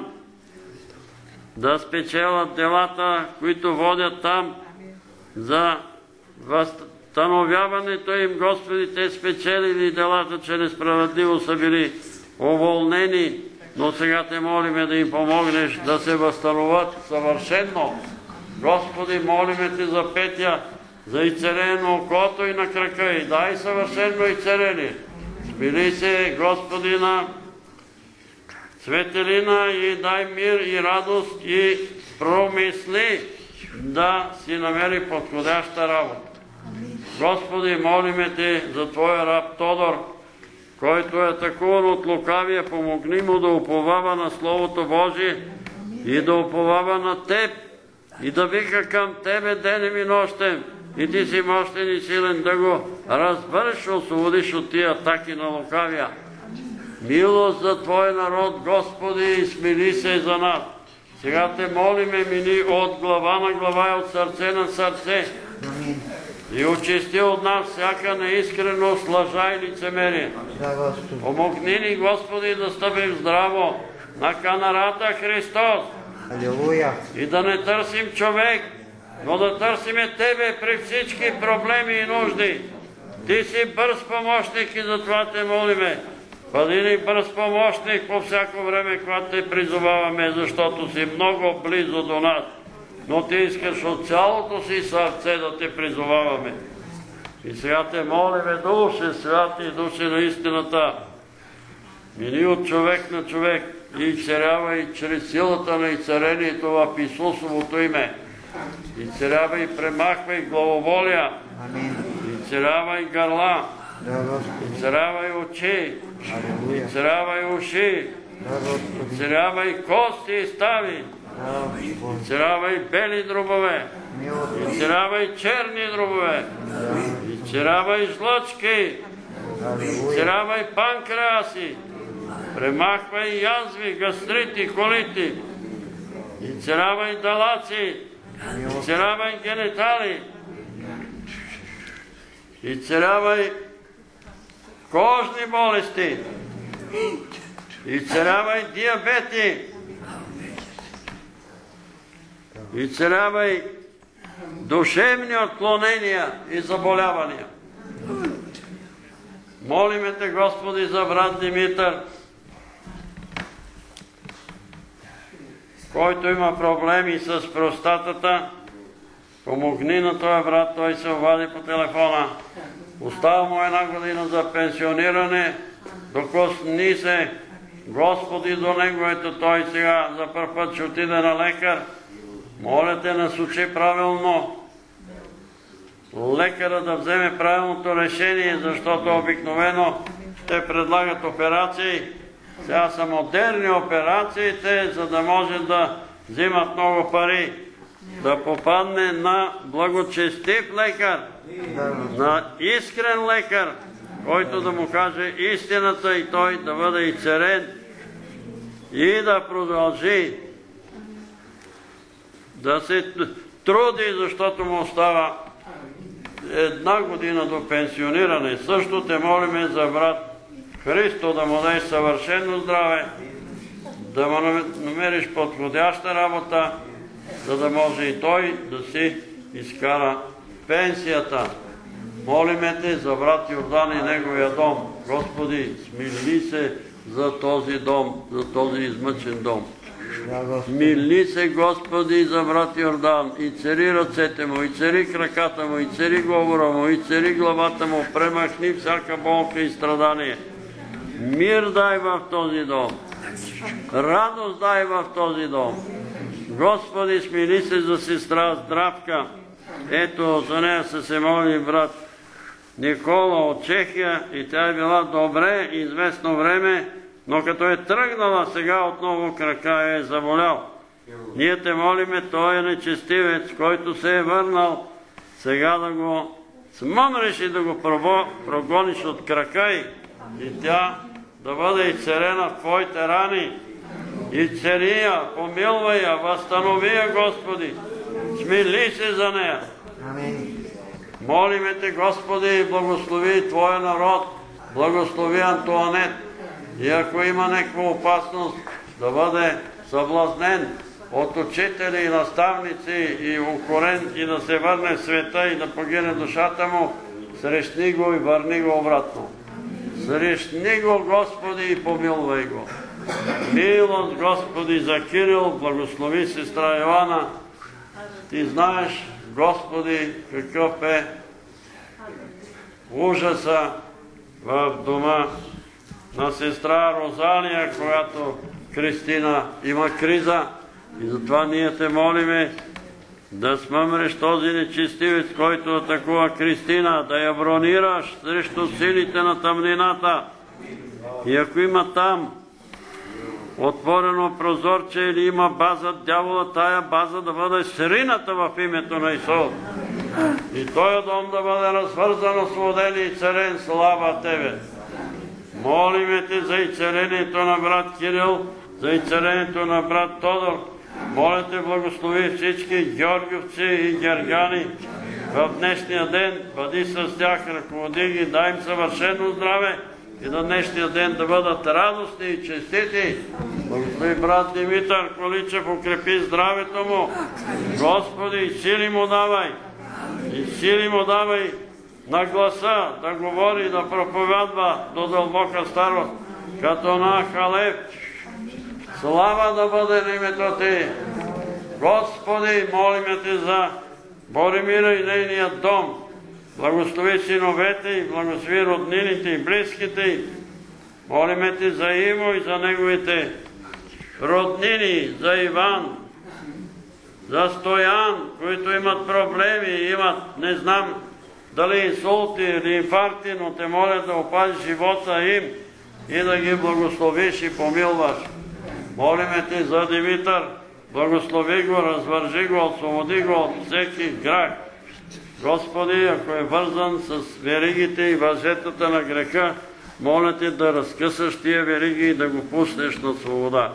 да спечелят делата, които водят там за възстановяването им. Господи, Те спечелили делата, че несправедливо са били уволнени, но сега Те молиме да им помогнеш да се възстановят съвършено. Господи, молиме Те за Петя, за изцеление на окото и на крака и дай съвършено изцеление. Смили се, Господи, на Светелина и дай мир и радост и промисли да си намери подходяща работа. Господи, молиме Те за Твоя раб Тодор, който е атакуван от лукавия, помогни му да уповава на Словото Божие и да уповава на Теб и да вика към Тебе денем и нощем. И Ти си мощен и силен да го разбърш, освободиш от тия атаки на лукавия. Милост за Твой народ, Господи, и смили се за нас. Сега Те молиме, мини от глава на глава и от сърце на сърце. И очисти от нас всяка неискреност, лъжа и лицемерие. Помогни ни, Господи, да стъпим здраво на канарата Христос. Алилуя. И да не търсим човек, но да търсиме Тебе при всички проблеми и нужди. Ти си бърз помощник и затова Те молиме. Бъди ни бърз помощник по всяко време, когато Те призоваваме, защото си много близо до нас. Но Ти искаш от цялото си сърце да Те призоваваме. И сега Те молиме, Душе Святи, Душе на истината, мини от човек на човек и изцерявай чрез силата на изцерението в Исусовото име. Изцерявай и премахвай главоволия. Изцерявай гърла. Изцерявай очи. Изцерявай уши. Изцерявай кости и стави. Изцерявай бели дробове. Изцерявай черни дробове. Изцерявай жлъчки. Изцерявай панкреаси. Премахвай язви, гастрити, колити. Изцерявай далаци. Изцерявай генитали. Изцерявай кожни болести. Изцерявай диабети. Изцерявай душевни отклонения и заболявания. Молиме Те, Господи, за брат Димитър, който има проблеми с простатата. Помогни на този брат, той се обади по телефона. Остава му една година за пенсиониране, докосни се, Господи, до него. Ето той сега за първ път ще отиде на лекар. Моля Те, насочи правилно лекара да вземе правилното решение, защото обикновено те предлагат операции. Сега са модерни операциите, за да може да взимат много пари. Да попадне на благочестив лекар, на искрен лекар, който да му каже истината и той да бъде изцелен и да продължи да се труди, защото му остава една година до пенсиониране. Също Те молиме за брат Христо да му дай съвършено здраве, да му намериш подходяща работа, за да може и той да си изкара пенсията. Молиме Те за брат Йордан и неговия дом. Господи, смили се за този дом, за този измъчен дом. Мили се, Господи, за брат Йордан, и цари ръцете му, и цари краката му, и цари говора му, и цари главата му, премахни всяка болка и страдание. Мир дай в този дом, радост дай в този дом. Господи, смили се за сестра Здравка. Ето, за нея се се моли брат Никола от Чехия и тя е била добре известно време, но като е тръгнала, сега отново крака е заболял. Ние Те молиме, той е нечестивец, който се е върнал, сега да го смъмриш и да го прогониш от крака й и тя да бъде изцелена в Твоите рани. Изцели я, помилвай я, възстанови я, Господи. Смили се за нея. Молиме те, Господи, благослови Твоя народ, благослови Антуанет. И ако има някаква опасност да бъде съблазнен от учители и наставници и укорен и да се върне в света и да погине душата му, срещни го и върни го обратно. Срещни го, Господи, и помилвай го. Милост, Господи, за Кирил, благослови сестра Йоана. Ти знаеш, Господи, какъв е ужаса в дома на сестра Розалия, която Кристина има криза. И затова ние те молиме да смъмреш този нечестивец, който атакува Кристина, да я бронираш срещу силите на тъмнината. И ако има там отворено прозорче или има база, дявола, тая база да бъде срината в името на Исус. И този дом да бъде развързан, освободен и изцелен. Слава Тебе! Молиме Те за изцелението на брат Кирил, за изцелението на брат Тодор. Моля Те, благослови всички георгиевци и гергани в днешния ден. Бъди с тях, ръководи ги, дай им съвършено здраве и на днешния ден да бъдат радостни и честити. Благослови брат Димитър Количев, укрепи здравето му. Господи, и сили му давай. И сили му давай на гласа да говори, да проповядва до дълбока старост, като на Халев. Слава да бъде на името Ти. Господи, молиме Те за Боримира и нейния дом. Благослови синовете и благослови роднините и близките. Молиме Те за Имо и за неговите роднини, за Иван, за Стоян, които имат проблеми, имат, не знам дали инсулти или инфаркти, но Те моля да опазиш живота им и да ги благословиш и помилваш. Молиме Те за Димитър, благослови го, развържи го, освободи го от всеки грях. Господи, ако е вързан с веригите и въжетата на греха, моля Те да разкъсаш тия вериги и да го пуснеш на свобода.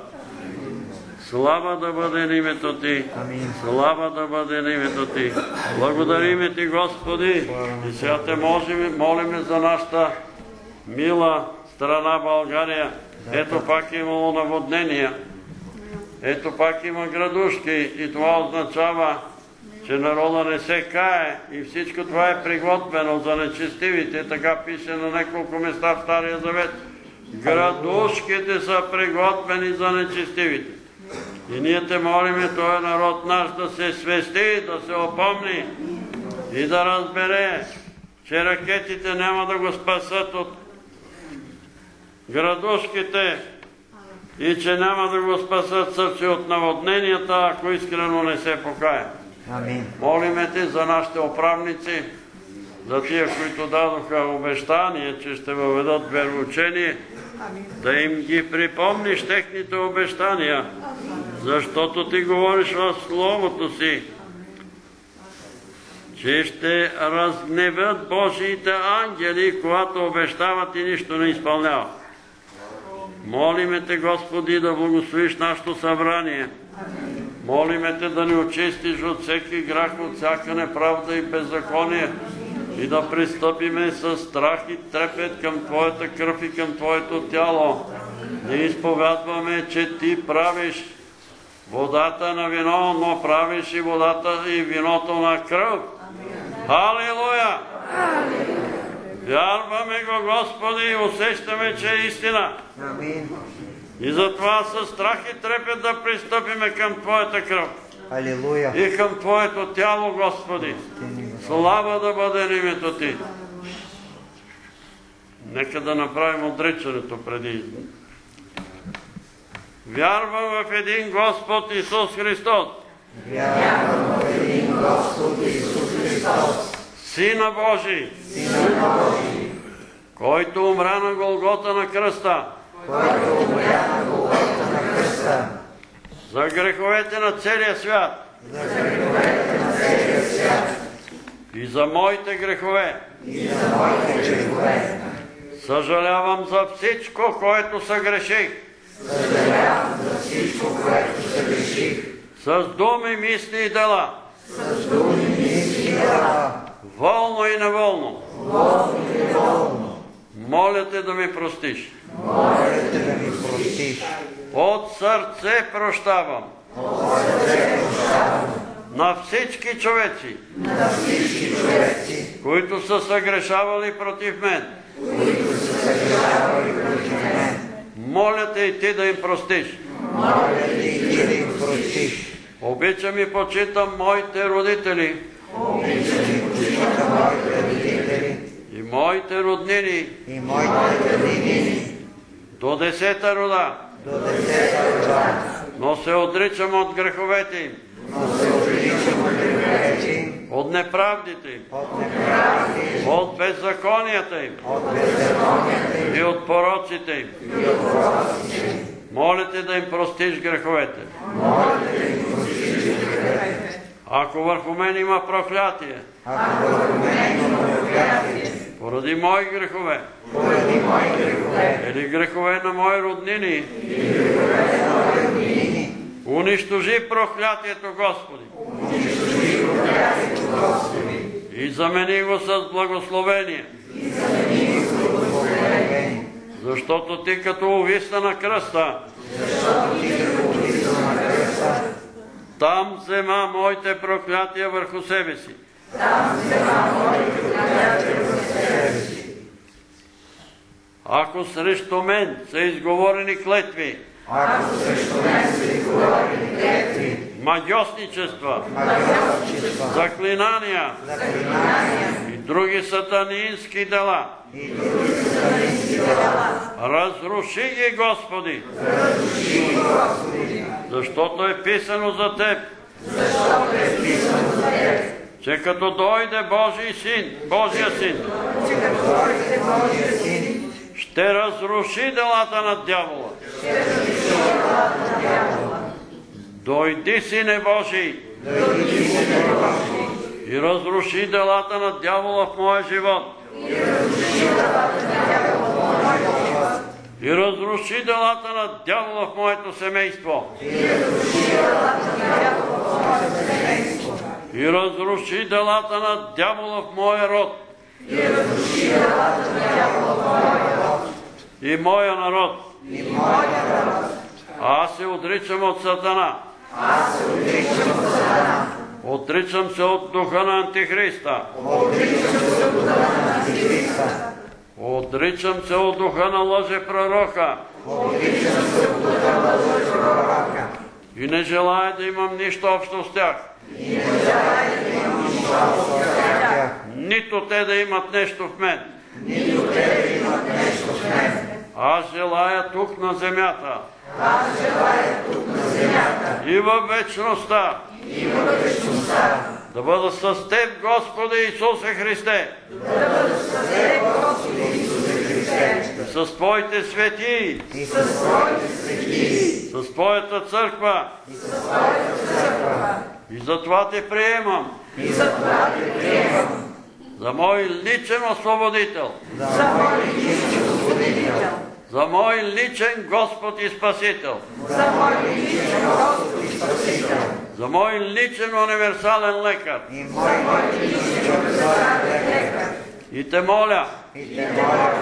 Слава да бъде на името Ти. Слава да бъде на името Ти. Благодариме Ти, Господи. И сега Те молиме за нашата мила страна България. Ето пак имало наводнения. Ето пак има градушки и това означава, че народа не се кае и всичко това е приготвено за нечестивите. Така пише на няколко места в Стария Завет. Градушките са приготвени за нечестивите. И ние Те молиме този народ наш да се свести, да се опомни и да разбере, че ракетите няма да го спасат от градушките и че няма да го спасат сърце от наводненията, ако искрено не се покае. Молиме Те за нашите управници, за тия, които дадоха обещание, че ще въведат вероучение, да им ги припомниш техните обещания, защото Ти говориш в Словото Си, че ще разгневят Божиите ангели, когато обещават и нищо не изпълняват. Молиме Те, Господи, да благословиш нашето събрание. Молиме Те да ни очистиш от всеки грях, от всяка неправда и беззаконие и да пристъпиме с страх и трепет към Твоята кръв и към Твоето тяло. Да изповядваме, че Ти правиш водата на вино, но правиш и водата и виното на кръв. Халилуя! Вярваме го, Господи, и усещаме, че е истина. И затова със страх и трепет да пристъпиме към Твоята кръв. И към Твоето тяло, Господи. Слава да бъде на името Ти. Нека да направим отричането преди. Вярвам в един Господ Исус Христос. Вярвам в един Господ Исус Христос. Сина Божий. Сина Божий. Който умря на Голгота на кръста. Който умря на Голгота на кръста. За греховете на целия свят. За греховете на целия свят. И за моите грехове. И за моите грехове. Съжалявам за всичко, което съгреших. Съжалявам за всичко, което съгреших. С думи, мисли и дела. с думи и дела, волно и неволно, волно и неволно, моля те да ми простиш. Моля те да ми простиш. От сърце прощавам. От сърце прощавам. На всички човеци, На всички човеци, които са съгрешавали против мен. които са съгрешавали против мен. Моля те и ти да им простиш. Моля те и ти да им простиш. Обичам и почитам моите родители. Обичам и почитам моите родители И моите роднини. и моите роднини До десета рода. до десета рода. Но се отричам от греховете им. Но се отричам от греховете им, От неправдите им. от неправдите им, От беззаконията им. от беззаконията им И от пороците им. и от пророците им. Моля те да им простиш греховете. Моля да им простиш греховете. Ако върху мен има проклятие, Ако върху мен има проклятие, поради мои грехове, поради мои грехове, или грехове на мои роднини, или грехове на мои роднини, унищожи проклятието, Господи, унищожи проклятието, Господи, и замени го с благословение, и замени го с благословение. защото ти като увисна на кръста, Защото ти като увисна на кръста, там взема моите проклятия върху себе си. там взема моите проклятия върху себе си. Ако срещу мен са изговорени клетви, Ако срещу мен са изговорени клетви, магьосничества, магьосничества, заклинания заклинания и други сатанински дела, и други сатанински дела, разруши ги, Господи, разруши ги, Господи, защото е писано за Теб, защото е писано за Теб, че като дойде Божий син, Божия син, че като дойде Божия син, ще разруши делата на дявола. ще разруши делата на дявола. Дойди, Сине Божий, Дойди, Сине Божий, и разруши делата на дявола в моя живот. и разруши делата на дявола в моя живот. И разруши делата на дявола в моето семейство. И разруши делата на дявола в моето семейство. И разруши делата на дявола в моя род. И разруши делата на дявола в моя род. И моя народ. И моя народ. Аз се отричам от Сатана. Аз се отричам от Сатана. Отричам се от духа на Антихриста. Отричам се от духа на Антихриста. Отричам се от духа на лъжепророка. Отричам се от духа на лъжепророка. И не желая да имам нищо общо с тях. И не желая да имам нищо общо с тях. Нито те да имат нещо в мен. Нито те да имат нещо в мен. Аз желая тук на земята. Аз желая тук на земята. И във вечността. И във вечността. Да бъда с Теб, Господи Исусе Христе. Да бъда с Теб, Господи Исусе Христе. С Твоите светии. И с Твоите светии. С Твоята църква. И с Твоята църква. И затова Те приемам. И затова Те приемам. За мой личен освободител. За мой личен освободител. За мой личен Господ и Спасител. За мой личен Господ и Спасител. За мой личен универсален лекар. И мой личен универсален лекар. И Те моля, И Те моля,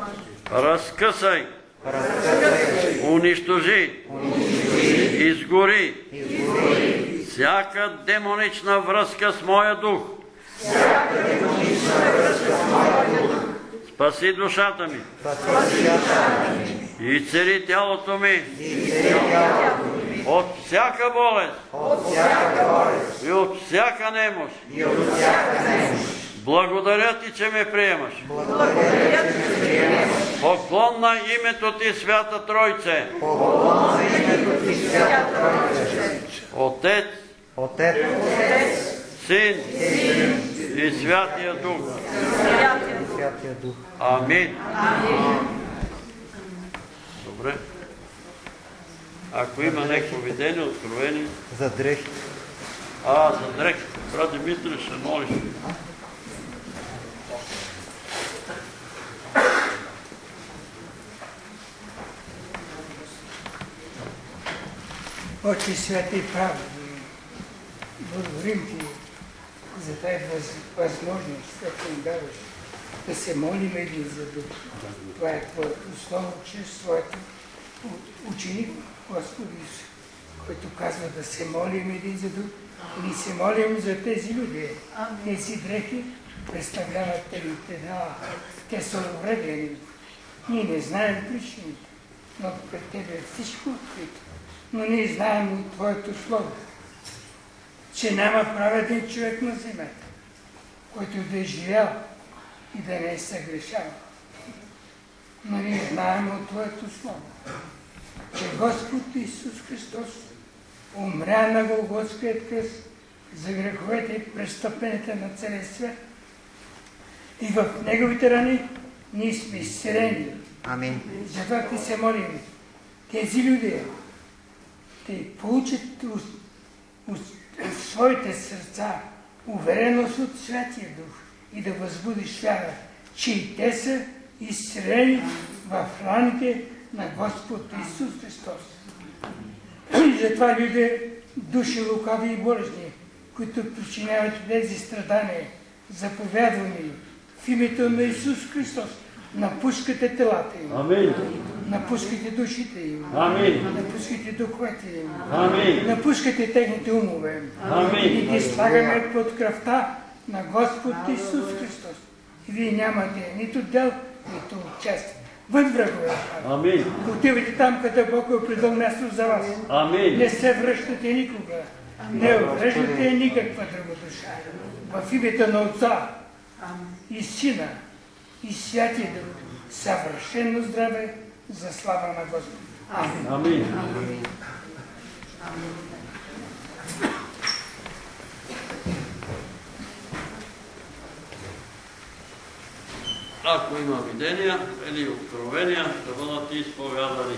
разкъсай, разкъсай, унищожи, унищожи, изгори изгори всяка демонична връзка с моя дух. всяка демонична връзка с моя дух. Спаси душата ми Спаси душата ми и цели тялото ми и цели тялото ми от всяка болест от всяка болест и от всяка немощ. и от всяка немощ. Благодаря Ти, че ме приемаш. Благодаря Ти, че приемаш. Поклон на името Ти, Свята Тройце. Поклон на името Ти, Свята Тройце. Отец, Отец, Син и Святия Дух. и Святия Дух. Амин. Добре. Ако има някакво видение, откровение. За дрехи. А, за дрехи. Брат Димитър, ще молиш. Отче святи, прав, благодарим ти за тази възможност, която ни даваш да се молим един за друг. Това е Твоето слово, чрез Твоето ученик, Господи Исус, който казва да се молим един за друг. И ни се молим за тези люди. Тези дрехи представляват техните дела. Те са увредени. Ние не знаем причините, но пред Тебе е всичко открито. Но ние знаем от Твоето слово, че няма праведен човек на земята, който да е живял и да не е съгрешал. Но ние знаем от Твоето слово, че Господ Исус Христос умря на Голготския кръст за греховете и престъпленията на целия свят. И в Неговите рани ние сме изцелени. Амин. Затова ти се молим. Тези люди те получат в своите сърца увереност от Святия Дух и да възбудиш вяра, че и те са изцелени в раните на Господ Исус Христос. И затова люди, души лукави и болезни, които причиняват тези страдания, заповядвани в името на Исус Христос, напускате телата им. Амин. Напускате душите им. Амин. Напускате духовете им. Амин. Напускате техните умове. Амин. И ги слагаме под кръвта на Господ Исус Христос. И вие нямате нито дел, нито участие. Вън врагове. Амин. Отивайте там, къде Бог е определил място за вас. Амин. Не се връщате никога. Не увреждате никаква друга душа. В името на Отца и Сина и Святия Дух, съвършено здраве за слава на Господа. Амин. Амин. Ако има видения или откровения, да бъдат изповядани.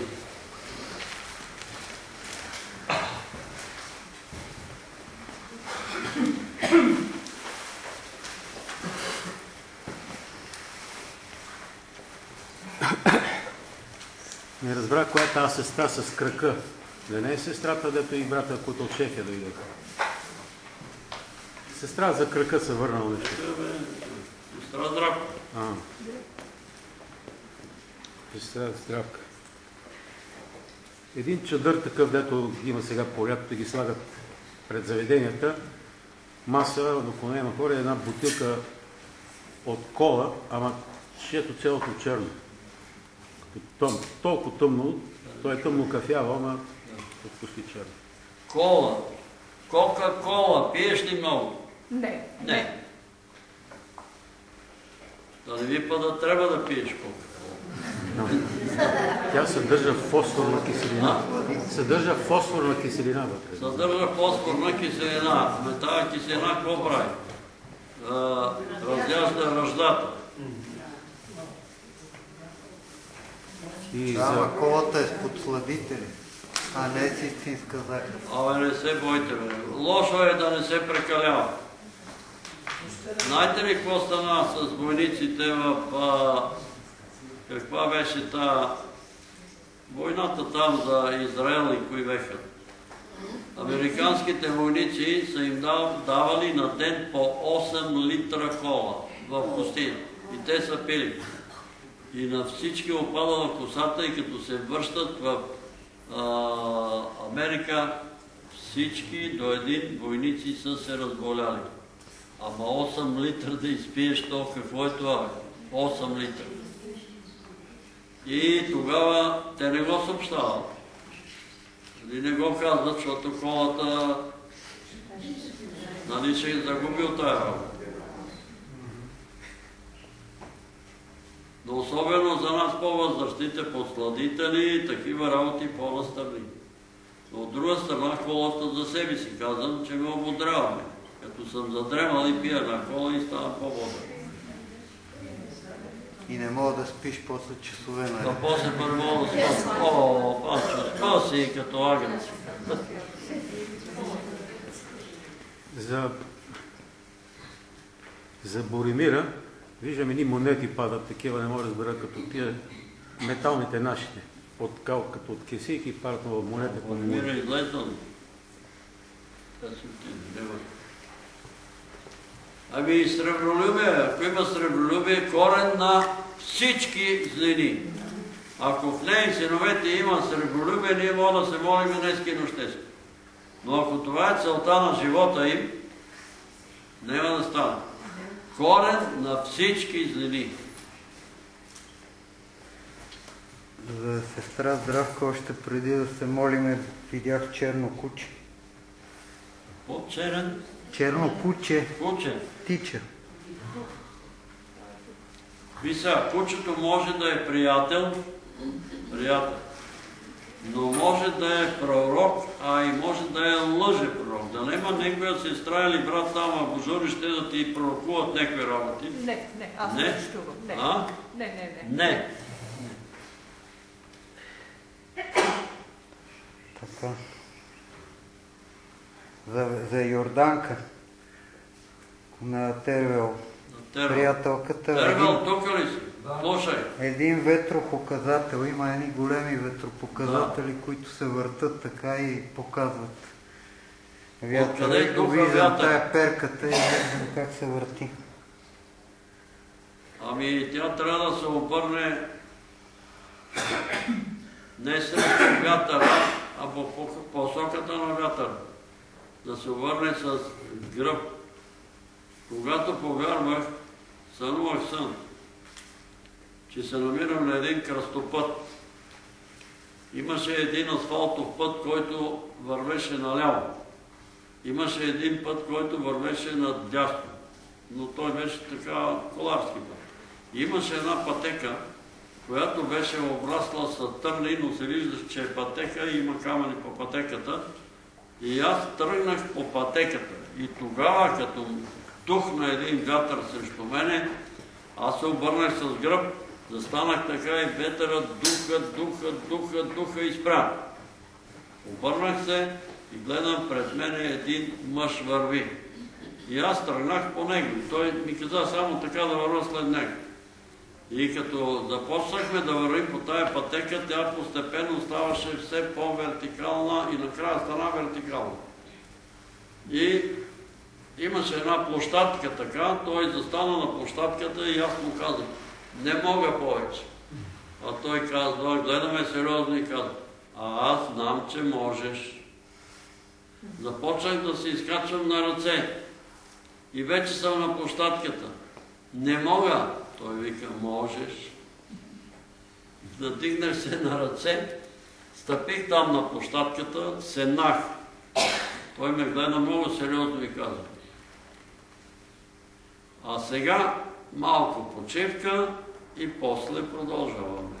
Не разбрах коя е тази сестра с крака. Да не е сестрата, дето и брата, които от Шефия дойдоха. Сестра за крака се върнала нещо. Сестра Здравка. А. Сестра Здравка. Един чадър такъв, дето има сега по лятото, ги слагат пред заведенията, маса, около нея хора, една бутилка от кола, ама шето цялото черно. Тъм, толкова тъмно, то е тъмно кафява, ама почти черно. Кола. Кока-кола. Пиеш ли много? Не. Не. Да не ви пада, трябва да пиеш кока-кола. Тя съдържа фосфорна киселина. Съдържа фосфорна киселина вътре. Съдържа фосфорна киселина. Ме тази киселина какво прави? Разяжда ръждата. И Ама за... колата е с подсладители, а не с истинска захар. Абе, не се бойте, бе. Лошо е да не се прекалява. Знаете ли какво стана с войниците в... А, каква беше та... войната там за Израел и кои беха? Американските войници са им давали на ден по осем литра кола в пустиня. И те са пили. И на всички опада в косата и като се връщат в а, Америка, всички до един войници са се разболяли. Ама осем литра да изпиеш то, какво е това? осем литра. И тогава те не го съобщават. И не го казват, защото колата нали ще загубил тая работа. Но особено за нас по-възрастните подсладители, такива работи по-настърни. Но от друга страна, колата за себе си казвам, че ме ободряваме. Като съм задремал и пия на кола и ставам по-бодър. И не мога да спиш после часове, нали? Да, после първо да спиш. О, Панчо, спаси като агнец. За, за Боримира, виждам едни монети падат, такива не мога да разбера, като тия металните нашите, от кал, като от кесийки падат в монети. Боримира излезна ли? Да си отиде, няма. Ами сребролюбие, ако има сребролюбие, корен на всички злини. Ако в нея синовете има сребролюбие, ние можем да се молим днеска и нощеска. Но ако това е целта на живота им, няма да стане. Корен на всички злини. За сестра Здравка, още преди да се молиме, видях черно куче. По-черен? Черно куче. Куче. Тича. Вися, кучето може да е приятел, приятел, но може да е пророк, а и може да е лъже пророк. Да нема някоя сестра или брат там, а божури ще да ти пророкуват някакви работи. Не, не, аз не общувам. Не. А? Не, не, не. Не. Така. За, за Йорданка на Тервел. Тервел. Приятелката. Тервел, един, тук ли си? Слушай. един ветропоказател. Има едни големи ветропоказатели, да. които се въртат така и показват вятъра. И го виждам тая перката и виждам как се върти. Ами тя трябва да се обърне не срещу вятъра, а по посоката на вятъра. Да се обърне с гръб. Когато повярвах, сънувах сън, че се намирам на един кръстопът. Имаше един асфалтов път, който вървеше наляво. Имаше един път, който вървеше надясно. Но той беше така коларски път. Имаше една пътека, която беше обрасла с търни, но се виждаше, че е пътека и има камъни по пътеката. И аз тръгнах по пътеката. И тогава, като тухна един вятър срещу мене, аз се обърнах с гръб, застанах така и ветърът духа, духа, духа, духа и спря. Обърнах се и гледам пред мене един мъж върви. И аз тръгнах по него. И той ми каза само така да върва след него. И като започнахме да вървим по тая пътека, тя постепенно ставаше все по-вертикална и накрая стана вертикална. И имаше една площадка така, той застана на площадката и аз му казах, не мога повече. А той казва, гледаме сериозно и казва, а аз знам, че можеш. Започнах да се изкачвам на ръце и вече съм на площадката. Не мога. Той вика, можеш. Надигнах се на ръце, стъпих там на площадката, седнах. Той ме гледа много сериозно и каза, а сега малко почивка и после продължаваме.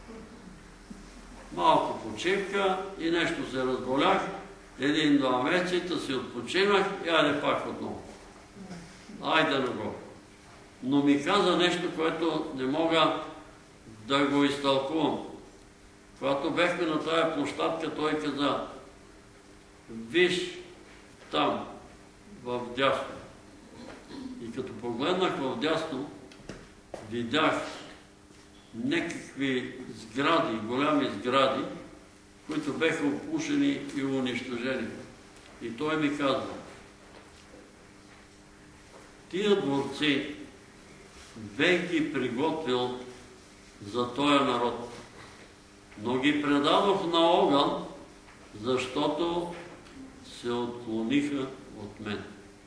Малко почивка и нещо се разболях, един-два месеца си отпочинах и айде пак отново. Айде на го. Но ми каза нещо, което не мога да го изтълкувам. Когато бехме на тая площадка, той каза, виж там, в дясно. И като погледнах в дясно, видях някакви сгради, голями сгради, които беха опушени и унищожени. И той ми казва, тия дворци бех ги приготвил за този народ, но ги предадох на огън, защото се отклониха от мен.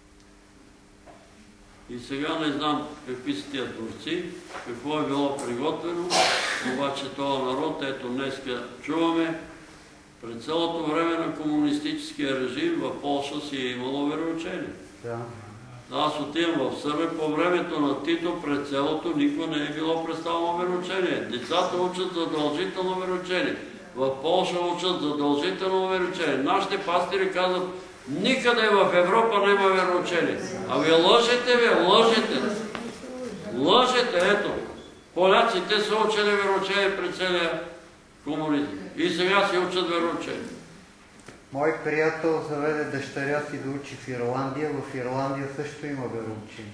И сега не знам какви са тия дворци, какво е било приготвено, обаче този народ, ето днеска чуваме, през цялото време на комунистическия режим в Полша си е имало вероучение. Да. Аз отивам в Сърбия, по времето на Тито през цялото никога не е било представено вероучение. Децата учат задължително вероучение. В Полша учат задължително вероучение. Нашите пастири казват, никъде в Европа няма вероучение. А вие лъжете, вие лъжете. Лъжете, ето. Поляците са учили вероучение пред целия комунизъм. И сега си учат вероучение. Мой приятел заведе дъщеря си да учи в Ирландия. В Ирландия също има вероучение.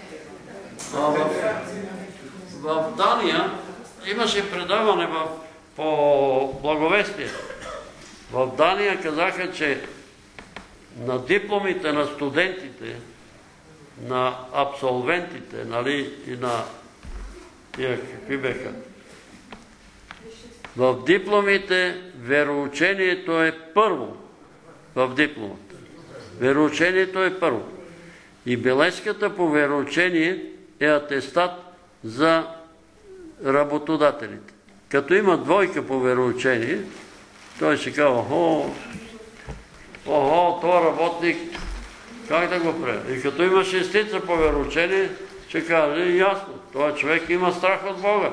В, в Дания имаше предаване в, по благовестие. В Дания казаха, че на дипломите на студентите, на абсолвентите, нали, и на тия какви беха. В дипломите вероучението е първо. В дипломата. Вероучението е първо. И бележката по вероучение е атестат за работодателите. Като има двойка по вероучение, той ще казва, охо, охо, този работник, как да го прави? И като има шестица по вероучение, ще каже, ясно, този човек има страх от Бога.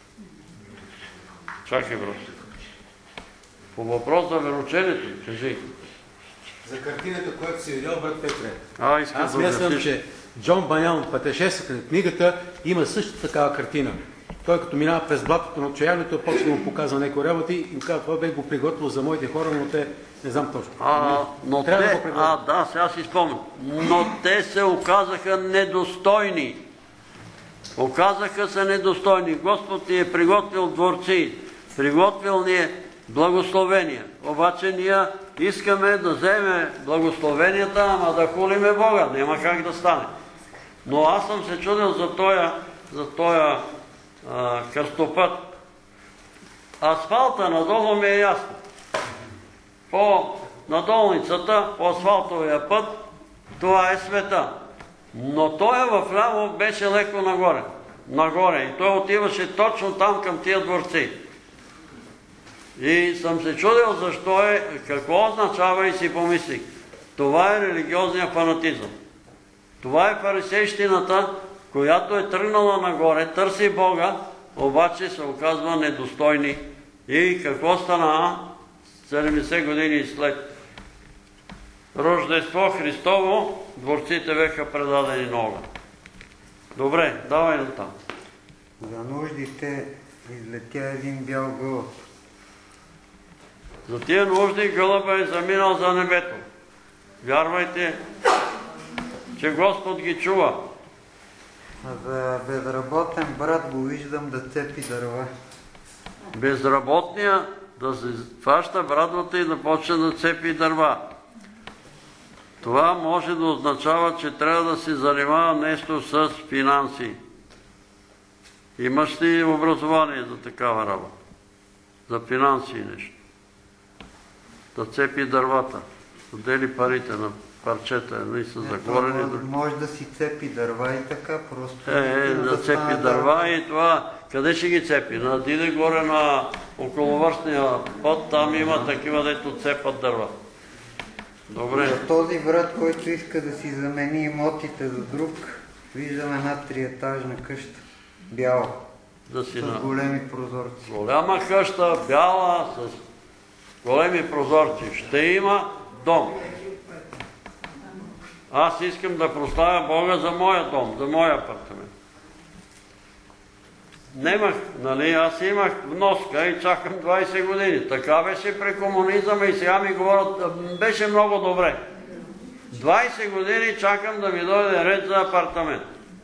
Чакай, брат. По въпрос за вероучението, кажи. За картината, която си видял, брат Петре. А, искам Аз да мислям, обясниш. че Джон Банян, пътешествата на книгата, има също такава картина. Той като минава през блатото на отчаяването, почва да му показва някои работи и му казва, това бе го приготвил за моите хора, но те не знам точно. А, но Трябва те, да го приготвя. а, да, сега си спомням. Но те се оказаха недостойни. Оказаха се недостойни. Господ ни е приготвил дворци, приготвил ни е благословения. Обаче ние искаме да вземем благословенията, ама да хулиме Бога. Няма как да стане. Но аз съм се чудил за тоя, за тоя а, кръстопът. Асфалта надолу ми е ясно. По надолницата, по асфалтовия път, това е света. Но той вляво беше леко нагоре. Нагоре. И той отиваше точно там към тия дворци. И съм се чудил защо е, какво означава и си помислих. Това е религиозния фанатизъм. Това е фарисейщината, която е тръгнала нагоре, търси Бога, обаче се оказва недостойни. И какво стана седемдесет години след Рождество Христово, дворците беха предадени на огън. Добре, давай на там. За нуждите излетя един бял гълъб. За тия нужди гълъба е заминал за небето. Вярвайте, че Господ ги чува. За безработен брат го виждам да цепи дърва. Безработния да се фаща брадвата и да почне да цепи дърва. Това може да означава, че трябва да се занимава нещо с финанси. Имаш ли образование за такава работа? За финанси нещо. Да цепи дървата, да дели парите на парчета, едни са загорени. Може, може да си цепи дърва и така, просто... Е, е, да цепи дърва и това... Къде ще ги цепи? Надиде горе на околовърстния път, там има такива, дето цепат дърва. Добре. За този брат, който иска да си замени имотите за друг, виждам една триетажна къща, бяла, да си с на... големи прозорци. Голяма къща, бяла, с големи прозорци. Ще има дом. Аз искам да прославя Бога за моя дом, за моя апартамент. Немах, нали, аз имах вноска и чакам двайсет години. Така беше при комунизъм и сега ми говорят, беше много добре. двайсет години чакам да ми дойде ред за апартамент.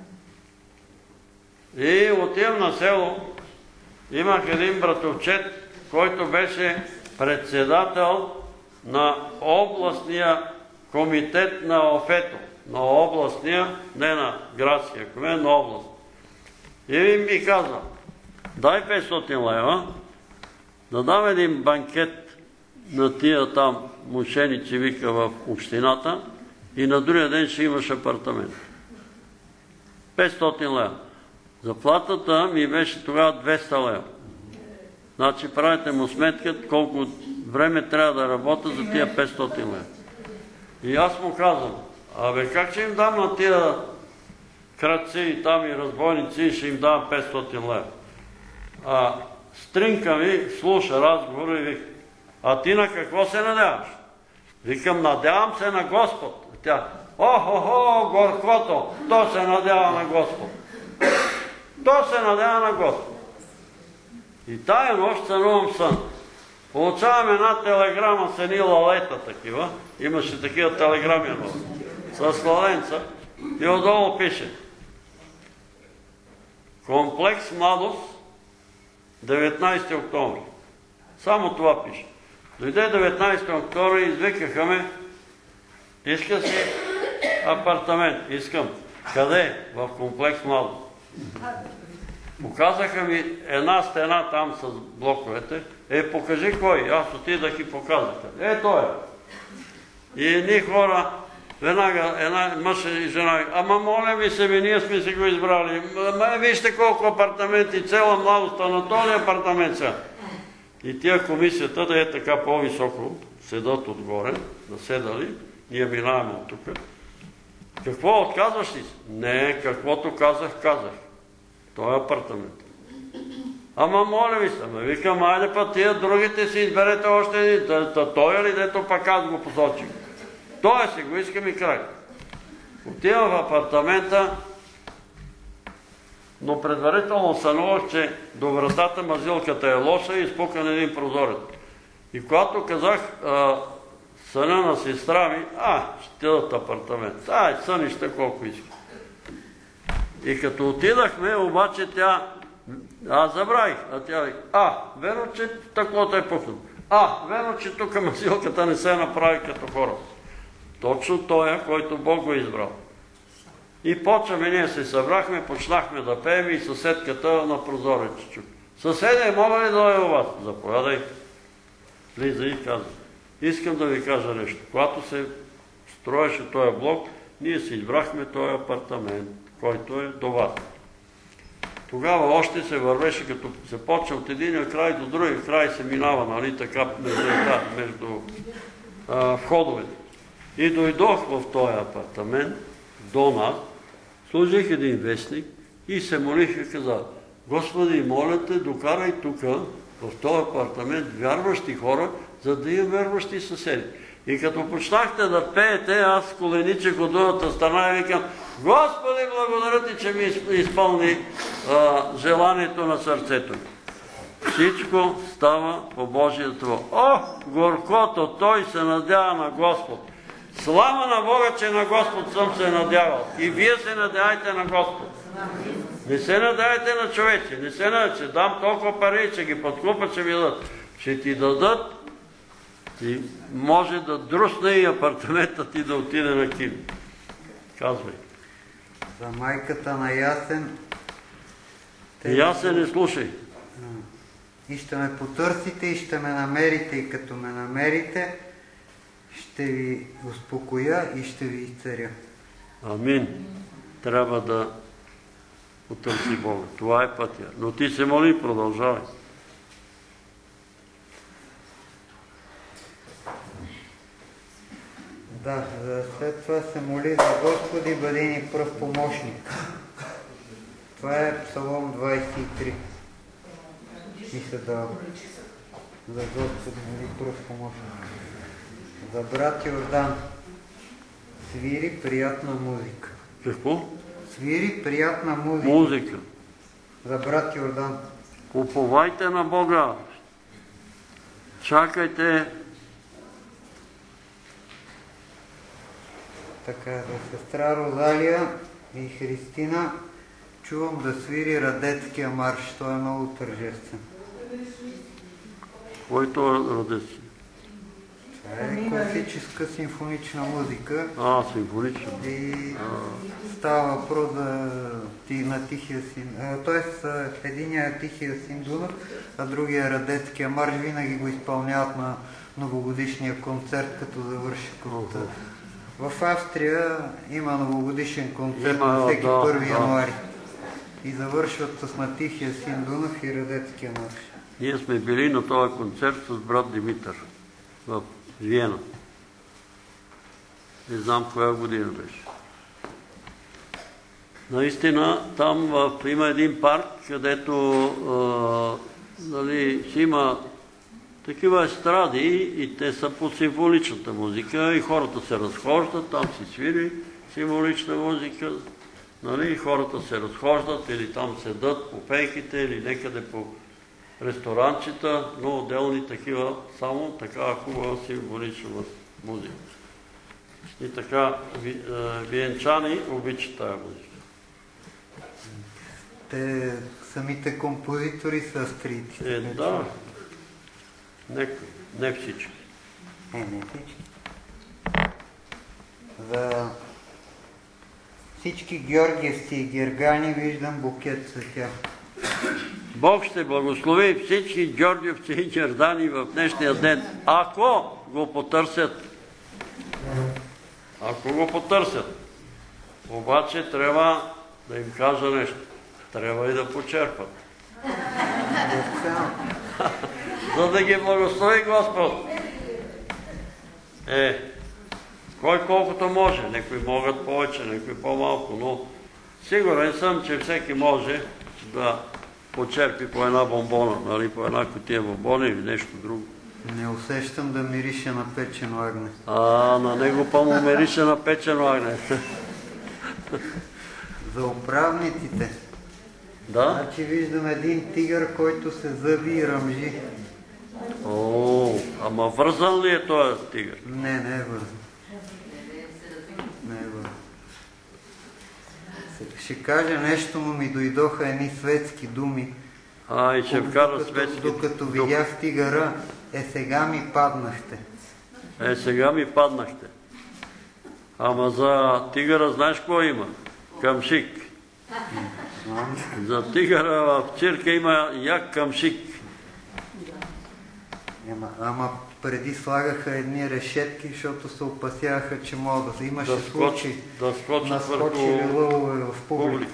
И отивам на село, имах един братовчет, който беше председател на областния комитет на ОФЕТО. На областния, не на градския комитет, на област. И ми каза, дай петстотин лева, да дам един банкет на тия там мошеници, вика, в общината и на другия ден ще имаш апартамент. петстотин лева. Заплатата ми беше тогава двеста лева. Значи правите му сметка колко време трябва да работя за тия петстотин лева. И аз му казвам, абе как ще им дам на тия крадци и там и разбойници и ще им дам петстотин лева. А стринка ми слуша разговор и вика, а ти на какво се надяваш? Викам, надявам се на Господ. Тя, о-хо-хо, горкото, то се надява на Господ. То се надява на Господ. И тая нощ сънувам сън. Получавам една телеграма с едни лалета такива. Имаше такива телеграми с лаленца. И отдолу пише Комплекс Младост, деветнайсети октомври. Само това пише. Дойде деветнайсети октомври, извикаха ме Иска си апартамент. Искам. Къде? В комплекс Младост. Показаха ми една стена там с блоковете. Е, покажи кой. Аз отидах и показаха. Е, той е. И едни хора, веднага, една мъж и жена, ама моля ви се, ми, ние сме си го избрали. Ма, вижте колко апартаменти, цела Младост, на този апартамент са. И тия комисията, да е така по-високо, седат отгоре, наседали, ние минаваме от тук. Какво, отказваш ли си? Не, каквото казах, казах. Той е апартамент. Ама моля ви се, ама викам, айде па тия другите си изберете още един. Той е ли, дето пак аз го посочих? Той си го искам и край. Отивам в апартамента, но предварително сънувах, че до вратата мазилката е лоша и изпукан един прозорец. И когато казах а, съна на сестра ми, а, ще дадат апартамент. Ай, сънища колко иска. И като отидахме, обаче тя, аз забравих, а тя вика, а, верно, че таклото е пукнато. А, верно, че тук мазилката не се направи като хора. Точно той, който Бог го е избрал. И почваме, ние се събрахме, почнахме да пеем и съседката на прозорец чук. Съседе, мога ли да дойда у вас? Заповядай. Влиза и казва. Искам да ви кажа нещо. Когато се строеше този блок, ние си избрахме този апартамент, който е до вас. Тогава още се вървеше, като се почва от единия край до другия край, се минава, нали, така, между, между а, входовете. И дойдох в този апартамент, до нас, служих един вестник и се молих и казах, Господи, моля те, докарай тук, в този апартамент, вярващи хора, за да имам вярващи съседи. И като почнахте да пеете, аз коленичих от другата страна и викам, Господи, благодаря ти, че ми изпълни а, желанието на сърцето ми. Всичко става по Божието воля. О, горкото, той се надява на Господ. Слава на Бога, че на Господ съм се надявал. И вие се надявайте на Господ. Не се надявайте на човече. Не се надявайте, че дам толкова пари, че ги подкупат, че ви дадат. Ще ти дадат, ти може да друсне и апартамента ти да отиде на кино. Казвай. За майката на Ясен. Ясен, не слушай. И ще ме потърсите и ще ме намерите, и като ме намерите, ще ви успокоя и ще ви изцаря. Амин. Трябва да потърси Бога. Това е пътя. Но ти се моли, продължавай. Да, след това се моли за Господи, бъди ни пръв помощник. Това е Псалом двадесет и три. И се дава. За Господи, бъди пръв помощник. За брат Йордан. Свири приятна музика. Какво? Свири приятна музика. Музика. За брат Йордан. Уповайте на Бога. Чакайте. Така, за сестра Розалия и Христина чувам да свири Радецкия марш. Той е много тържествен. Който е Радецки? Това е класическа симфонична музика. А, симфонична. И става въпрос за ти, на Тихия син. Тоест, единия е Тихия син Дунав, а другия Радецкия марш. Винаги го изпълняват на новогодишния концерт, като завърши крута. В Австрия има новогодишен концерт на всеки да, първи да. януари. И завършват с на Тихия син Дунав и Радецкия марш. Ние сме били на този концерт с брат Димитър в Виена. Не знам коя година беше. Наистина, там в, има един парк, където а, нали, си има такива естради и те са по символичната музика и хората се разхождат, там си свири символична музика, нали, и хората се разхождат или там седат по пейките или някъде по ресторанчета, но отделни такива, само такава хубава символична музика. И така, виенчани обичат тая музика. Те, самите композитори са австрийци. Е, да. Не, не всички. Е, не всички. За всички георгиевци и гергани виждам букет цветя. Бог ще благослови всички георгиевци и гердани в днешния ден, ако го потърсят. Ако го потърсят. Обаче трябва да им кажа нещо. Трябва и да почерпат. За да ги благослови Господ. Е, кой колкото може. Некои могат повече, некои по-малко, но сигурен съм, че всеки може да почерпи по една бомбона, нали, по една кутия бомбона или нещо друго. Не усещам да мирише на печено агне. А, на него па-му мирише на печено агне. За управниците. Да? Значи виждам един тигър, който се зъби и ръмжи. О, ама вързан ли е този тигър? Не, не е вързан. Не е вързан. Ще кажа нещо, но ми дойдоха едни светски думи. А, и ще вкара светски думи. Докато видях тигъра, е сега ми паднахте. Е, сега ми паднахте. Ама за тигъра знаеш какво има? Камшик. За тигъра в цирка има як камшик. Ама, ама преди слагаха едни решетки, защото се опасяха, че могат да имаше да случаи да наскочили лъвове в публика.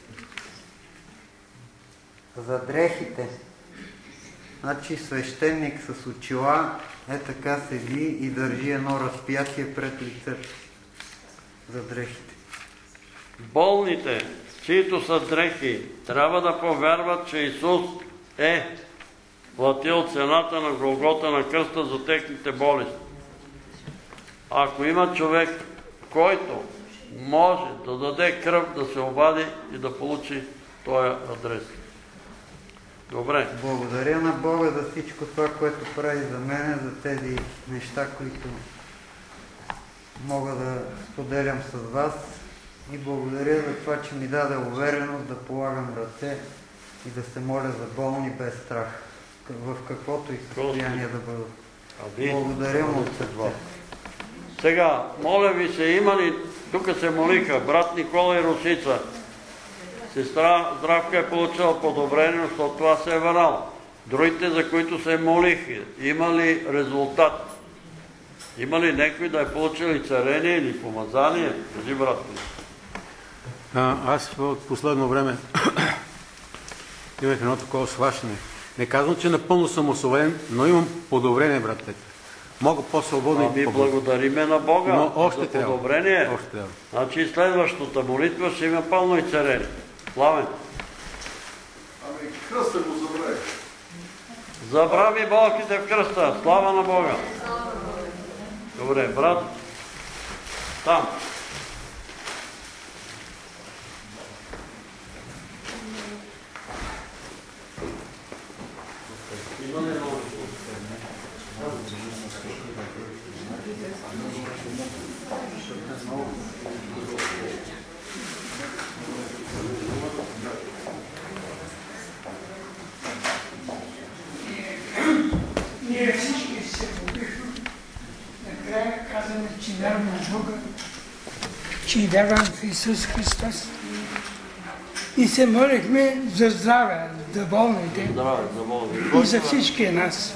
За дрехите. Значи свещеник с очила е така седи и държи едно разпятие пред лицето. За дрехите. Болните, чието са дрехи, трябва да повярват, че Исус е платил цената на Голгота на кръста за техните болести. Ако има човек, който може да даде кръв, да се обади и да получи този адрес. Добре. Благодаря на Бога за всичко това, което прави за мен, за тези неща, които мога да споделям с вас. И благодаря за това, че ми даде увереност да полагам ръце и да се моля за болни без страх, в каквото и състояние да бъдат. Благодаря му от сърце. Сега, моля ви се, има ли, тук се молиха, брат Никола и Русица. Сестра Здравка е получила подобрение, но след това се е върнала. Другите, за които се молиха, има ли резултат? Има ли някой да е получил и царение или помазание? Кажи, брат. А, аз в последно време имах едно такова сващане. Не казвам, че напълно съм освободен, но имам подобрение, брат Петър. Мога по-свободно и по-бързо. Благодариме на Бога но още за трябва. подобрение. Още трябва. Значи следващата молитва ще има пълно и царение. Славен. Ами кръста го забравих. Забрави болките в кръста. Слава на Бога. Добре, брат. Там. Ние всички се побихме. Накрая казваме, че вярвам в Бога, че вярвам в Исус Христос. И се молихме за здраве, за болните. Здраве, за болните. И за всички нас.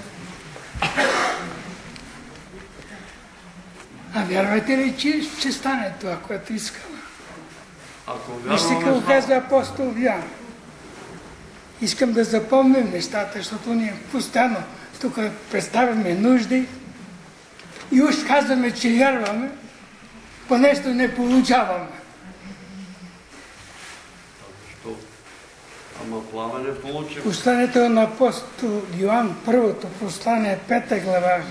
А вярвате ли, че ще стане това, което искаме? Вижте какво казва апостол Йоан. Искам да запомним нещата, защото ние постоянно тук представяме нужди и уж казваме, че вярваме, по нещо не получаваме. Ама Пламен е получил. Посланието на апостол Йоан, първото послание, пета глава.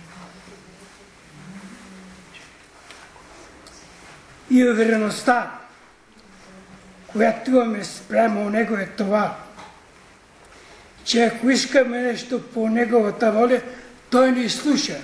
И увереността, която имаме спрямо него, е това, че ако искаме нещо по неговата воля, той ни слуша.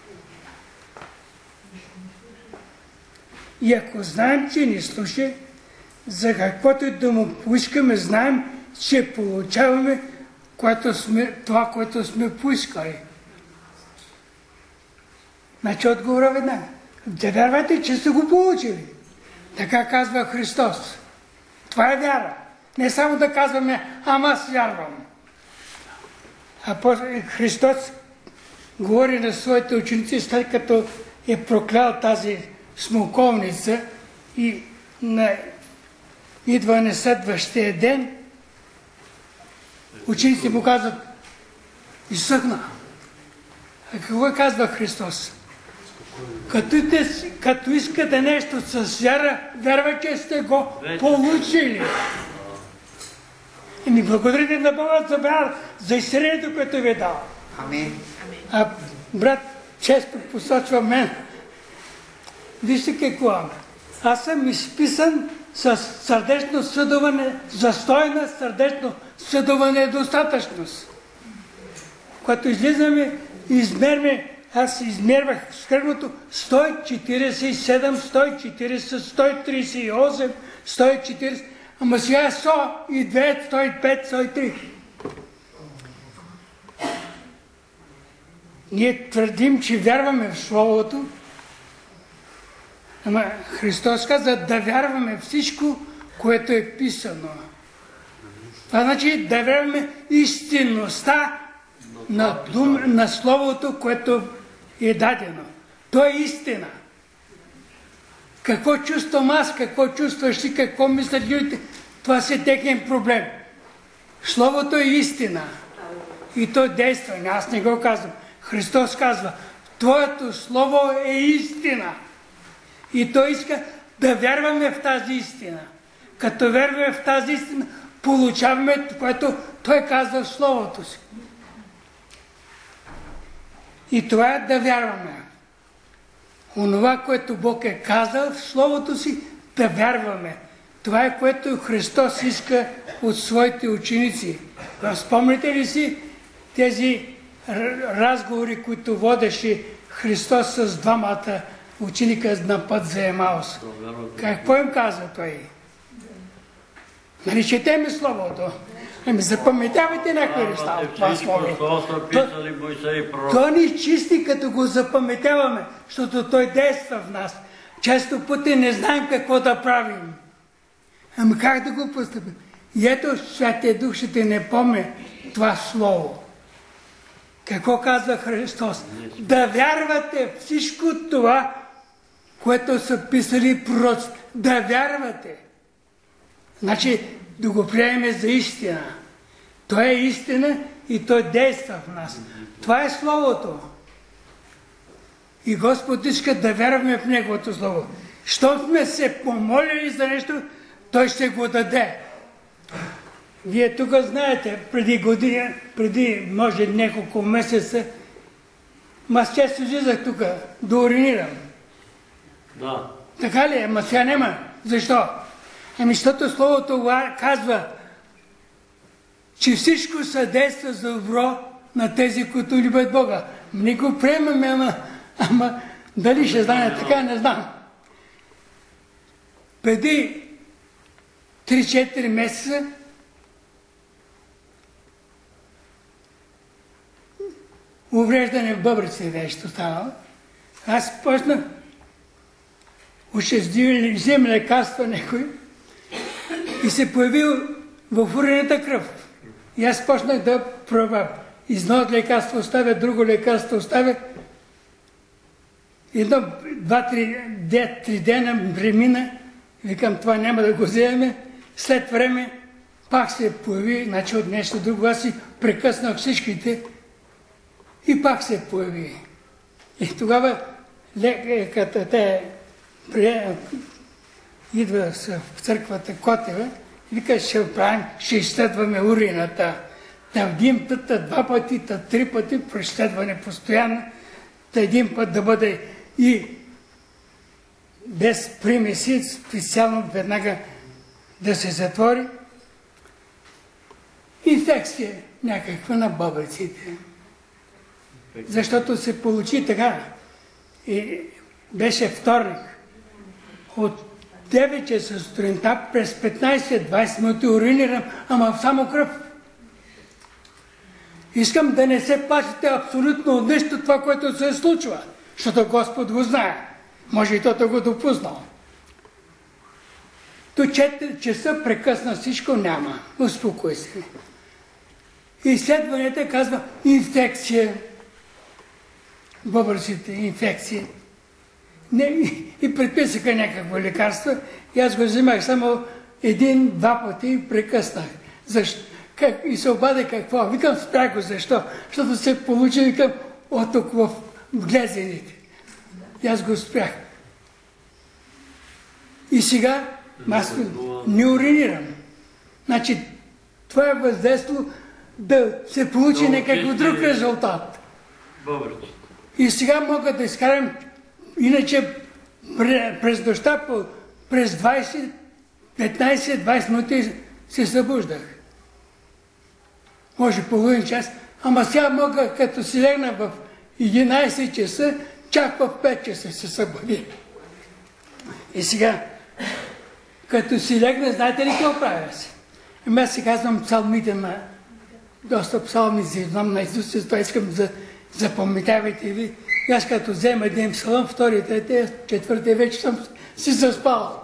И ако знаем, че ни слуша, за каквото и да му поискаме, знаем, че получаваме което сме, това, което сме поискали. Значи отговора веднага. да вярвате, че сте го получили. Така казва Христос. Това е вяра. Не само да казваме, ама аз вярвам. А после Христос говори на своите ученици, след като е проклял тази смоковница и на идва на следващия ден, учениците му казват, изсъхна. А какво казва Христос? Като, като искате нещо с вяра, вярва, че сте го получили. И ми благодарите на Бога за вяра, за изцелението, което ви е дал. Амин. А брат често посочва мен. Вижте какво. Аз съм изписан с сърдечно съдуване, застойна сърдечно съдуване достатъчност. Когато излизаме и измерме, аз измервах с кръвното сто четиридесет и седем, сто четиридесет, сто тридесет и осем, сто четиридесет, ама сега е сто и две, сто и пет, сто и три. Ние твърдим, че вярваме в Словото, ама Христос каза да вярваме всичко, което е писано. Това значи да вярваме истинността на, дум, на Словото, което е дадено. То е истина. Какво чувствам аз, какво чувстваш ти, какво мислят людите, това си техен проблем. Словото е истина. И то действа. Аз не го казвам. Христос казва, Твоето Слово е истина. И Той иска да вярваме в тази истина. Като вярваме в тази истина, получаваме, което Той казва в Словото си. И това е да вярваме. Онова, което Бог е казал в Словото си, да вярваме. Това е, което Христос иска от своите ученици. Спомните ли си тези разговори, които водеше Христос с двамата ученика на път за Емаус? Какво им каза Той? Нали четеме Словото? Ами запаметявайте някои неща от това Слово. То ни чисти, като го запаметяваме, защото Той действа в нас. Често пъти не знаем какво да правим. Ами как да го постъпим? И ето Святия Дух ще те не помне това Слово. Какво казва Христос? Да вярвате всичко това, което са писали пророци. Да вярвате. Значи да го приемем за истина. Той е истина и Той действа в нас. Това е Словото. И Господ иска да вярваме в Неговото Слово. Щом сме се помолили за нещо, Той ще го даде. Вие тук знаете, преди година, преди може няколко месеца, аз често излизах тук да уринирам. Да. Така ли е? Ама сега няма. Защо? Ами, защото Словото казва, че всичко съдейства за добро на тези, които любят Бога. Не го приемаме, ама, ама дали ще стане така, не знам. Преди три-четири месеца увреждане в бъбриците нещо станало. Аз почнах, още взем лекарства някой и се появил в урената кръв. И аз почнах да пробвам. Едно лекарство оставя, друго лекарство оставя. Едно, два-три три дена премина. Викам, това няма да го вземем. След време пак се появи, значи от нещо друго. Аз си прекъснах всичките и пак се появи. И тогава лекарата, те идва в църквата Котева, вика, ще правим, ще изследваме урината. Да един път, два пъти, три пъти преследване постоянно, да един път да бъде и без примеси, специално веднага да се затвори. Инфекция някаква на бъбриците. Защото се получи така. И беше вторник. От девет часа сутринта през петнайсет-двайсет минути уринирам, ама само кръв. Искам да не се плашите абсолютно от нещо това, което се случва, защото Господ го знае. Може и то да го допуснал. До четири часа прекъсна всичко, няма. Успокой се. Изследванията казва инфекция. Бъбърците, инфекция. Не, и предписаха някакво лекарство. И аз го взимах само един-два пъти и прекъснах. Защо? Как? И се обади какво? Викам, спрях го. Защо? Защото се получи, викам, от тук в глезените. И аз го спрях. И сега аз не уринирам. Значи, това е въздействало да се получи някакъв друг резултат. И сега мога да изкарам, иначе през нощта, през двайсет, петнайсет-двайсет минути се събуждах. Може половин час, ама сега мога, като си легна в единайсет часа, чак в пет часа се събуди. И сега, като си легна, знаете ли какво правя се? Ами аз си казвам псалмите на доста псалми, си знам на Исус, това искам да запаметявайте ви. И аз като взема един псалм, втори, трети, четвърти, вече съм си заспал.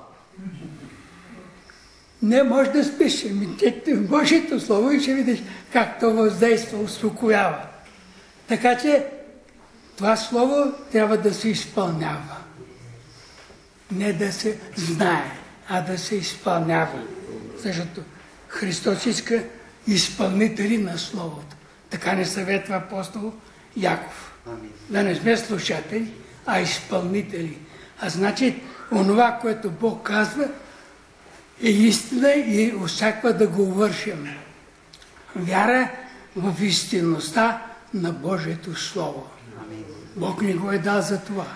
Не може да спиш. Божието Слово и ще видиш как то въздейства, успокоява. Така че това Слово трябва да се изпълнява. Не да се знае, а да се изпълнява. Защото Христос иска изпълнители на Словото. Така не съветва апостол Яков. Да не сме слушатели, а изпълнители. А значи, онова, което Бог казва, е истина и очаква да го вършим. Вяра в истинността на Божието Слово. Бог ни го е дал за това.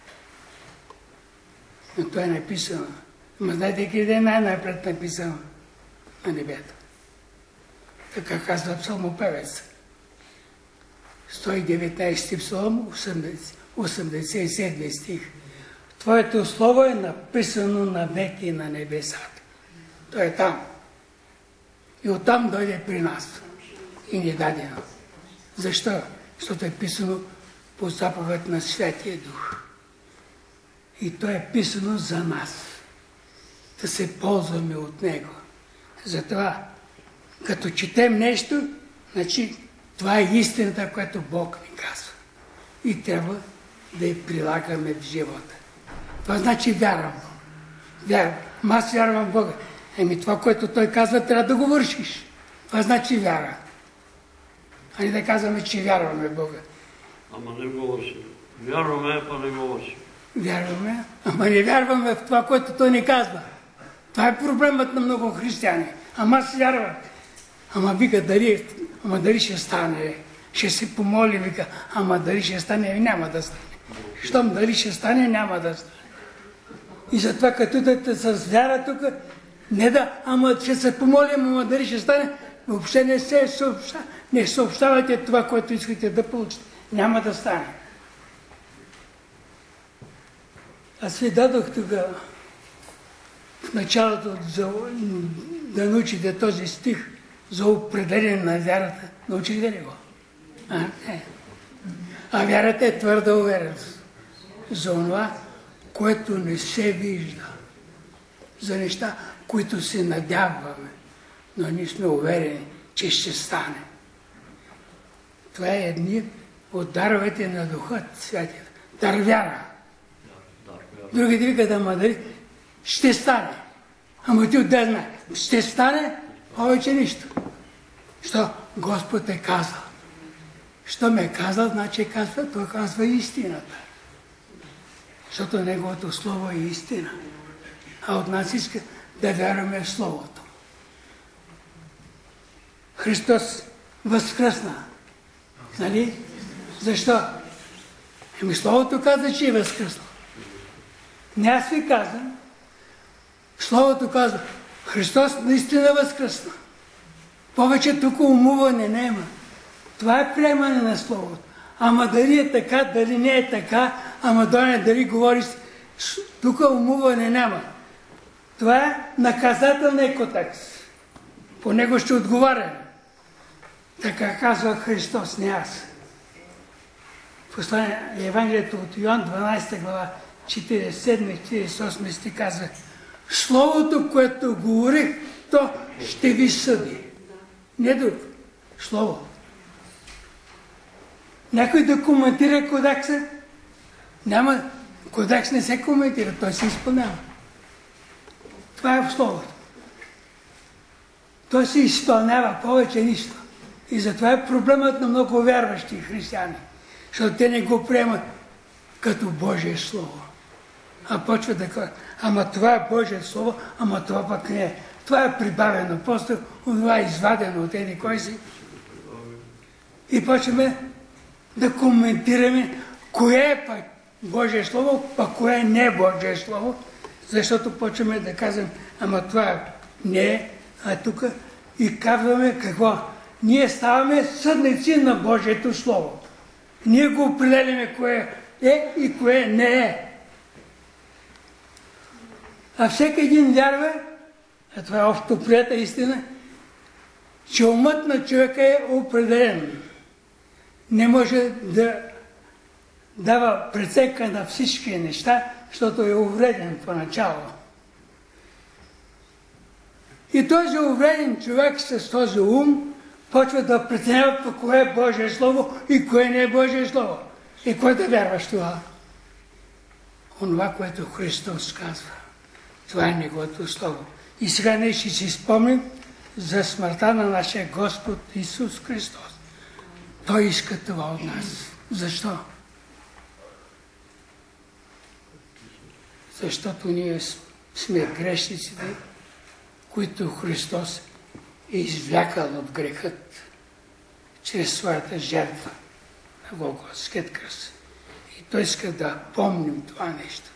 Но то е написано. Ама знаете къде е най-напред написано? На небето. Така казва псалмопевец. сто и деветнайсети псалм, осемдесет и седми стих. Твоето Слово е написано на веки на небесата. То е там. И оттам дойде при нас. И ни дадено. Защо? Защото е писано по заповед на Святия Дух. И то е писано за нас. Да се ползваме от него. Затова, като четем нещо, значи това е истината, която Бог ни казва. И трябва да я прилагаме в живота. Това значи вярвам. Вярвам. Аз вярвам в Бога. Еми това, което Той казва, трябва да го вършиш. Това значи вяра. А не да казваме, че вярваме в Бога. Ама не го вършим. Вярваме, па не го вършим. Вярваме, ама не вярваме в това, което Той ни казва. Това е проблемът на много християни. Ама аз вярвам. Ама вика, дали, ама дали ще стане? Ще се помоли, вика, ама дали ще стане? Няма да стане. Щом дали ще стане, няма да стане. И затова като дете с вяра тук, не да, ама ще се помолим, ама дали ще стане, въобще не се съобща, не съобщавайте това, което искате да получите. Няма да стане. Аз ви дадох тук в началото за, да научите този стих за определение на вярата. Научихте ли го? А, не. А вярата е твърда увереност за това, което не се вижда. За неща, които се надяваме, но ние сме уверени, че ще стане. Това е едни от даровете на Духът Святия. Дар вяра. Другите викат, ама дали ще стане. Ама ти отде знае. Ще стане, повече нищо. Що Господ е казал. Що ме е казал, значи казва, той казва истината. Защото Неговото Слово е истина. А от нас иска да вярваме в Словото. Христос възкръсна. Нали? Защо? Еми Словото каза, че е възкръснал. Не аз ви казвам. Словото казва, Христос наистина възкръсна. Повече тук умуване няма. Това е приемане на Словото. Ама дали е така, дали не е така, ама Доня дали говори, тук умуване няма. Това е наказателният кодекс. По него ще отговарям. Така казва Христос, не аз. Послание Евангелието от Йоан, дванайсета глава, четиридесет и седми четиридесет и осми стих казва: Словото, което говорих, то ще ви съди. Не друг. Слово. Някой да коментира кодекса? Няма. Кодекс не се коментира, той се изпълнява. Това е в Словото. Той се изпълнява, повече нищо. И затова е проблемът на много вярващи християни. Защото те не го приемат като Божие Слово. А почва да кажа: ама това е Божие Слово, ама това пък не е. Това е прибавено, просто това е извадено от еди кой си. И почваме да коментираме кое е пък Божие Слово, пък кое не е Божие Слово, защото почваме да казваме: ама това не е, а тук и казваме какво? Ние ставаме съдници на Божието Слово. Ние го определяме кое е и кое не е. А всеки един вярва, а това е общо приета истина, че умът на човека е определен. Не може да дава преценка на всички неща, защото е увреден поначало. И този увреден човек с този ум почва да преценява по кое е Божие Слово и кое не е Божие Слово. И кой да вярваш това? Онова, което Христос казва. Това е Неговото Слово. И сега ние ще си спомним за смъртта на нашия Господ Исус Христос. Той иска това от нас. Защо? Защото ние сме грешниците, които Христос е извлякал от грехът чрез своята жертва на Голготският кръст. И Той иска да помним това нещо.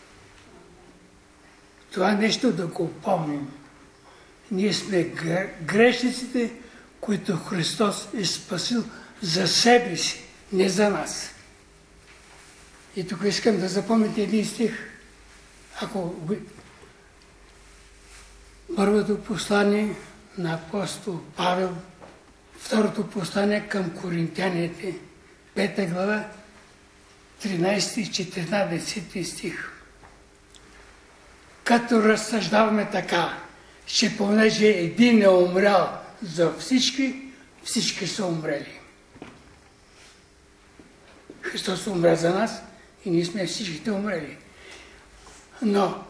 Това нещо да го помним. Ние сме грешниците, които Христос е спасил за себе си, не за нас. И тук искам да запомните един стих. Ако първото послание на апостол Павел, второто послание към коринтяните, пета глава, тринадесети и четиринадесети стих. Като разсъждаваме така, че понеже един е умрял за всички, всички са умрели. Христос умря за нас и ние сме всичките умрели. Но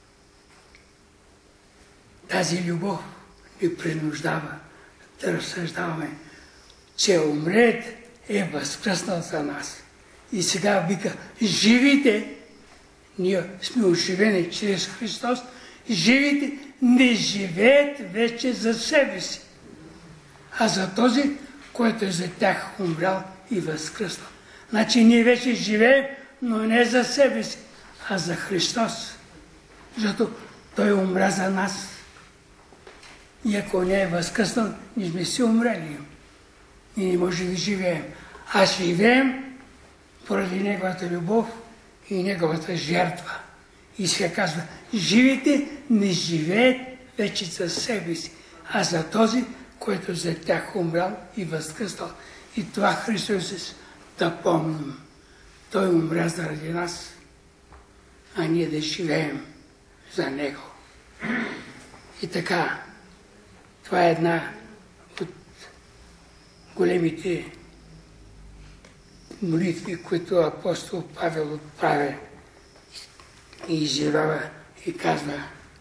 тази любов ни принуждава да разсъждаваме, че умрет е възкръснал за нас. И сега вика: живите, ние сме оживени чрез Христос, живите не живеят вече за себе си, а за този, който е за тях умрял и възкръснал. Значи ние вече живеем, но не за себе си, а за Христос. Защото Той умря за нас. И ако не е възкръснал, ние сме си умрели. И не може да живеем. А живеем поради Неговата любов и Неговата жертва. И сега казва: живите не живеят вече за себе си, а за този, който за тях умрял и възкръснал. И това Христос е да помним. Той умря заради нас, а ние да живеем за Него. И така, това е една от големите молитви, които апостол Павел отправя и изявява и казва: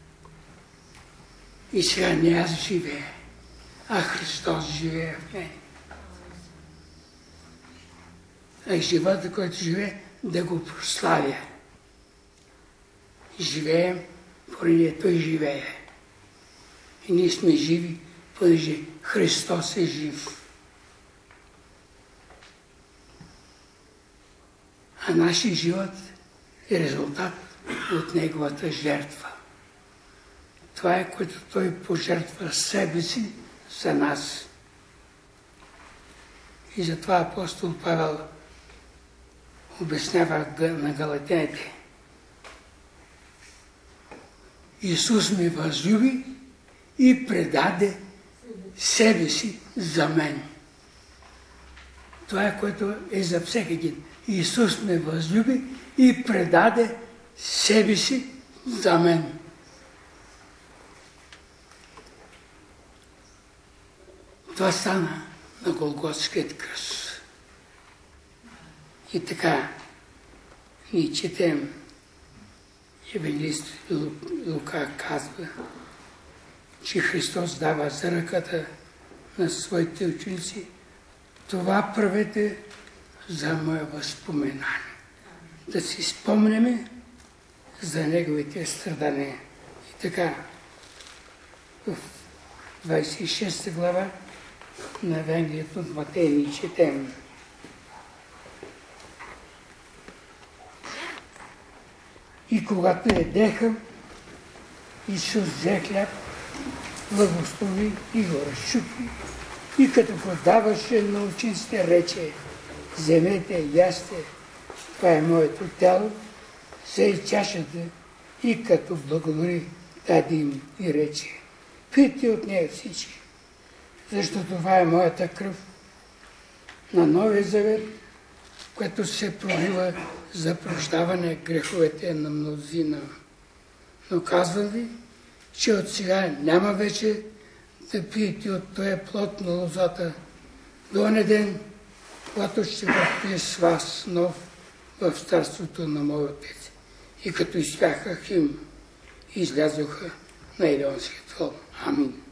и сега не аз живея, а Христос живее в мен. А живота, който живее, да го прославя. Живеем, поради Той живее. И ние сме живи, понеже Христос е жив. А нашия живот е резултат от Неговата жертва. Това е, което Той пожертва себе си за нас. И затова апостол Павел обяснява на галатяните: Исус ме възлюби и предаде себе си за мен. Това е, което е за всеки един. Исус ме възлюби и предаде себе си за мен. Това стана на Голготският кръст. И така ние четем, евангелист Лука казва, че Христос дава за ръката на своите ученици: това правете за мое възпоменание. Да си спомняме за Неговите страдания. И така, в двадесет и шеста глава на Евангелието от Матей ни четем: и когато ядеха, Исус взе хляб, благослови и го разчупи, и като го даваше на учениците, рече: вземете, ясте, това е моето тяло. Взе и чашата, и като благодари, даде им и рече: пийте от нея всички, защото това е моята кръв на Новия завет, което се пролива за прощаване греховете на мнозина. Но казвам ви, че от сега няма вече да пиете от този плод на лозата до оня ден, когато ще бъде с вас нов в царството на моя Отец. И като изпяха химн, излязоха на Елеонския холм. Амин.